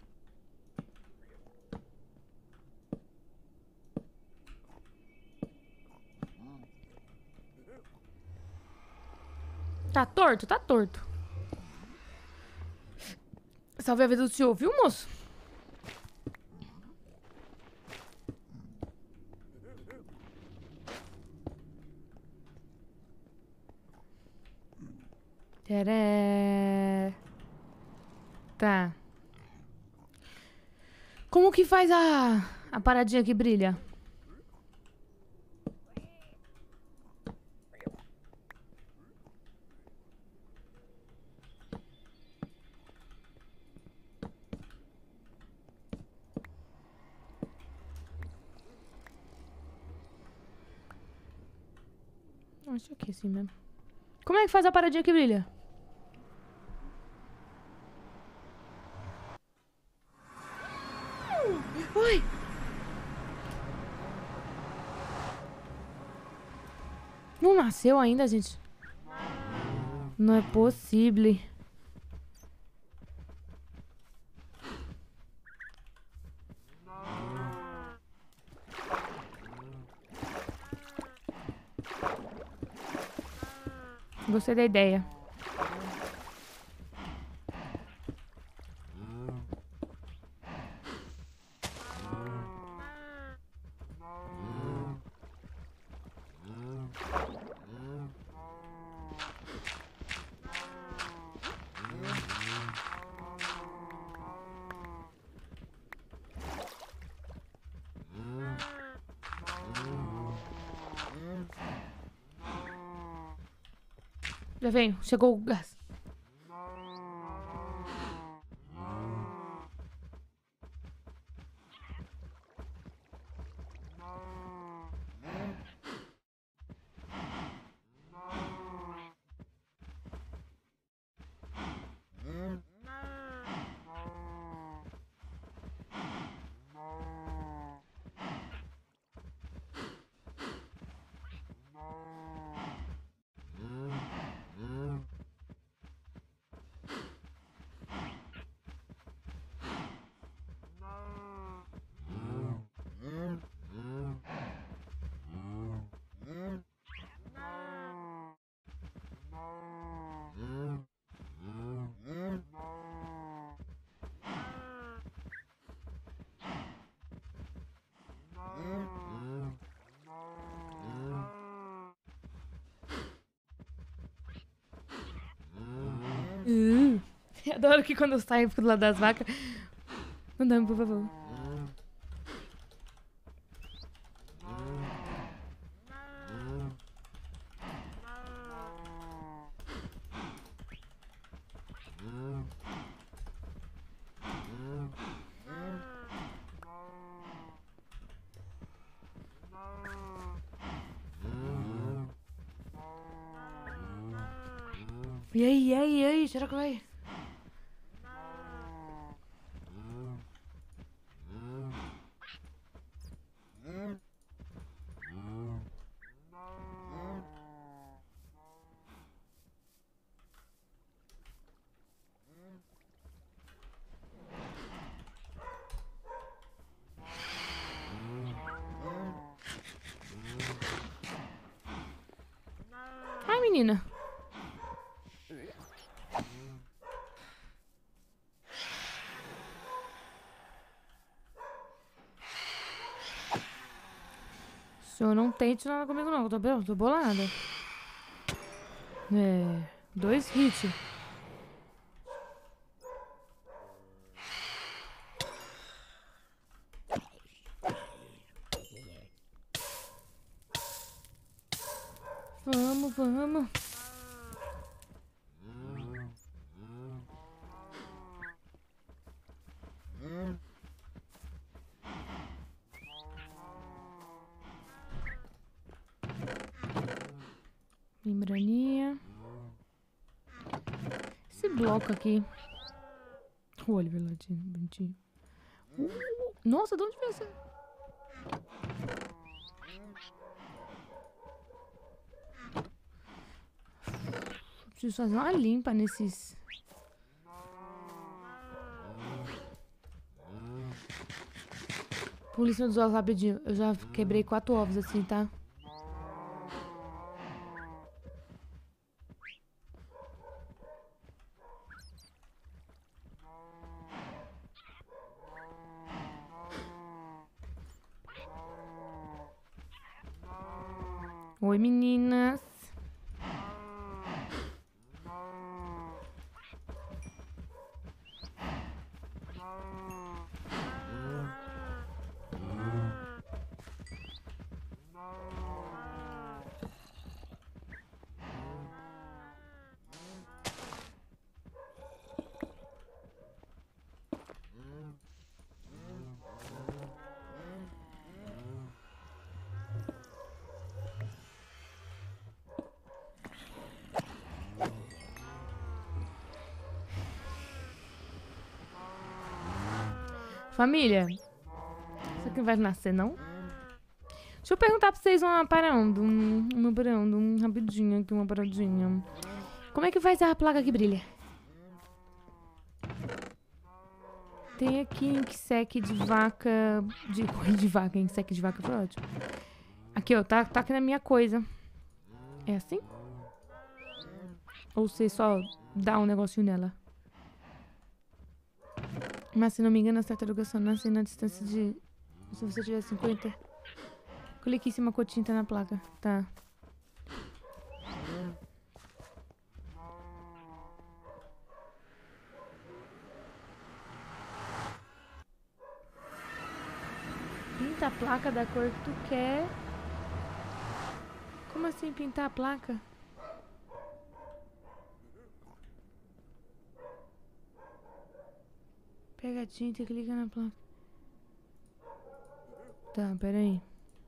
Tá torto? Tá torto. Salve a vida do senhor, viu, moço? Tadá. Tá. Como que faz a, a paradinha que brilha? Acho que é assim mesmo. Como é que faz a paradinha que brilha? Oi! Não nasceu ainda, gente? Não é possível. Gostei da ideia. Já venho, chegou o gás. Adoro que quando eu saio do lado das vacas. Andando, por favor. E aí, e aí, e aí, será que vai? Ai, menina. O senhor não tente nada comigo não, tô, tô bolada. É... Dois hits. Vamos, vamos. Membraninha. Esse bloco aqui. O Oliver ladinho, bonitinho. Uh, nossa, de onde veio essa? Preciso fazer uma limpa nesses. Polícia dos ovos rapidinho. Eu já quebrei quatro ovos assim, tá? Oi, meninas. Família, isso aqui não vai nascer, não? Deixa eu perguntar pra vocês uma parando, um, uma parando, um rapidinho aqui, uma paradinha. Como é que faz a placa que brilha? Tem aqui em sec de vaca, de corrida de vaca, em sec de vaca foi ótimo. Aqui, ó, tá, tá aqui na minha coisa. É assim? Ou você só dá um negocinho nela? Mas se não me engano, a tartaruga só nasce na distância de... Se você tiver cinquenta. Clique em cima com tinta na placa. Tá. Pinta a placa da cor que tu quer. Como assim pintar a placa? Pega a tinta e clica na placa. Tá, peraí.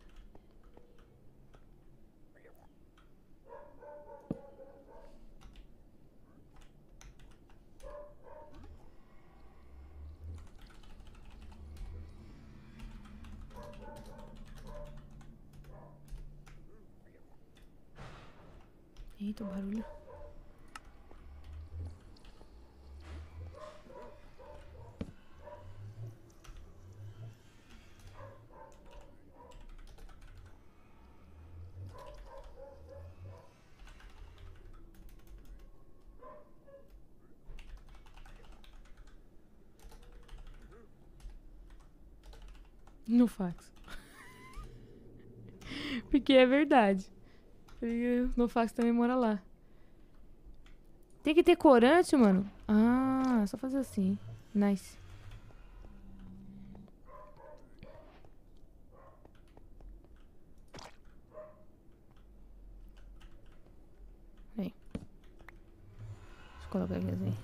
Eita, o barulho. No fax. Porque é verdade. Porque no fax também mora lá. Tem que ter corante, mano. Ah, é só fazer assim. Nice. Aí. Deixa eu colocar aqui assim.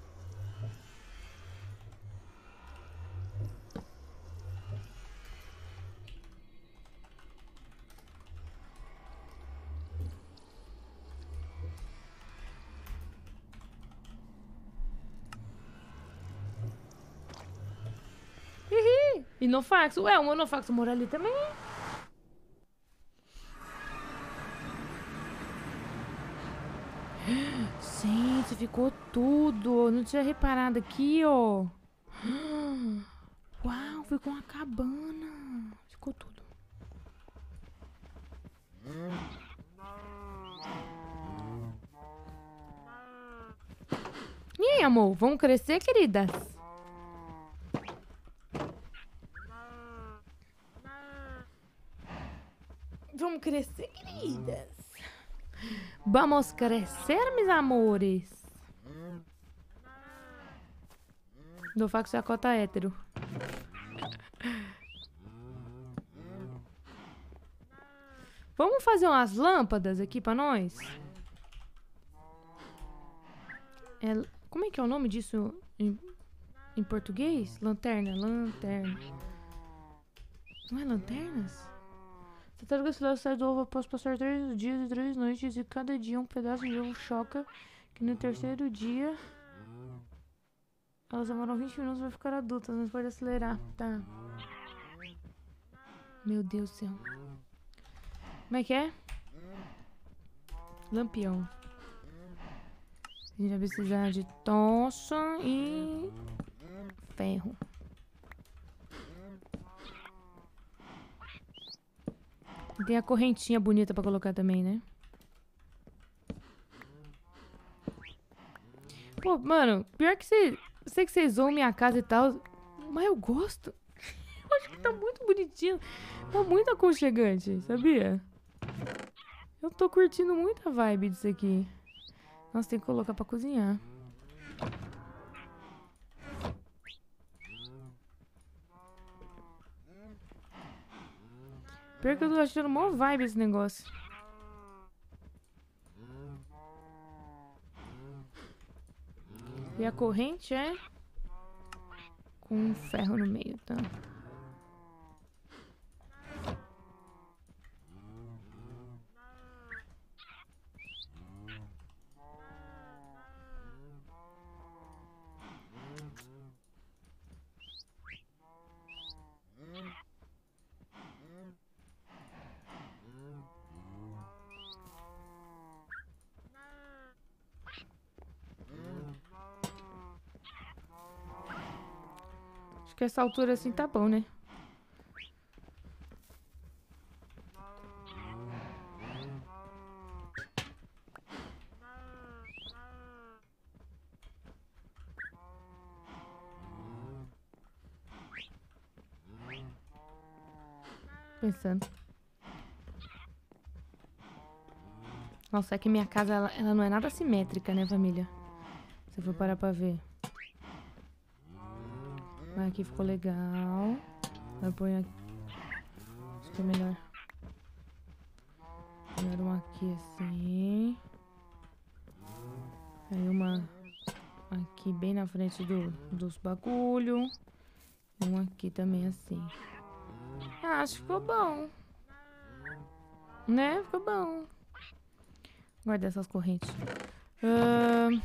Hihi. E no fax. Ué, o meu no fax mora ali também. Gente, ficou tudo. Não tinha reparado aqui, ó. Uau, ficou uma cabana. Ficou tudo. E aí, amor? Vamos crescer, queridas? Vamos crescer, queridas? Vamos crescer, meus amores? Do fax é a cota hétero. Vamos fazer umas lâmpadas aqui pra nós? É, como é que é o nome disso em, em português? Lanterna, lanterna. Não é lanternas? Tartarugas filhotas saem do ovo após passar três dias e três noites e cada dia um pedaço de ovo choca que no terceiro dia elas demoram vinte minutos pra ficar adultas, mas pode acelerar. Tá. Meu Deus do céu. Como é que é? Lampião. A gente vai precisar de tocha e ferro. E tem a correntinha bonita pra colocar também, né? Pô, mano, pior que você... Eu sei que vocês zoam minha casa e tal, mas eu gosto. Eu acho que tá muito bonitinho. Tá muito aconchegante, sabia? Eu tô curtindo muito a vibe disso aqui. Nossa, tem que colocar pra cozinhar. Pior que eu tô achando mó vibe esse negócio. E a corrente é com um ferro no meio, tá? Acho que essa altura assim tá bom, né? Pensando. Nossa, é que minha casa, ela, ela não é nada simétrica, né, família? Se eu for parar pra ver. Aqui ficou legal. Vai pôr aqui. Acho que é melhor. Melhor uma aqui assim. Aí uma aqui bem na frente do, dos bagulho. E uma aqui também assim. Ah, acho que ficou bom. Né? Ficou bom. Guardar essas correntes. Ahn...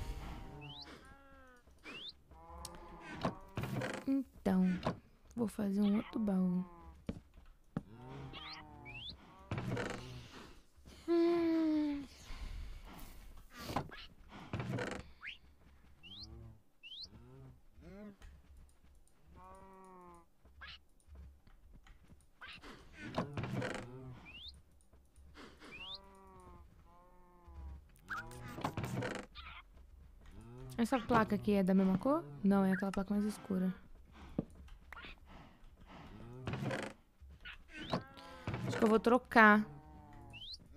Então, vou fazer um outro baú. Hum. Essa placa aqui é da mesma cor? Não, é aquela placa mais escura. Acho que eu vou trocar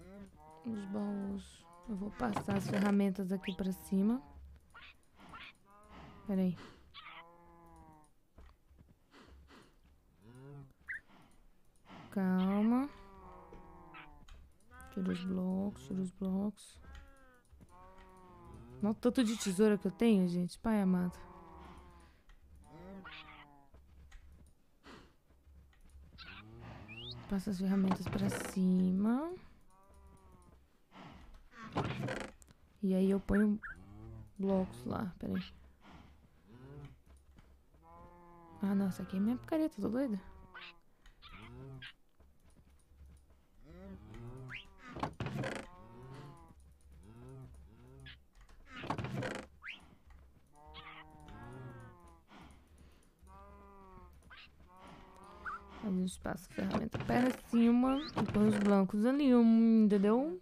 os baús. Eu vou passar as ferramentas aqui pra cima. Pera aí. Calma. Tira os blocos, tira os blocos. Olha o tanto de tesoura que eu tenho, gente. Pai amado. Passa as ferramentas pra cima. E aí eu ponho blocos lá. Pera aí. Ah, nossa, aqui é minha picareta, tô doida? A gente passa a ferramenta para cima e põe os blancos ali, um, entendeu?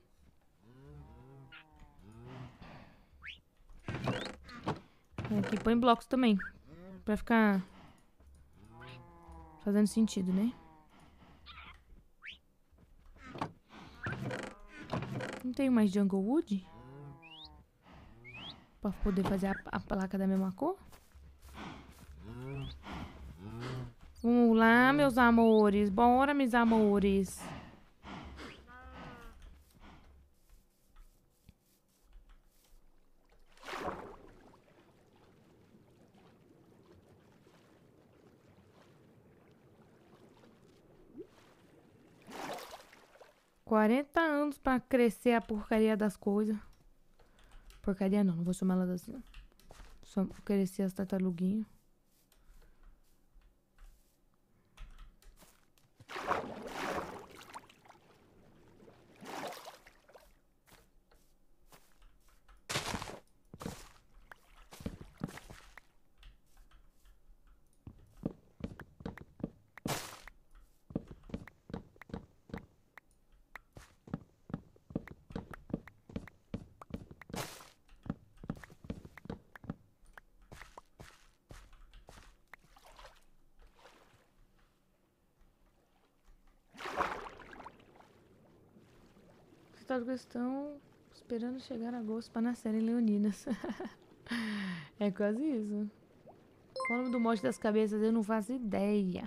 Aqui põe blocos também, pra ficar fazendo sentido, né? Não tenho mais jungle wood? Pra poder fazer a, a placa da mesma cor? Vamos lá, meus amores. Bora, meus amores. Quarenta anos pra crescer a porcaria das coisas. Porcaria não, não vou chamar ela assim. Só crescer as tartaruguinhas. As tartarugas estão esperando chegar a agosto para nascerem leoninas. É quase isso. Qual o nome do monte das cabeças? Eu não faço ideia.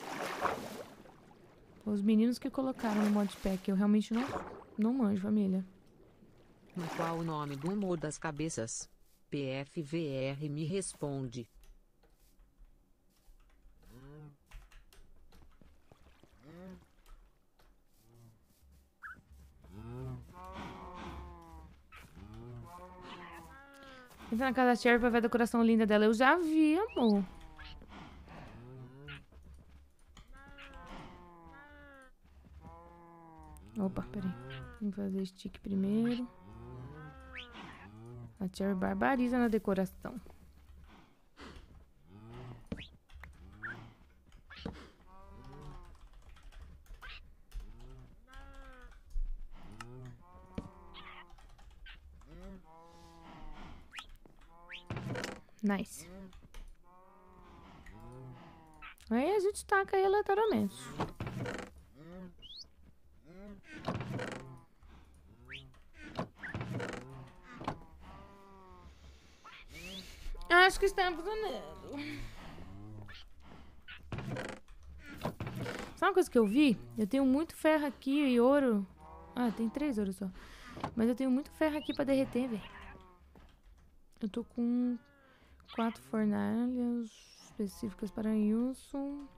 Os meninos que colocaram no modpack, eu realmente não, não manjo, família. Qual o nome do humor das cabeças? P F V R me responde. Entra na casa da Cherry pra ver a decoração linda dela. Eu já vi, amor. Opa, peraí. Vamos fazer stick primeiro. A Cherry barbariza na decoração. Nice. Aí a gente taca aí aleatoriamente. Acho que estamos ganhando. Sabe uma coisa que eu vi? Eu tenho muito ferro aqui e ouro. Ah, tem três ouros só. Mas eu tenho muito ferro aqui pra derreter, velho. Eu tô com quatro fornalhas específicas para isso.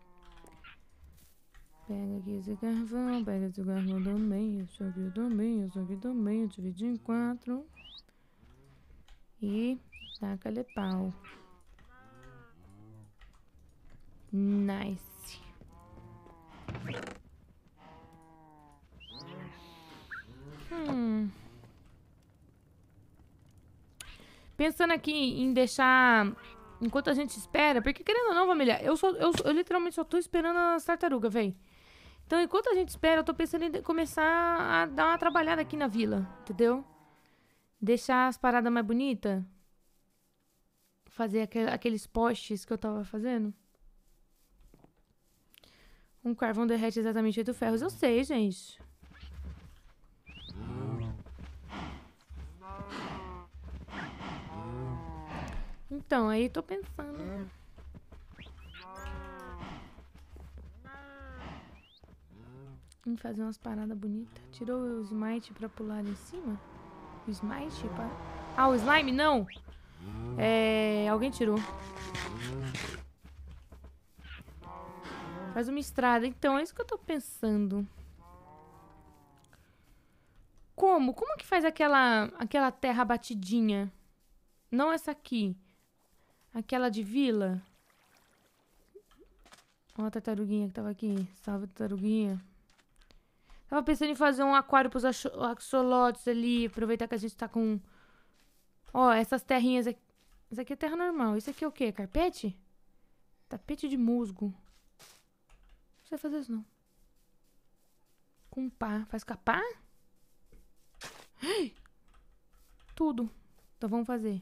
Pega aqui esse carvão, pega esse carvão também, isso aqui também, isso aqui também. Eu dividi em quatro. E taca-lhe pau. Nice. Hum. Pensando aqui em deixar... Enquanto a gente espera... Porque querendo ou não, família... Eu, só, eu, eu literalmente só tô esperando as tartarugas, véi. Então, enquanto a gente espera... Eu tô pensando em começar a dar uma trabalhada aqui na vila. Entendeu? Deixar as paradas mais bonitas. Fazer aquel, aqueles postes que eu tava fazendo. Um carvão derrete exatamente oito ferros. Eu sei, gente. Então, aí tô pensando. Em fazer umas paradas bonitas. Tirou o smite pra pular em cima? O smite? Pra... Ah, o slime? Não! É... Alguém tirou. Faz uma estrada. Então, é isso que eu tô pensando. Como? Como que faz aquela, aquela terra batidinha? Não essa aqui. Aquela de vila. Ó a tartaruguinha que tava aqui. Salve, tartaruguinha. Tava pensando em fazer um aquário pros axolotes ali. Aproveitar que a gente tá com... Ó, essas terrinhas aqui. Isso aqui é terra normal. Isso aqui é o quê? Carpete? Tapete de musgo. Não sei fazer isso, não. Com pá. Faz capar? Tudo. Então vamos fazer.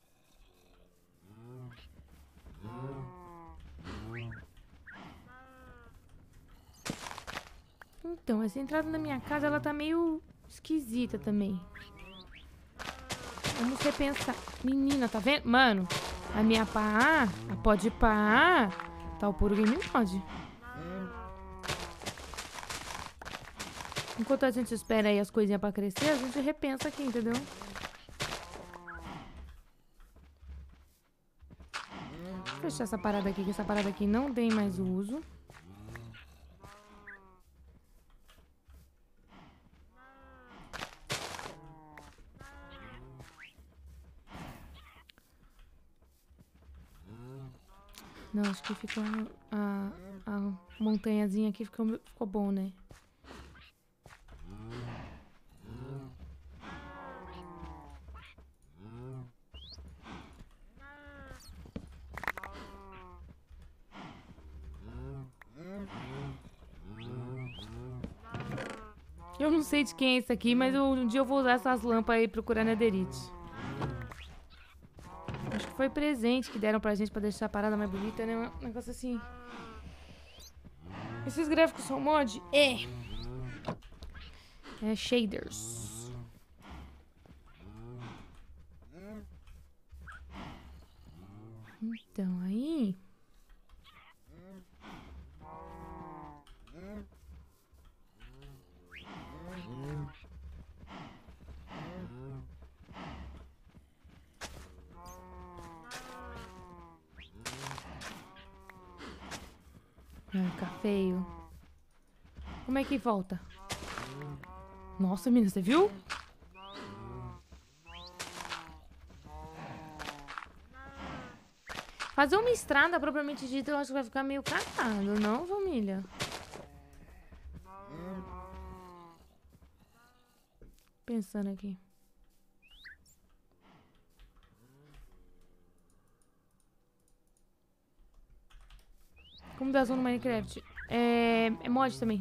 Então, essa entrada na minha casa, ela tá meio esquisita também. Vamos repensar. Menina, tá vendo? Mano, a minha pá, a pode pá, tá o puro game mod. Enquanto a gente espera aí as coisinhas pra crescer, a gente repensa aqui, entendeu? Vou fechar essa parada aqui, que essa parada aqui não tem mais uso. Não, acho que ficou a, a montanhazinha aqui ficou, ficou bom, né? Eu não sei de quem é isso aqui, mas eu, um dia eu vou usar essas lâmpadas aí procurar netherite. Acho que foi presente que deram pra gente pra deixar a parada mais bonita, né? Um negócio assim. Esses gráficos são mod? É. É shaders. Então, aí... Ai, fica feio. Como é que volta? Nossa, menina, você viu? Fazer uma estrada propriamente dita, eu acho que vai ficar meio cagado, não, família? Pensando aqui. Como dá som no Minecraft? É, é mod também.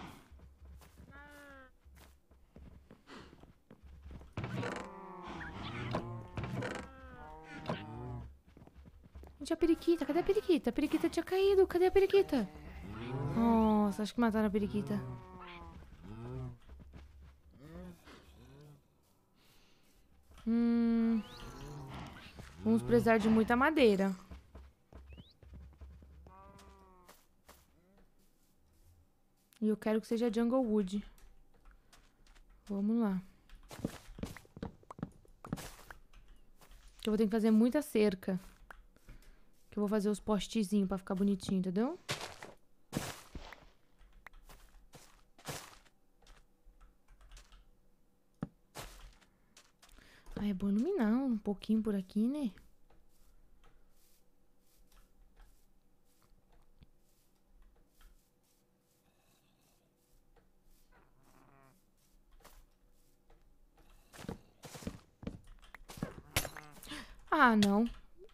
Gente, a periquita. Cadê a periquita? A periquita tinha caído. Cadê a periquita? Nossa, acho que mataram a periquita. Hum... Vamos precisar de muita madeira. E eu quero que seja Jungle Wood. Vamos lá. Eu vou ter que fazer muita cerca. Que eu vou fazer os postezinhos pra ficar bonitinho, entendeu? Ah, é bom iluminar um pouquinho por aqui, né? Ah, não.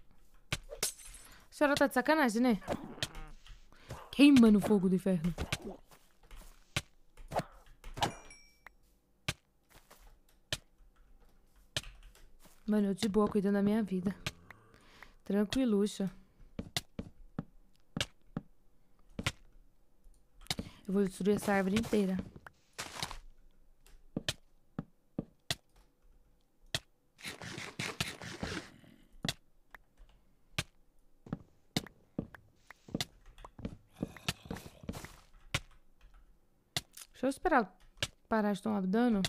A senhora tá de sacanagem, né? Queima no fogo do inferno. Mano, eu de boa cuidando da minha vida. Tranquiluxa. Eu vou destruir essa árvore inteira. Deixa eu esperar parar de tomar dano.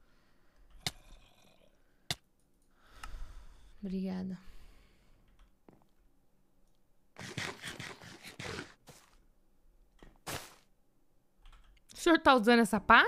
Obrigada. O senhor tá usando essa pá?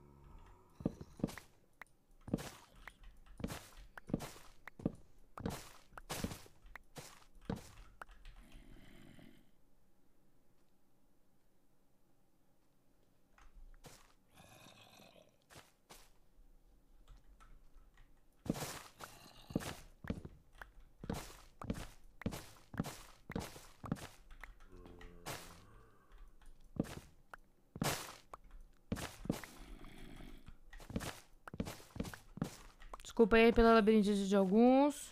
Desculpa aí pela labirintite de alguns.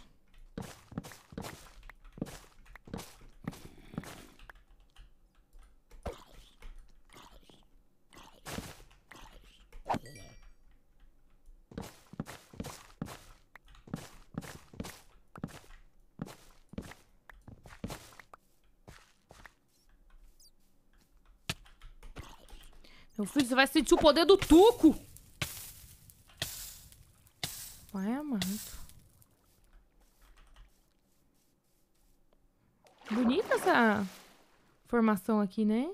Meu filho, você vai sentir o poder do Tuco! Pai amado. Bonita essa formação aqui, né?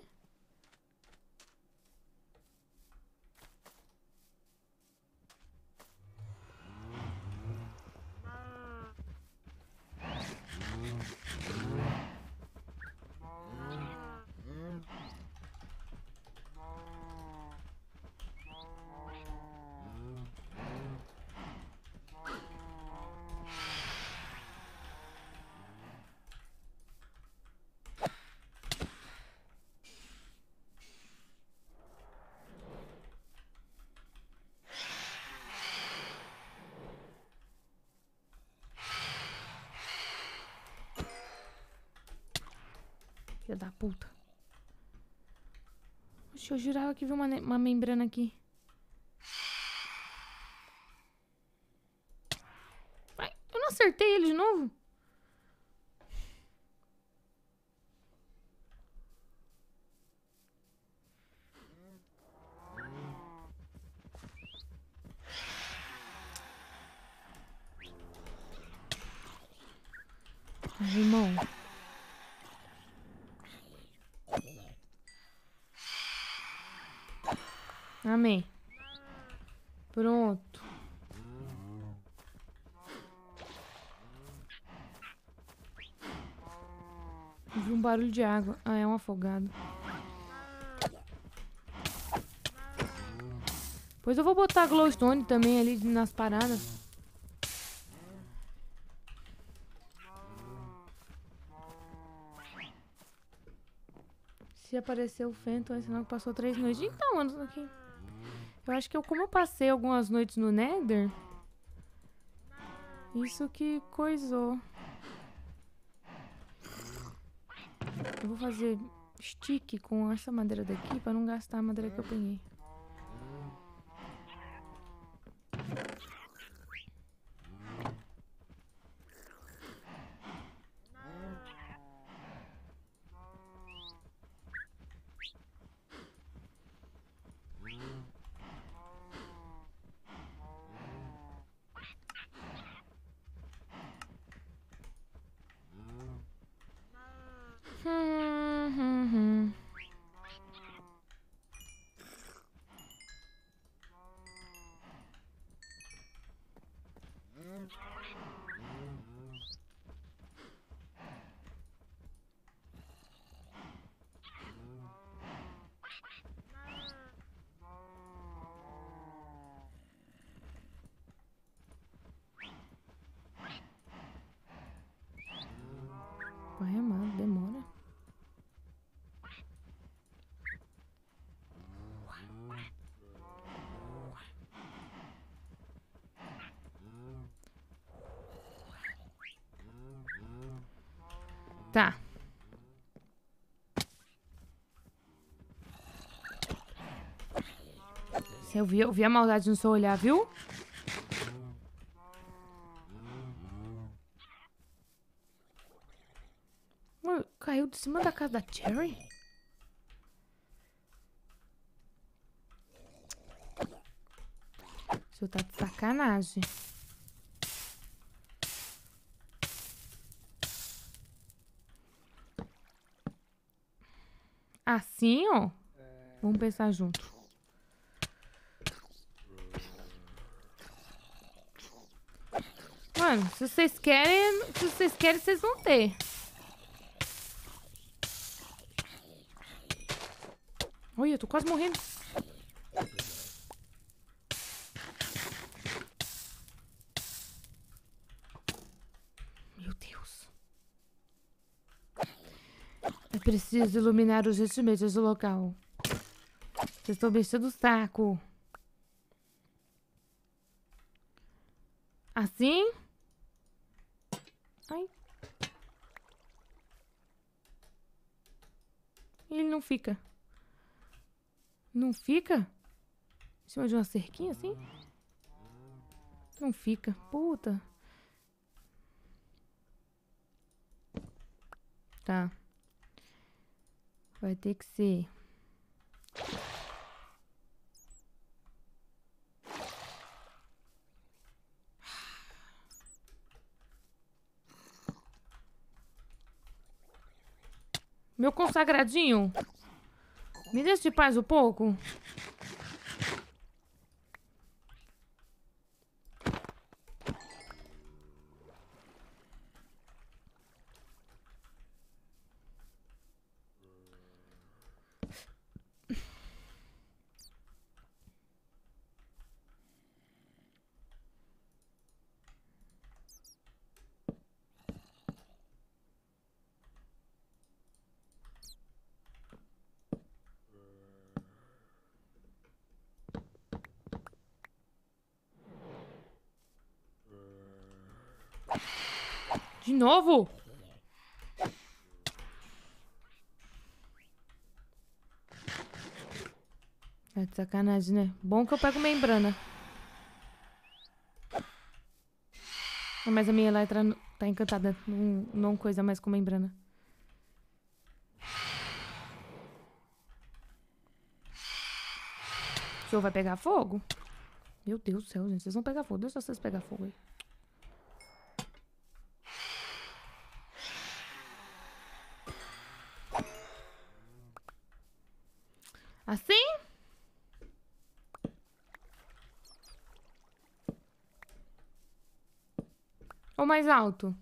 Filha da puta. Oxe, eu jurava que vi uma, uma membrana aqui. Ai, eu não acertei ele de novo? Ai, irmão. Amém. Pronto. Vi um barulho de água. Ah, é um afogado. Depois eu vou botar glowstone também ali nas paradas. Se apareceu o Phantom, é sinal que passou três noites. Então, anos aqui. Eu acho que eu, como eu passei algumas noites no Nether, isso que coisou. Eu vou fazer stick com essa madeira daqui pra não gastar a madeira que eu peguei. Hum, hum, hum. Pai amado, demora. Tá. Você eu vi, eu vi a maldade no seu olhar, viu? Mano, caiu de cima da casa da Cherry? senhor tá de sacanagem. Assim, ó. Vamos pensar junto. Mano, se vocês querem, se vocês querem, vocês vão ter. Olha, eu tô quase morrendo. Meu Deus. É preciso iluminar urgentemente esse local. Vocês estão mexendo o saco. Assim? Ai. Ele não fica. Não fica? Em cima de uma cerquinha assim? Não fica. Puta. Tá. Vai ter que ser. Meu consagradinho. Me deixa de paz um pouco. De novo? É de sacanagem, né? Bom que eu pego membrana. Mas a minha Elytra tá encantada. Não, não coisa mais com membrana. O senhor vai pegar fogo? Meu Deus do céu, gente. Vocês vão pegar fogo. Deixa vocês pegar fogo aí. Assim? Ou mais alto?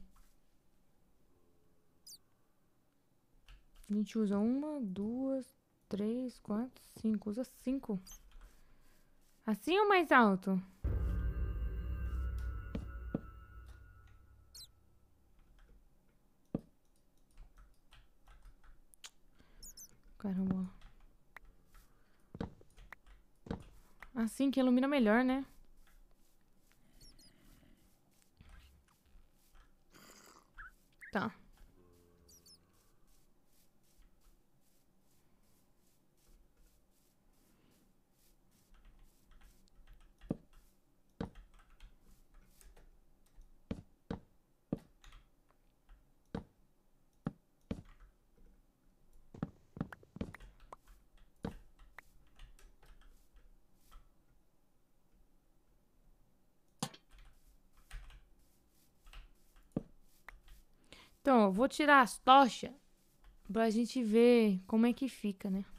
A gente usa uma, duas, três, quatro, cinco. Usa cinco. Assim ou mais alto? Caramba. Assim que ilumina melhor, né? Tá. Então, eu vou tirar as tochas pra gente ver como é que fica, né?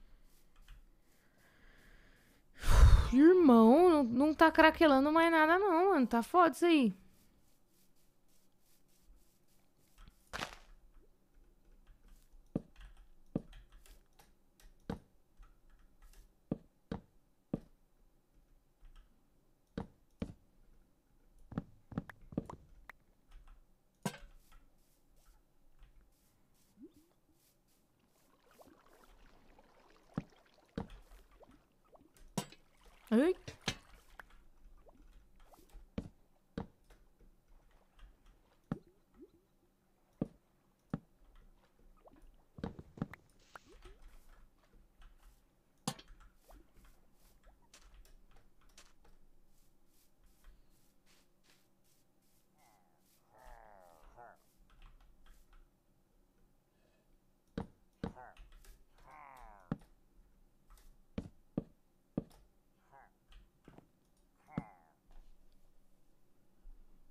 Irmão, não, não tá craquelando mais nada não, mano. Tá foda isso aí. Ai.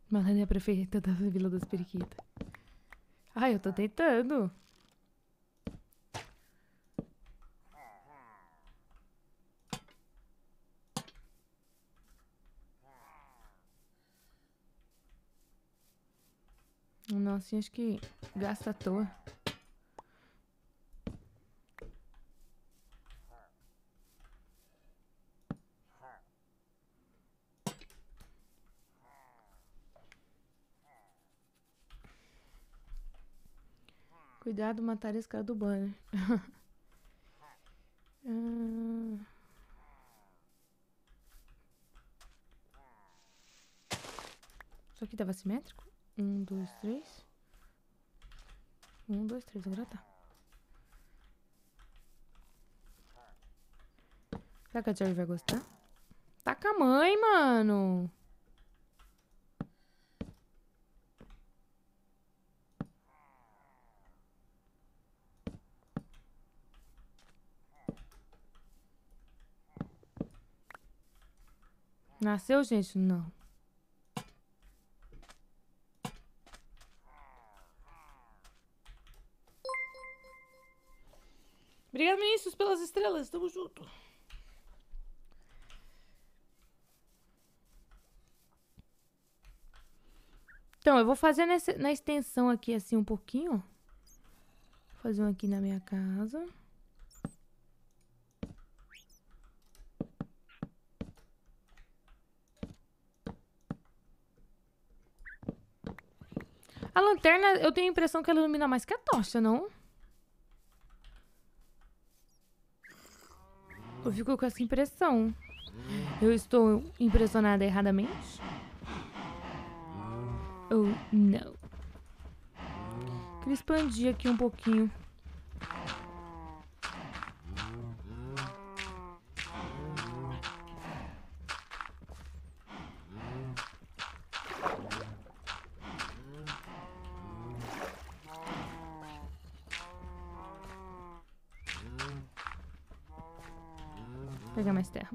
Marlene é a prefeita da Vila das Periquitas. Ai, eu tô tentando. Nossa, acho que gasta à toa. Cuidado, matar esse cara do banner. ah... Isso aqui tava simétrico? Um, dois, três. Um, dois, três. Agora tá. Será que a Jerry vai gostar? Tá com a mãe, mano. Nasceu, gente? Não. Obrigado, ministros, pelas estrelas. Tamo junto. Então, eu vou fazer nessa, na extensão aqui, assim, um pouquinho. Vou fazer um aqui na minha casa. A lanterna, eu tenho a impressão que ela ilumina mais que a tocha, não? Eu fico com essa impressão. Eu estou impressionada erradamente? Ou não? Queria expandir aqui um pouquinho. Vou pegar mais terra.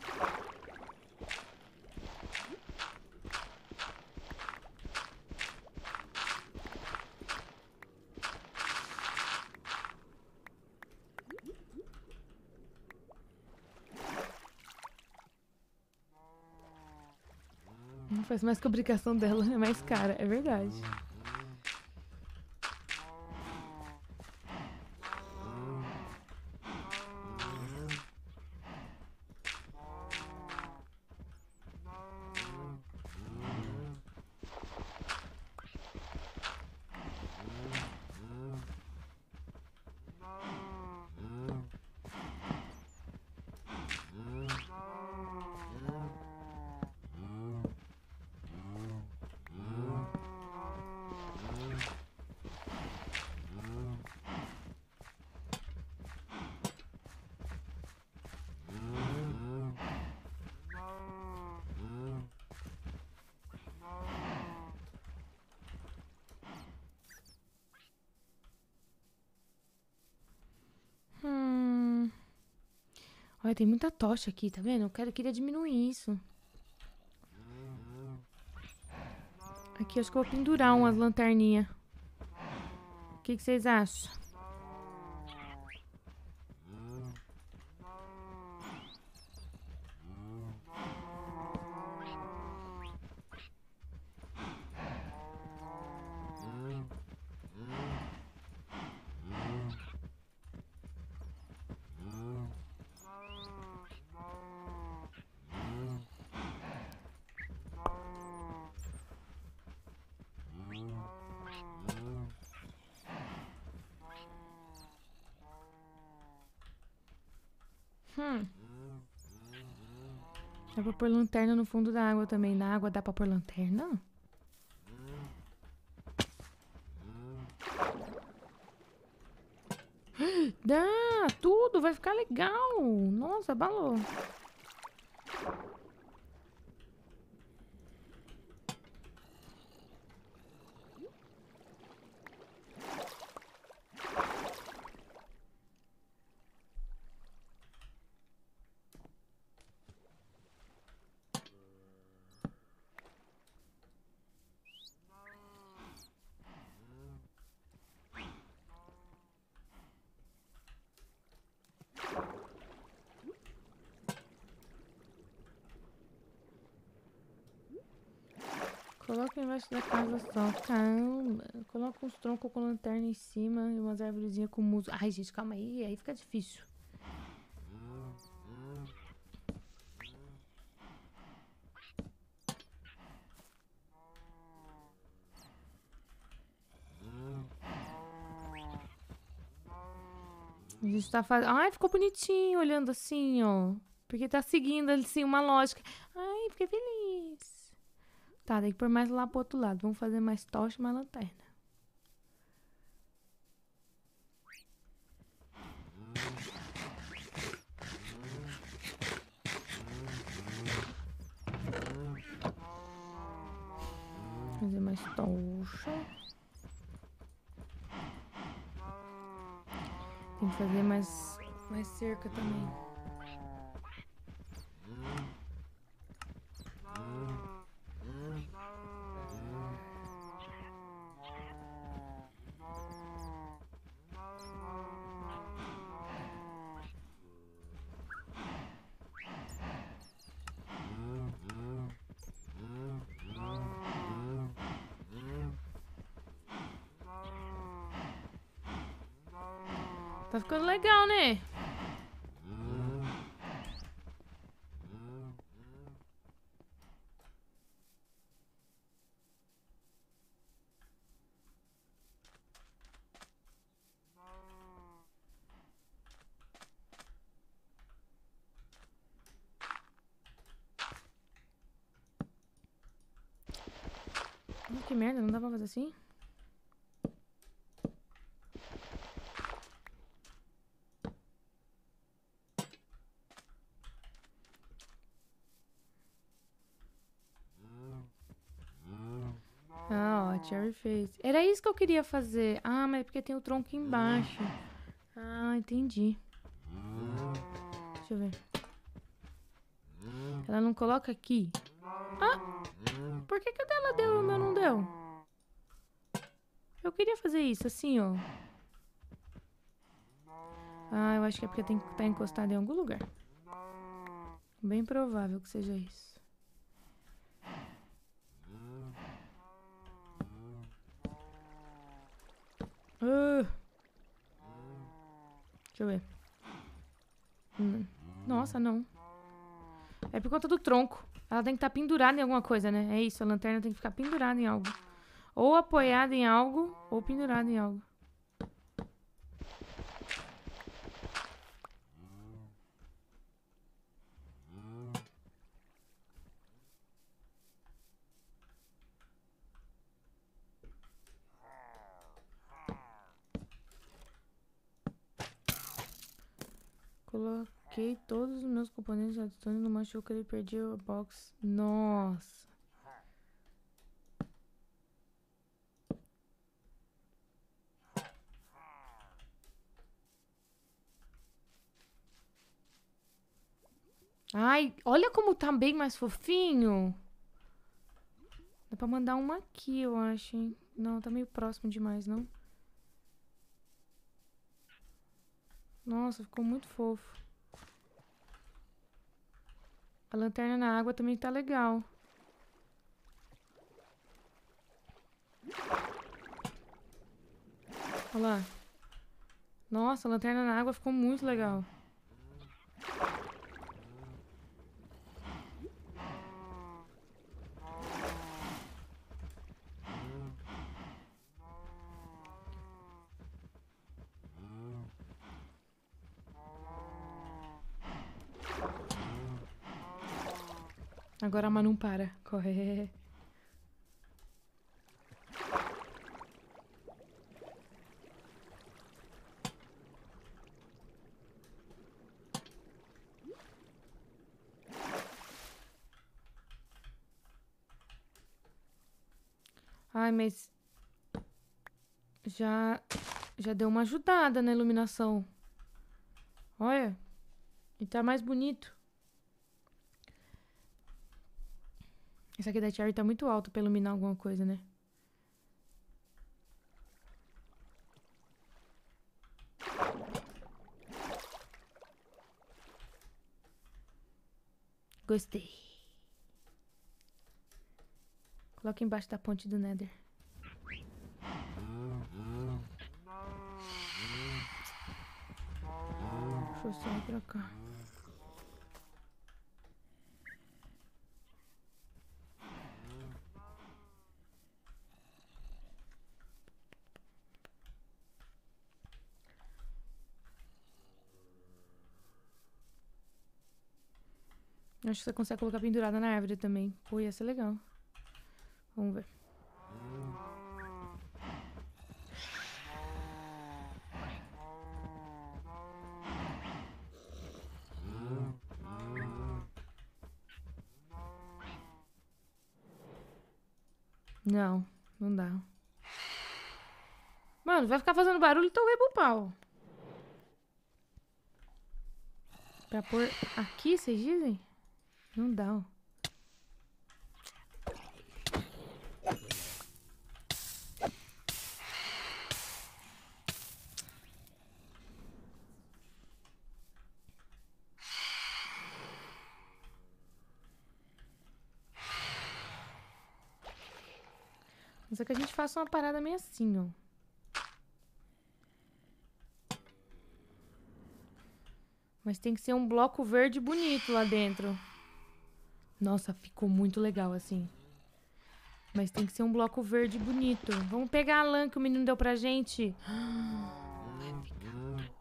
Não faz mais que a obrigação dela, é mais cara, é verdade. Hum. Olha, tem muita tocha aqui, tá vendo? Eu quero, eu queria diminuir isso. Aqui, acho que eu vou pendurar umas lanterninhas. O que, que vocês acham? Hum. Dá pra pôr lanterna no fundo da água também. Na água dá pra pôr lanterna? Dá! Tudo! Vai ficar legal! Nossa, balou! coloca embaixo da casa só. Caramba. Coloca uns troncos com lanterna em cima e umas árvorezinhas com musgo. Ai, gente, calma aí. Aí fica difícil. A gente tá fazendo... Ai, ficou bonitinho olhando assim, ó. Porque tá seguindo, assim, uma lógica. Ai, fiquei feliz. Tá, tem que pôr mais lá pro outro lado. Vamos fazer mais tocha e mais lanterna. Fazer mais tocha. Tem que fazer mais, mais cerca também. Tá ficando legal, né? Ai, que merda, não dá pra fazer assim? Ah, ó, Cherry Face. Era isso que eu queria fazer. Ah, mas é porque tem o tronco embaixo. Ah, entendi. Deixa eu ver. Ela não coloca aqui. Ah! Por que que o dela deu e o meu não deu? Eu queria fazer isso, assim, ó. Ah, eu acho que é porque tem que estar encostado em algum lugar. Bem provável que seja isso. Uh. Deixa eu ver. Hum. Nossa, não. É por conta do tronco. Ela tem que estar pendurada em alguma coisa, né? É isso, a lanterna tem que ficar pendurada em algo. Ou apoiada em algo, ou pendurada em algo. Coloquei todos os meus componentes de redstone no machuca e perdi o box. Nossa. Ai, olha como tá bem mais fofinho. Dá pra mandar uma aqui, eu acho, hein? Não, tá meio próximo demais, não? Nossa, ficou muito fofo. A lanterna na água também tá legal. Olha lá. Nossa, a lanterna na água ficou muito legal. Agora a Manu para. Corre. Ai, mas já já deu uma ajudada na iluminação. Olha. E tá mais bonito. Esse aqui da Cherry tá muito alto pra iluminar alguma coisa, né? Gostei. Coloca embaixo da ponte do Nether. Deixa eu sair pra cá. Acho que você consegue colocar pendurada na árvore também. Pô, ia ser legal. Vamos ver. Não, não dá. Mano, vai ficar fazendo barulho, então vai pro pau. Pra pôr aqui, vocês dizem? Não dá, ó. Mas é que a gente faça uma parada meio assim, ó. Mas tem que ser um bloco verde bonito lá dentro. Nossa, ficou muito legal assim. Mas tem que ser um bloco verde bonito. Vamos pegar a lã que o menino deu pra gente. Vai ficar.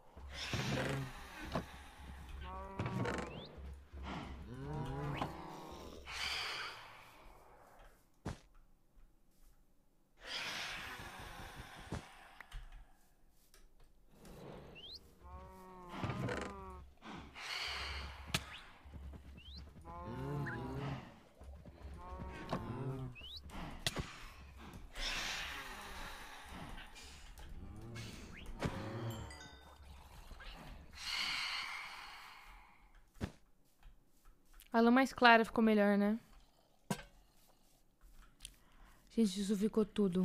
A lã mais clara ficou melhor, né? Gente, isso ficou tudo.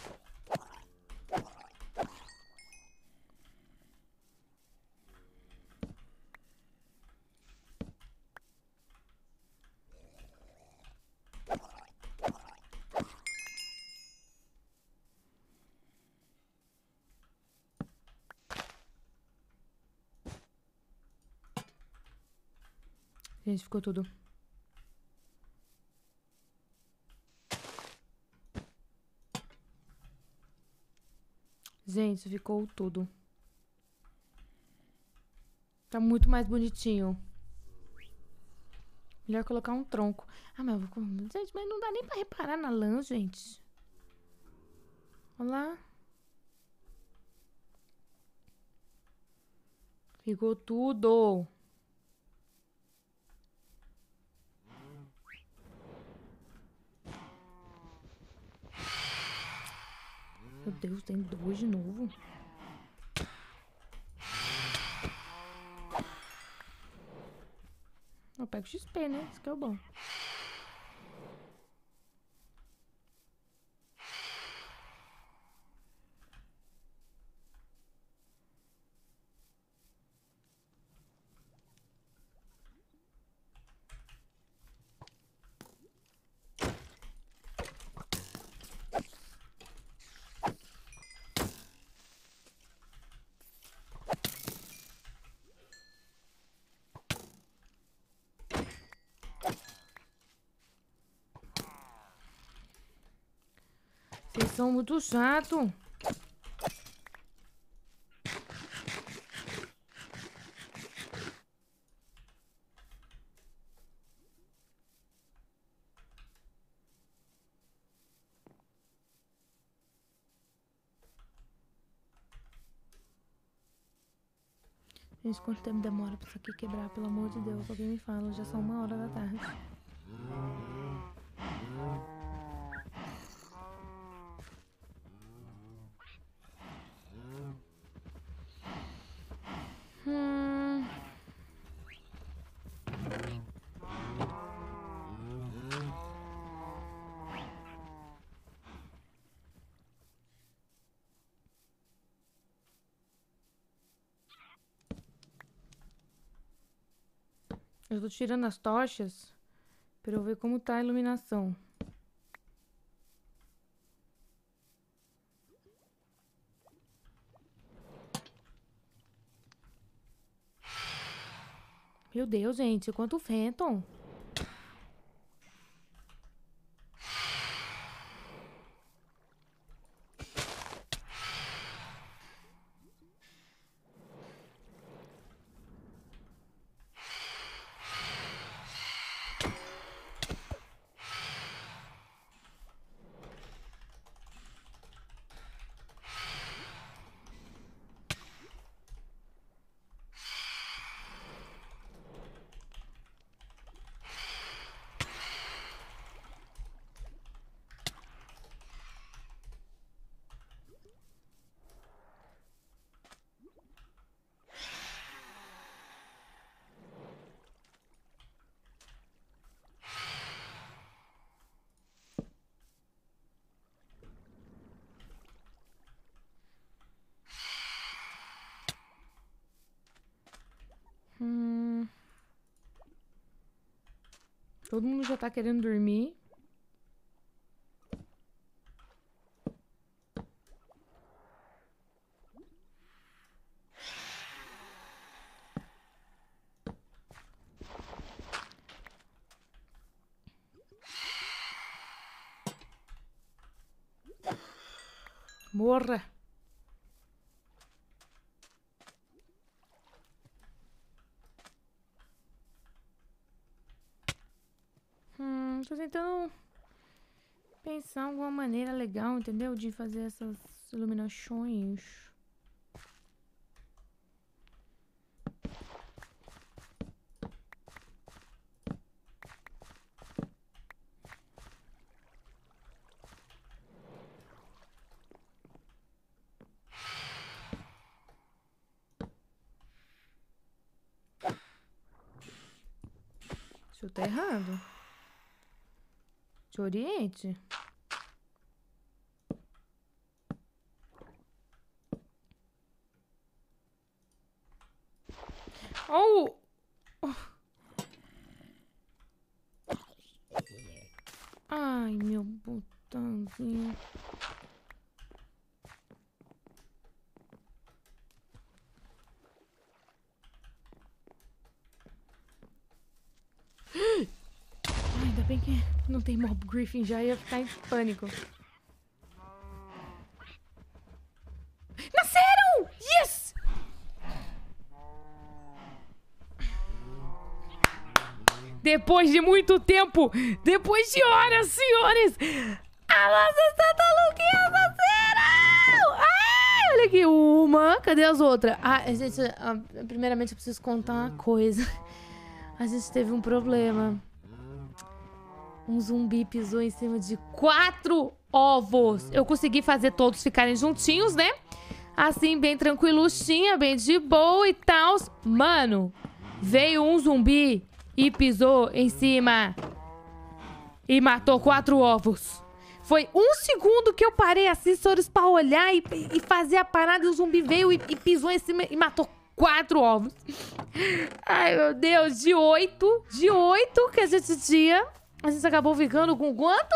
Gente, ficou tudo. Gente, ficou tudo. Tá muito mais bonitinho. Melhor colocar um tronco. Ah, mas eu vou... Gente, mas não dá nem pra reparar na lã, gente. Olha lá. Ficou tudo. Meu Deus, tem dois de novo. Eu pego X P, né? Isso que é o bom. Vocês são muito chato. Gente, quanto tempo demora pra isso aqui quebrar? Pelo amor de Deus, alguém me fala. Já são uma hora da tarde. Hum... Eu tô tirando as tochas pra eu ver como tá a iluminação. Meu Deus, gente. Quanto Phantom. Hum. Todo mundo já tá querendo dormir. Morra. Hum, tô tentando pensar alguma maneira legal, entendeu? De fazer essas iluminações. Isso tá errado. Te oriente. Oh! Ai, meu botãozinho. Ai, ainda bem que não tem Mob Griffin, já ia ficar em pânico. Nasceram! Yes! Depois de muito tempo, depois de horas, senhores, a nossa tartaruguinha nasceram! Ai, olha aqui, uma, cadê as outras? Ah, gente, primeiramente eu preciso contar uma coisa. A gente teve um problema. Um zumbi pisou em cima de quatro ovos. Eu consegui fazer todos ficarem juntinhos, né? Assim, bem tranquiluchinha, bem de boa e tal. Mano, veio um zumbi e pisou em cima e matou quatro ovos. Foi um segundo que eu parei assim, senhores, pra olhar e, e fazer a parada. E o zumbi veio e, e pisou em cima e matou quatro ovos. Ai, meu Deus. De oito, de oito que a gente tinha, a gente acabou ficando com quanto?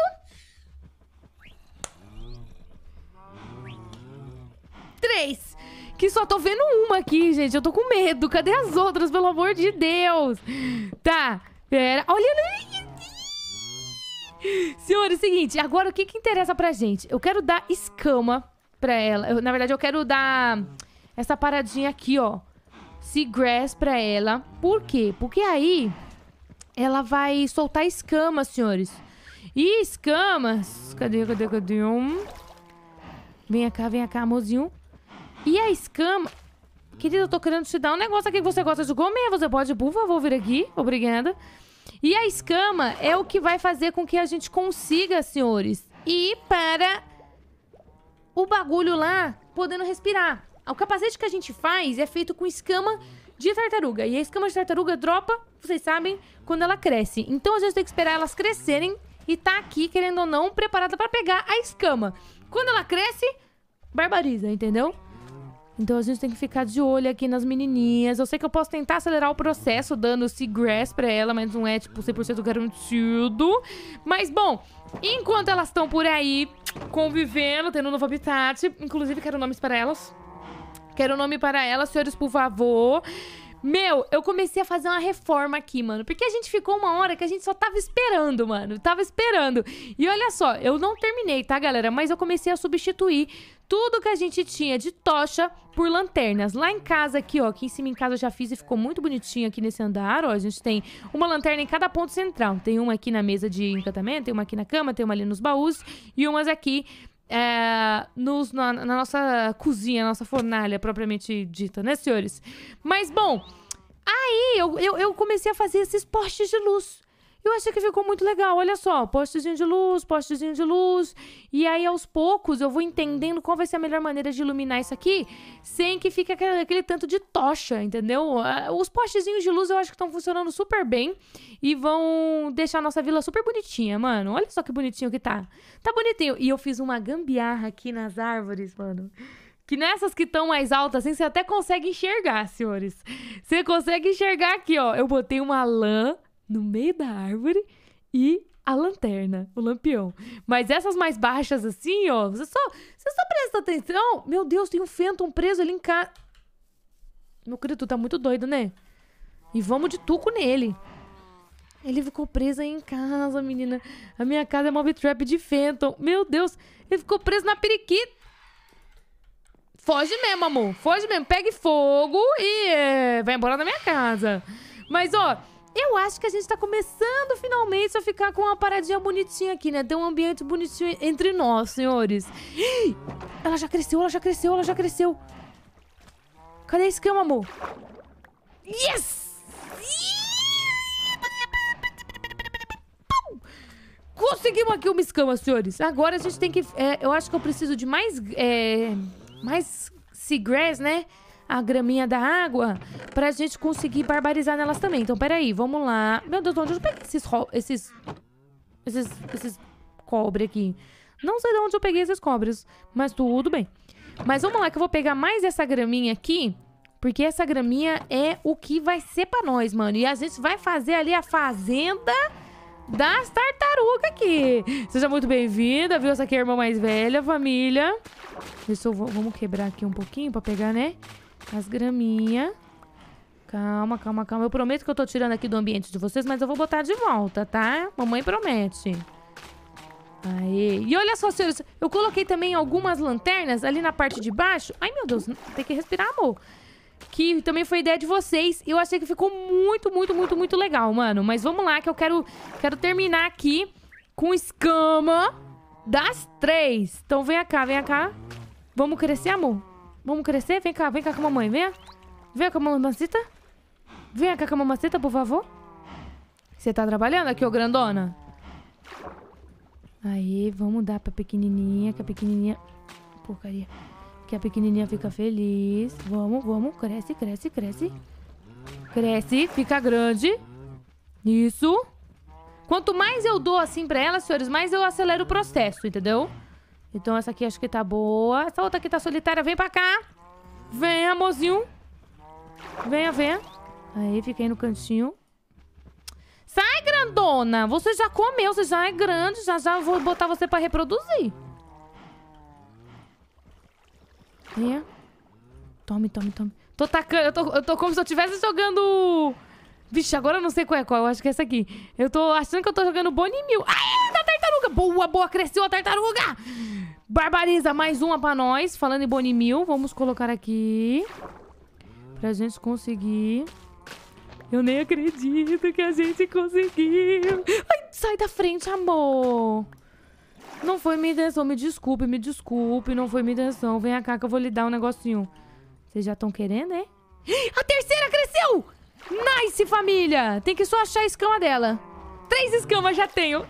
Três. Que só tô vendo uma aqui, gente. Eu tô com medo. Cadê as outras, pelo amor de Deus? Tá, pera. Olha ali. Senhores, é o seguinte. Agora, o que que interessa pra gente? Eu quero dar escama pra ela. Eu, na verdade, eu quero dar essa paradinha aqui, ó. Seagrass pra ela. Por quê? Porque aí ela vai soltar escamas, senhores. E escamas... Cadê, cadê, cadê? Um... Vem cá, vem cá, amorzinho. E a escama... Querida, eu tô querendo te dar um negócio aqui que você gosta de comer. Você pode, por favor, vir aqui? Obrigada. E a escama é o que vai fazer com que a gente consiga, senhores, ir para o bagulho lá, podendo respirar. O capacete que a gente faz é feito com escama de tartaruga. E a escama de tartaruga dropa, vocês sabem, quando ela cresce. Então a gente tem que esperar elas crescerem e tá aqui, querendo ou não, preparada pra pegar a escama. Quando ela cresce, barbariza, entendeu? Então a gente tem que ficar de olho aqui nas menininhas. Eu sei que eu posso tentar acelerar o processo dando Seagrass pra ela, mas não é, tipo, cem por cento garantido. Mas, bom, enquanto elas estão por aí, convivendo, tendo um novo habitat, inclusive quero nomes para elas. Quero nome para elas, senhores, por favor. Meu, eu comecei a fazer uma reforma aqui, mano. Porque a gente ficou uma hora que a gente só tava esperando, mano. Tava esperando. E olha só, eu não terminei, tá, galera? Mas eu comecei a substituir tudo que a gente tinha de tocha por lanternas. Lá em casa aqui, ó, aqui em cima em casa eu já fiz e ficou muito bonitinho aqui nesse andar, ó. A gente tem uma lanterna em cada ponto central. Tem uma aqui na mesa de encantamento, tem uma aqui na cama, tem uma ali nos baús e umas aqui é, nos, na, na nossa cozinha, na nossa fornalha propriamente dita, né, senhores? Mas, bom, aí eu, eu, eu comecei a fazer esses postes de luz. Eu achei que ficou muito legal, olha só, postezinho de luz, postezinho de luz. E aí, aos poucos, eu vou entendendo qual vai ser a melhor maneira de iluminar isso aqui, sem que fique aquele, aquele tanto de tocha, entendeu? Os postezinhos de luz eu acho que estão funcionando super bem e vão deixar a nossa vila super bonitinha, mano. Olha só que bonitinho que tá. Tá bonitinho. E eu fiz uma gambiarra aqui nas árvores, mano. Que nessas que estão mais altas, assim, você até consegue enxergar, senhores. Você consegue enxergar aqui, ó. Eu botei uma lã no meio da árvore e a lanterna, o lampião. Mas essas mais baixas assim, ó, você só, você só presta atenção. Meu Deus, tem um Phantom preso ali em casa. Meu querido, tu tá muito doido, né? E vamos de tuco nele. Ele ficou preso aí em casa, menina. A minha casa é mob trap de Phantom. Meu Deus, ele ficou preso na periquita. Foge mesmo, amor. Foge mesmo. Pegue fogo e é, vai embora da minha casa. Mas, ó, eu acho que a gente tá começando finalmente a ficar com uma paradinha bonitinha aqui, né? Ter um ambiente bonitinho entre nós, senhores. Ela já cresceu, ela já cresceu, ela já cresceu. Cadê a escama, amor? Yes! Conseguimos aqui uma escama, senhores. Agora a gente tem que... É, eu acho que eu preciso de mais... É, mais seagrass, né? A graminha da água, pra gente conseguir barbarizar nelas também. Então, peraí, vamos lá. Meu Deus, de onde eu peguei esses... Esses... Esses... Esses cobre aqui? Não sei de onde eu peguei esses cobres, mas tudo bem. Mas vamos lá, que eu vou pegar mais essa graminha aqui, porque essa graminha é o que vai ser pra nós, mano. E a gente vai fazer ali a fazenda das tartarugas aqui. Seja muito bem-vinda, viu? Essa aqui é a irmã mais velha, família. Deixa eu... Vamos quebrar aqui um pouquinho pra pegar, né? As graminhas. Calma, calma, calma. Eu prometo que eu tô tirando aqui do ambiente de vocês, mas eu vou botar de volta, tá? Mamãe promete. Aê. E olha só, senhores, eu coloquei também algumas lanternas ali na parte de baixo. Ai, meu Deus, tem que respirar, amor. Que também foi ideia de vocês. E eu achei que ficou muito, muito, muito, muito legal, mano. Mas vamos lá, que eu quero, quero terminar aqui com escama das três. Então vem cá, vem cá. Vamos crescer, amor? Vamos crescer? Vem cá, vem cá com a mamãe, vem. Vem com a mamacita. Vem cá com a mamacita, por favor. Você tá trabalhando aqui, ô grandona? Aí, vamos dar pra pequenininha, que a pequenininha... Porcaria. Que a pequenininha fica feliz. Vamos, vamos. Cresce, cresce, cresce. Cresce, fica grande. Isso. Quanto mais eu dou assim pra ela, senhores, mais eu acelero o processo, entendeu? Então essa aqui acho que tá boa. Essa outra aqui tá solitária. Vem pra cá. Vem, amorzinho. Venha, venha. Aí, fiquei no cantinho. Sai, grandona. Você já comeu, você já é grande. Já já vou botar você pra reproduzir. Venha. Tome, tome, tome. Tô tacando. Eu tô, eu tô como se eu estivesse jogando... Vixe, agora eu não sei qual é qual. Eu acho que é essa aqui. Eu tô achando que eu tô jogando Bonnie Mil. Ai, da tartaruga. Boa, boa. Cresceu a tartaruga. Barbariza mais uma pra nós. Falando em Bonnie Mil, vamos colocar aqui. Pra gente conseguir. Eu nem acredito que a gente conseguiu. Ai, sai da frente, amor. Não foi minha intenção. Me desculpe, me desculpe. Não foi minha intenção. Vem cá que eu vou lhe dar um negocinho. Vocês já estão querendo, né? A terceira cresceu! Nice, família! Tem que só achar a escama dela. Três escamas já tenho.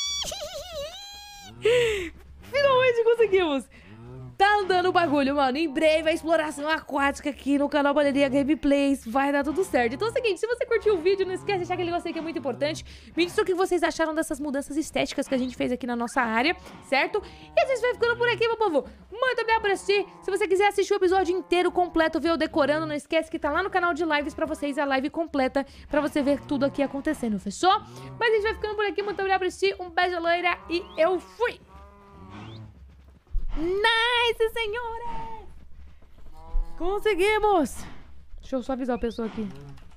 Finalmente conseguimos. Tá andando o bagulho, mano. Em breve a exploração aquática aqui no canal Baleria Gameplays. Vai dar tudo certo. Então é o seguinte, se você curtiu o vídeo, não esquece de deixar aquele gostei que é muito importante. Me diz o que vocês acharam dessas mudanças estéticas que a gente fez aqui na nossa área, certo? E a gente vai ficando por aqui, meu povo. Muito obrigado por assistir. Se você quiser assistir o episódio inteiro, completo, ver eu decorando, não esquece que tá lá no canal de lives pra vocês, a live completa, pra você ver tudo aqui acontecendo, fechou? Mas a gente vai ficando por aqui. Muito obrigado por assistir. Um beijo, loira, e eu fui! Nice, senhores! Conseguimos! Deixa eu só avisar a pessoa aqui.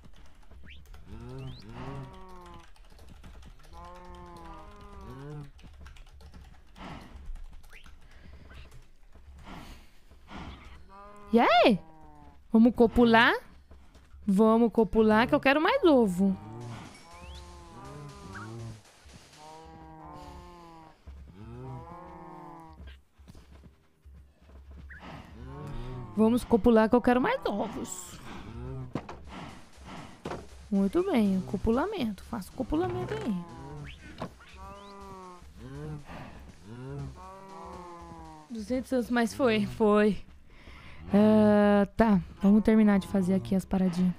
E aí? Vamos copular? Vamos copular que eu quero mais ovo. Vamos copular que eu quero mais ovos. Muito bem, copulamento. Faço copulamento aí. duzentos anos, mas foi, foi. Uh, tá, vamos terminar de fazer aqui as paradinhas.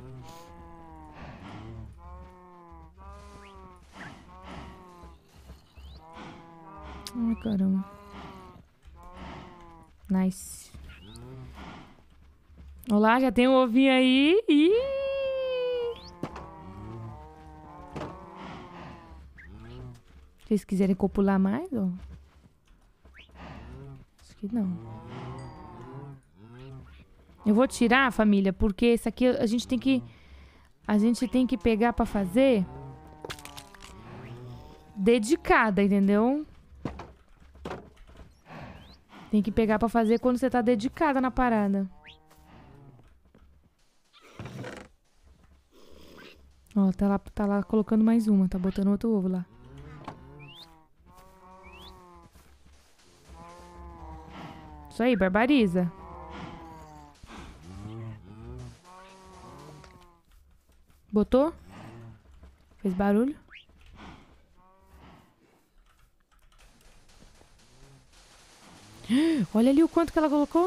Ai, caramba. Nice. Olá, já tem um ovinho aí. Ih! Se vocês quiserem copular mais, ó. Acho que não. Eu vou tirar, família, porque esse aqui a gente tem que... A gente tem que pegar pra fazer... Dedicada, entendeu? Tem que pegar pra fazer quando você tá dedicada na parada. Ó, tá lá, tá lá colocando mais uma. Tá botando outro ovo lá. Isso aí, barbariza. Botou? Fez barulho? Olha ali o quanto que ela colocou.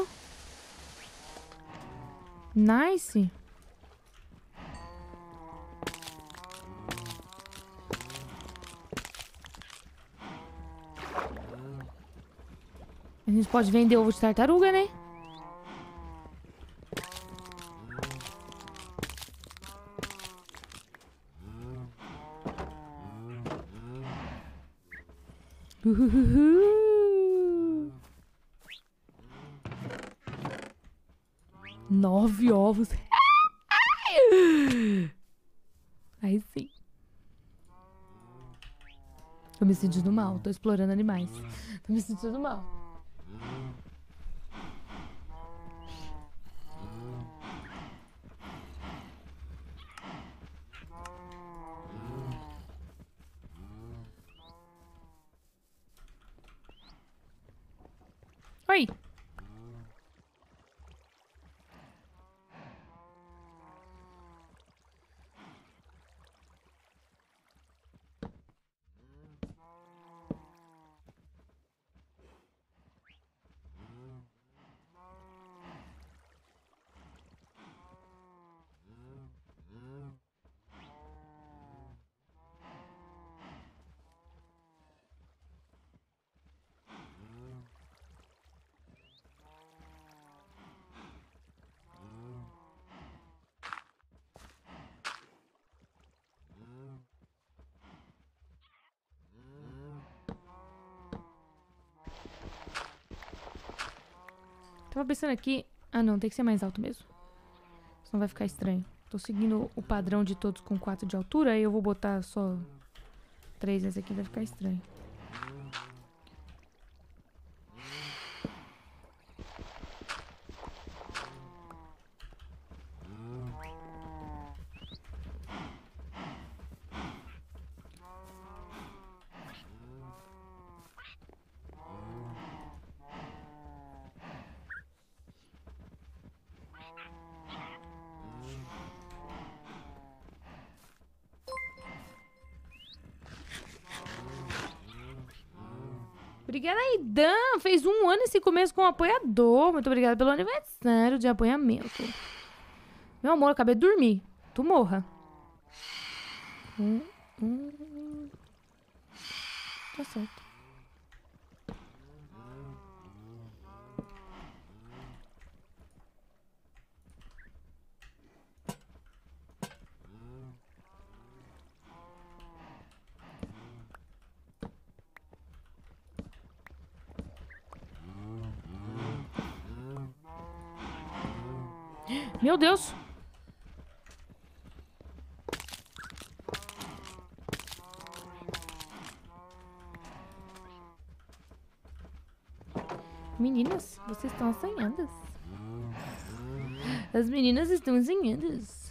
Nice. A gente pode vender ovo de tartaruga, né? Uhuhu. Nove ovos. Aí sim. Tô me sentindo mal. Tô explorando animais. Tô me sentindo mal. Oi. Tava pensando aqui... Ah, não. Tem que ser mais alto mesmo. Senão vai ficar estranho. Tô seguindo o padrão de todos com quatro de altura. Aí eu vou botar só três nesse aqui. Vai ficar estranho. Obrigada aí, Dan. Fez um ano esse começo com um apoiador. Muito obrigada pelo aniversário de apoiamento. Meu amor, eu acabei de dormir. Tu morra. Hum, hum. Tá certo. Meu Deus. Meninas, vocês estão assanhadas. As meninas estão assanhadas.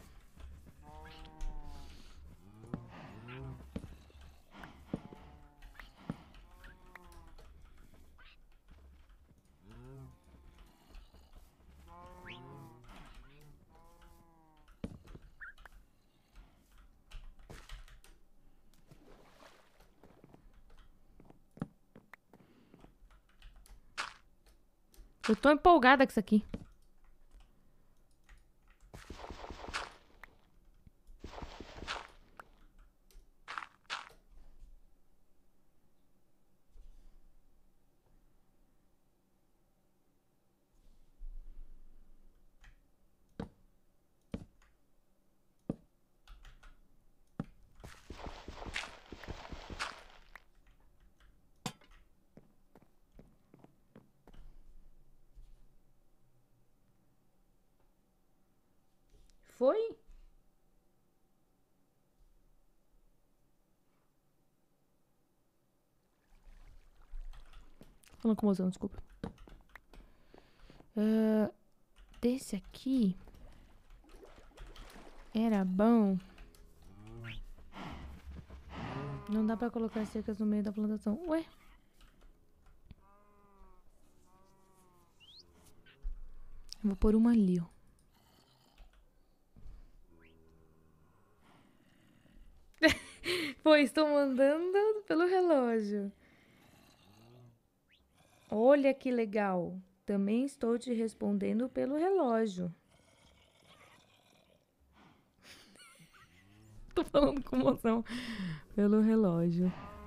Eu tô empolgada com isso aqui. Foi? Falando com o mozão, desculpa. Uh, desse aqui era bom. Não dá pra colocar cercas no meio da plantação. Ué? Eu vou pôr uma ali, ó. Pois estou mandando pelo relógio. Olha que legal. Também estou te respondendo pelo relógio. Tô falando com emoção. Pelo relógio.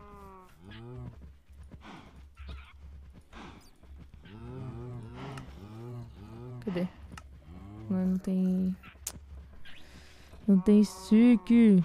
Cadê? Não, não tem... Não tem stick.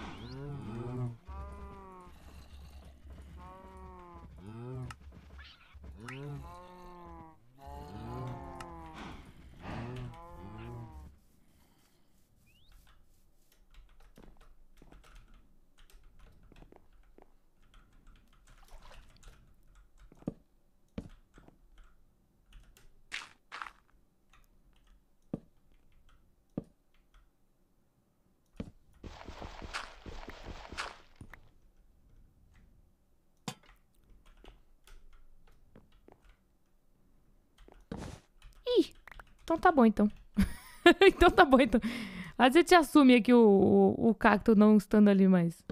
Então tá bom, então. Então tá bom, então. A gente assume aqui o, o, o cacto não estando ali mais.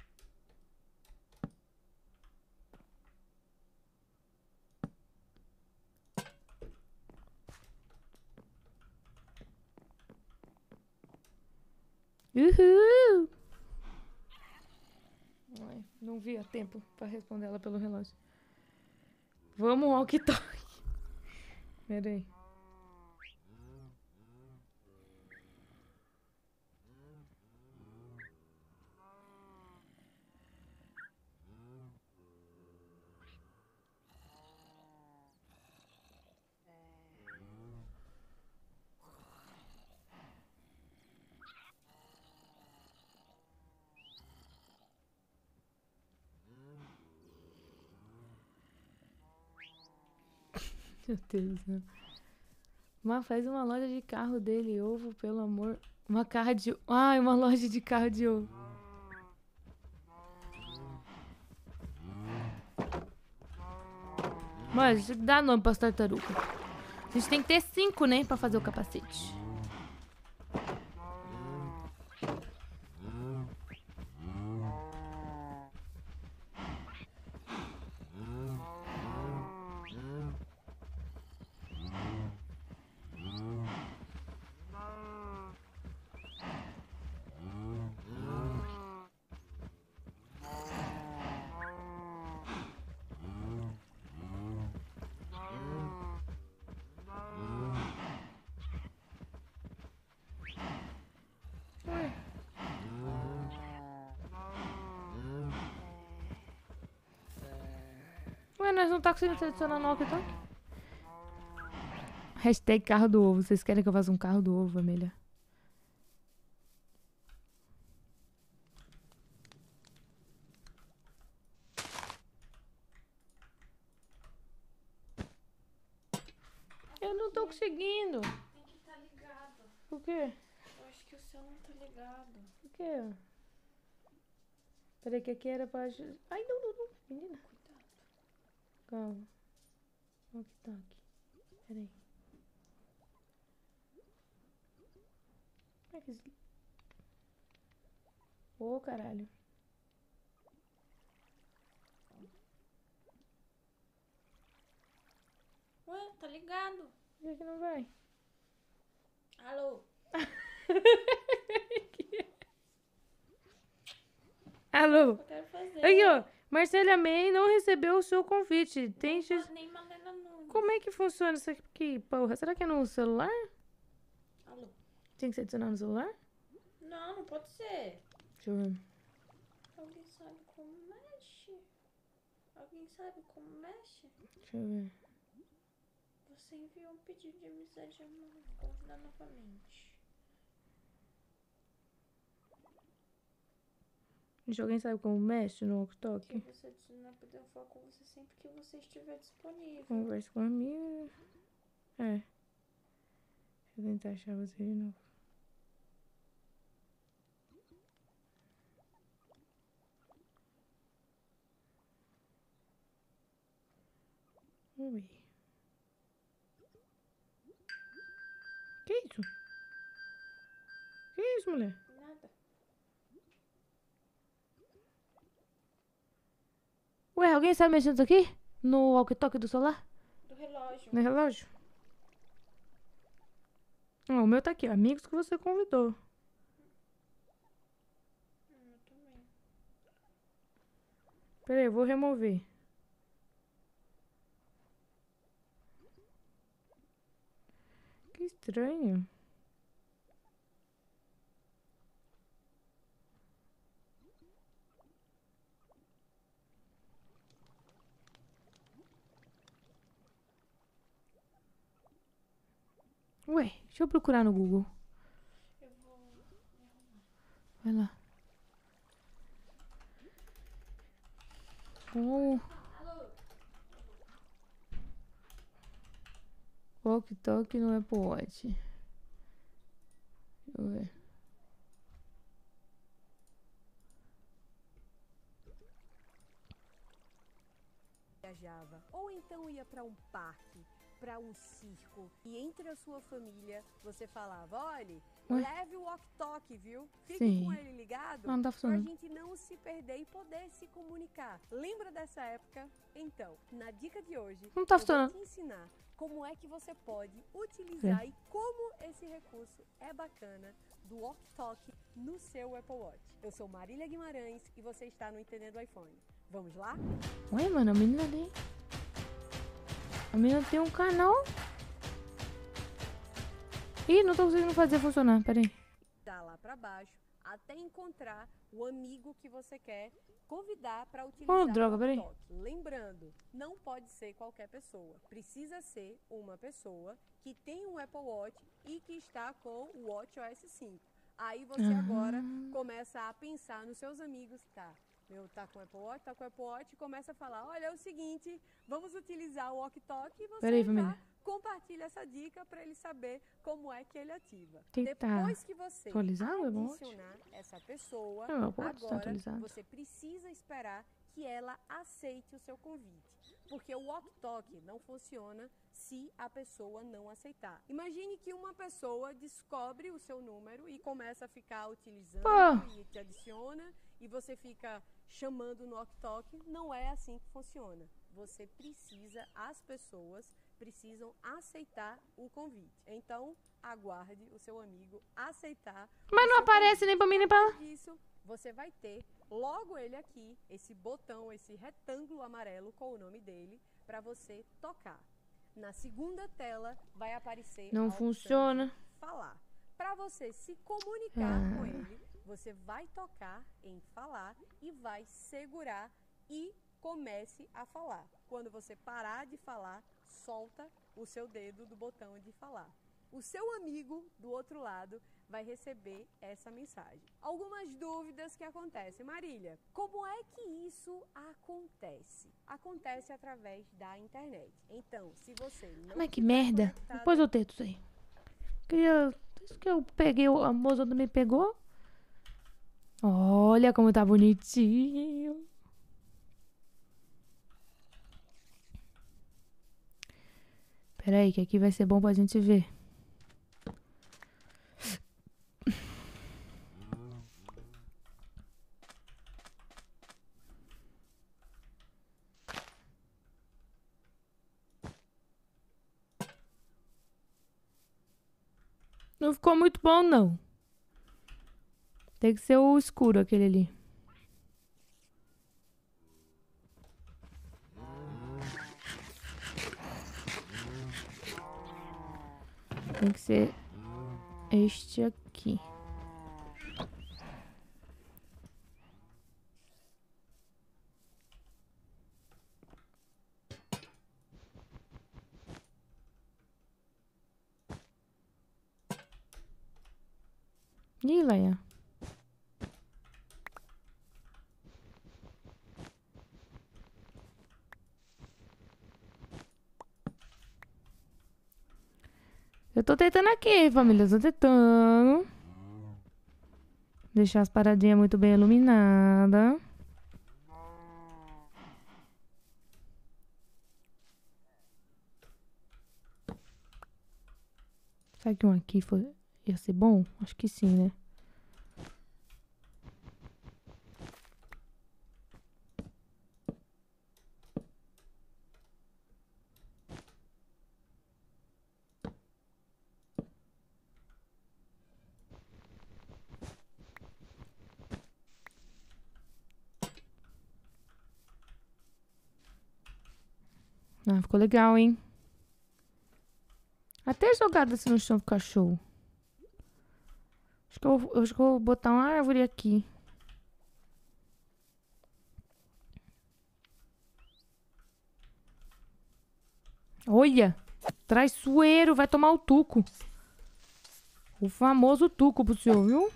Uhul! Ai, não vi a tempo pra responder ela pelo relógio. Vamos ao que toque. Pera aí. Meu Deus do céu. Mas faz uma loja de carro dele, ovo, pelo amor. Uma carra de... Ai, uma loja de carro de ovo. Mas dá nome para as tartarugas. A gente tem que ter cinco, né? Pra fazer o capacete. Ué, nós não tá conseguindo selecionar no walkie-talkie? Hashtag carro do ovo. Vocês querem que eu faça um carro do ovo, Amélia? não tô conseguindo. Tem que estar ligado. O quê? Eu acho que o seu não tá ligado. O quê? Peraí, que aqui era pra... Ai, não, não, não. Menina. Cuidado. Calma. Olha o que tá aqui. Peraí. Como é que... desli- Ô, caralho. Ué, tá ligado? Por que que não vai? Alô? Alô? Eu quero fazer. Aqui, ó. Marcela May não recebeu o seu convite. Não Tente... pode nem Malena Nunes. Como é que funciona isso aqui, porra? Será que é no celular? Alô? Tem que ser adicionado no celular? Não, não pode ser. Deixa eu ver. Alguém sabe como mexe? Alguém sabe como mexe? Deixa eu ver. Você enviou um pedido de amizade a mãe. Convidar novamente. Gente, alguém sabe como mexe no Se walkie-talkie? você adicionar, podemos falar com você sempre que você estiver disponível. Conversa com a amiga. É. Deixa eu tentar achar você de novo. Vamos ver. Que isso? Que isso, mulher? Nada. Ué, alguém sabe mexer nisso aqui? No walkie-talkie do celular? Do relógio. No relógio? Ah, o meu tá aqui, ó. Amigos que você convidou. Hum, eu também. Pera aí, eu vou remover. Que estranho. Ué, deixa eu procurar no Google. Eu vou. Vai lá. Oh, Alô? walkie-talkie no Apple Watch. Deixa eu ver. Viajava, ou então ia para um parque, para um circo, e entre a sua família você falava, olha, Ué? leve o walkie-talkie, viu? Fique Sim. com ele ligado, Ah, não tá pra funcionando. gente não se perder e poder se comunicar. Lembra dessa época? Então, na dica de hoje, Não tá eu vou funcionando. te ensinar como é que você pode utilizar É. e como esse recurso é bacana do walkie-talkie no seu Apple Watch. Eu sou Marília Guimarães e você está no Entendendo iPhone. Vamos lá? Ué, mano, a menina tem. A menina tem um canal. Ih, não tô conseguindo fazer funcionar. Pera aí. Dá lá para baixo até encontrar o amigo que você quer convidar para utilizar Oh, droga, o peraí. walkie-talkie. Lembrando, não pode ser qualquer pessoa. Precisa ser uma pessoa que tem um Apple Watch e que está com o WatchOS cinco. Aí você Ah. agora começa a pensar nos seus amigos, tá? Meu, tá com o Apple Watch, tá com o Apple Watch e começa a falar, olha, é o seguinte, vamos utilizar o walkie-talkie e você Peraí, já família. compartilha essa dica para ele saber como é que ele ativa. Tem que tá Depois que você atualizado, é bom? adicionar essa pessoa, Não, meu Watch tá agora atualizado. você precisa esperar que ela aceite o seu convite. Porque o walkie-talkie não funciona se a pessoa não aceitar. Imagine que uma pessoa descobre o seu número e começa a ficar utilizando Pô. e te adiciona e você fica chamando no walkie-talkie. Não é assim que funciona. Você precisa, as pessoas precisam aceitar o convite. Então, aguarde o seu amigo aceitar. Mas o não seu aparece nem pra mim nem pra lá. Isso, você vai ter logo ele aqui, esse botão, esse retângulo amarelo com o nome dele, para você tocar. Na segunda tela vai aparecer Não a opção funciona. de falar. Para você se comunicar Ah. com ele, você vai tocar em falar e vai segurar e comece a falar. Quando você parar de falar, solta o seu dedo do botão de falar. O seu amigo do outro lado vai receber essa mensagem. Algumas dúvidas que acontecem. Marília, como é que isso acontece? Acontece através da internet. Então, se você não... Mas que tiver merda. conectado- Depois eu tento isso aí. Queria... Isso que eu peguei, a moça também pegou. Olha como tá bonitinho. Pera aí, que aqui vai ser bom pra gente ver. Não ficou muito bom, não. Tem que ser o escuro, aquele ali. Tem que ser este aqui. Ih, Laia. Eu tô tentando aqui, família. Eu tô tentando. Deixar as paradinhas muito bem iluminadas. Será que um aqui foi... ia ser bom? Acho que sim, né? Ah, ficou legal, hein? Até jogada assim no chão fica show. Acho que eu, eu acho que eu vou botar uma árvore aqui. Olha! Traiçoeiro, vai tomar o tuco. O famoso tuco pro senhor, viu?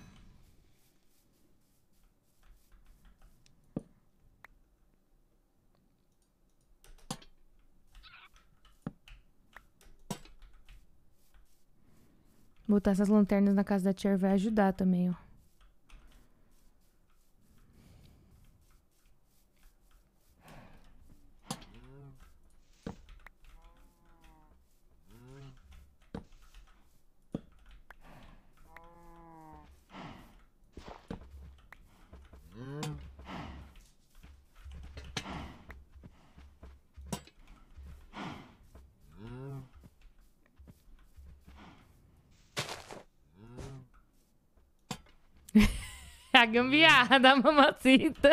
Botar essas lanternas na casa da tia vai ajudar também, ó. A gambiarra da mamacita.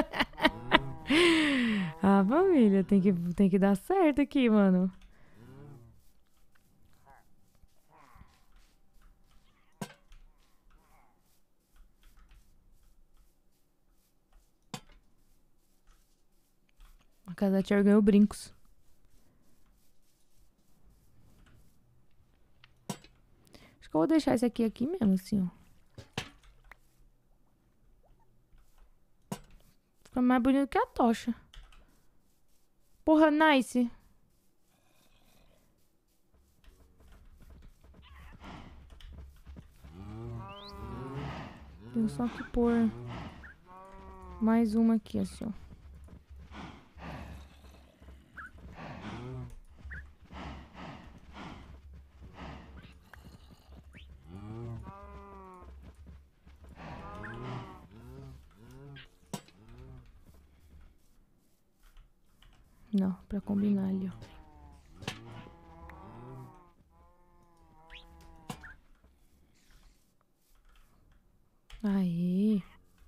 A família tem que, tem que dar certo aqui, mano. A casa da tia ganhou brincos. Acho que eu vou deixar esse aqui aqui mesmo, assim, ó. Fica mais bonito que a tocha. Porra, nice. Tenho só que pôr mais uma aqui, assim, ó. Não, pra combinar ali, ó. Aí.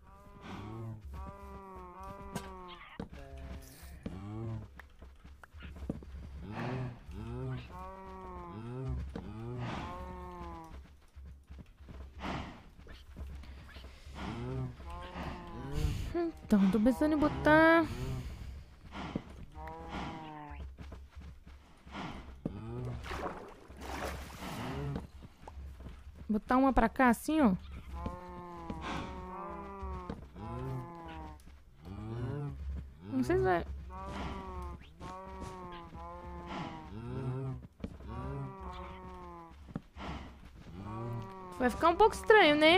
Então, tô pensando em botar... Botar uma pra cá, assim, ó. Não sei se vai... Vai ficar um pouco estranho, né?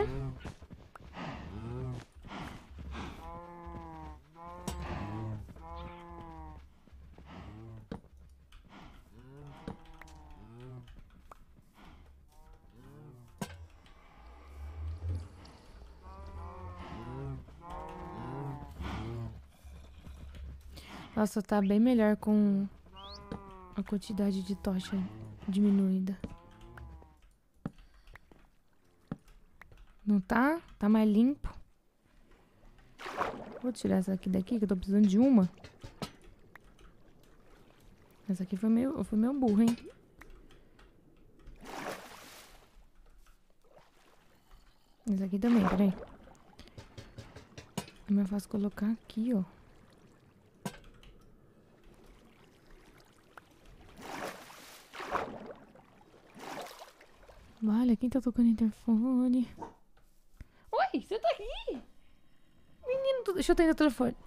Nossa, tá bem melhor com a quantidade de tocha diminuída. Não tá? Tá mais limpo. Vou tirar essa aqui daqui, que eu tô precisando de uma. Essa aqui foi meio, foi meio burra, hein? Essa aqui também, peraí. É mais fácil colocar aqui, ó. Olha, quem tá tocando interfone? Oi, você tá aqui? Menino, tu... deixa eu atender o telefone.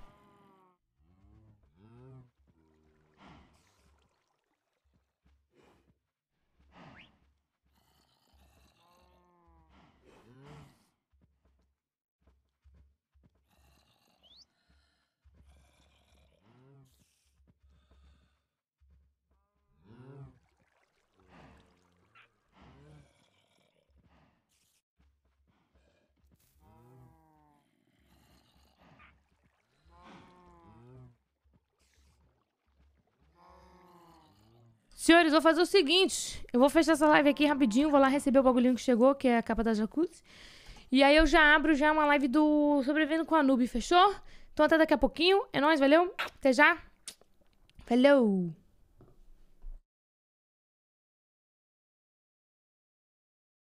Senhores, vou fazer o seguinte. Eu vou fechar essa live aqui rapidinho. Vou lá receber o bagulhinho que chegou, que é a capa da jacuzzi. E aí eu já abro já uma live do Sobrevivendo com a Noob, fechou? Então até daqui a pouquinho. É nóis, valeu. Até já. Falou.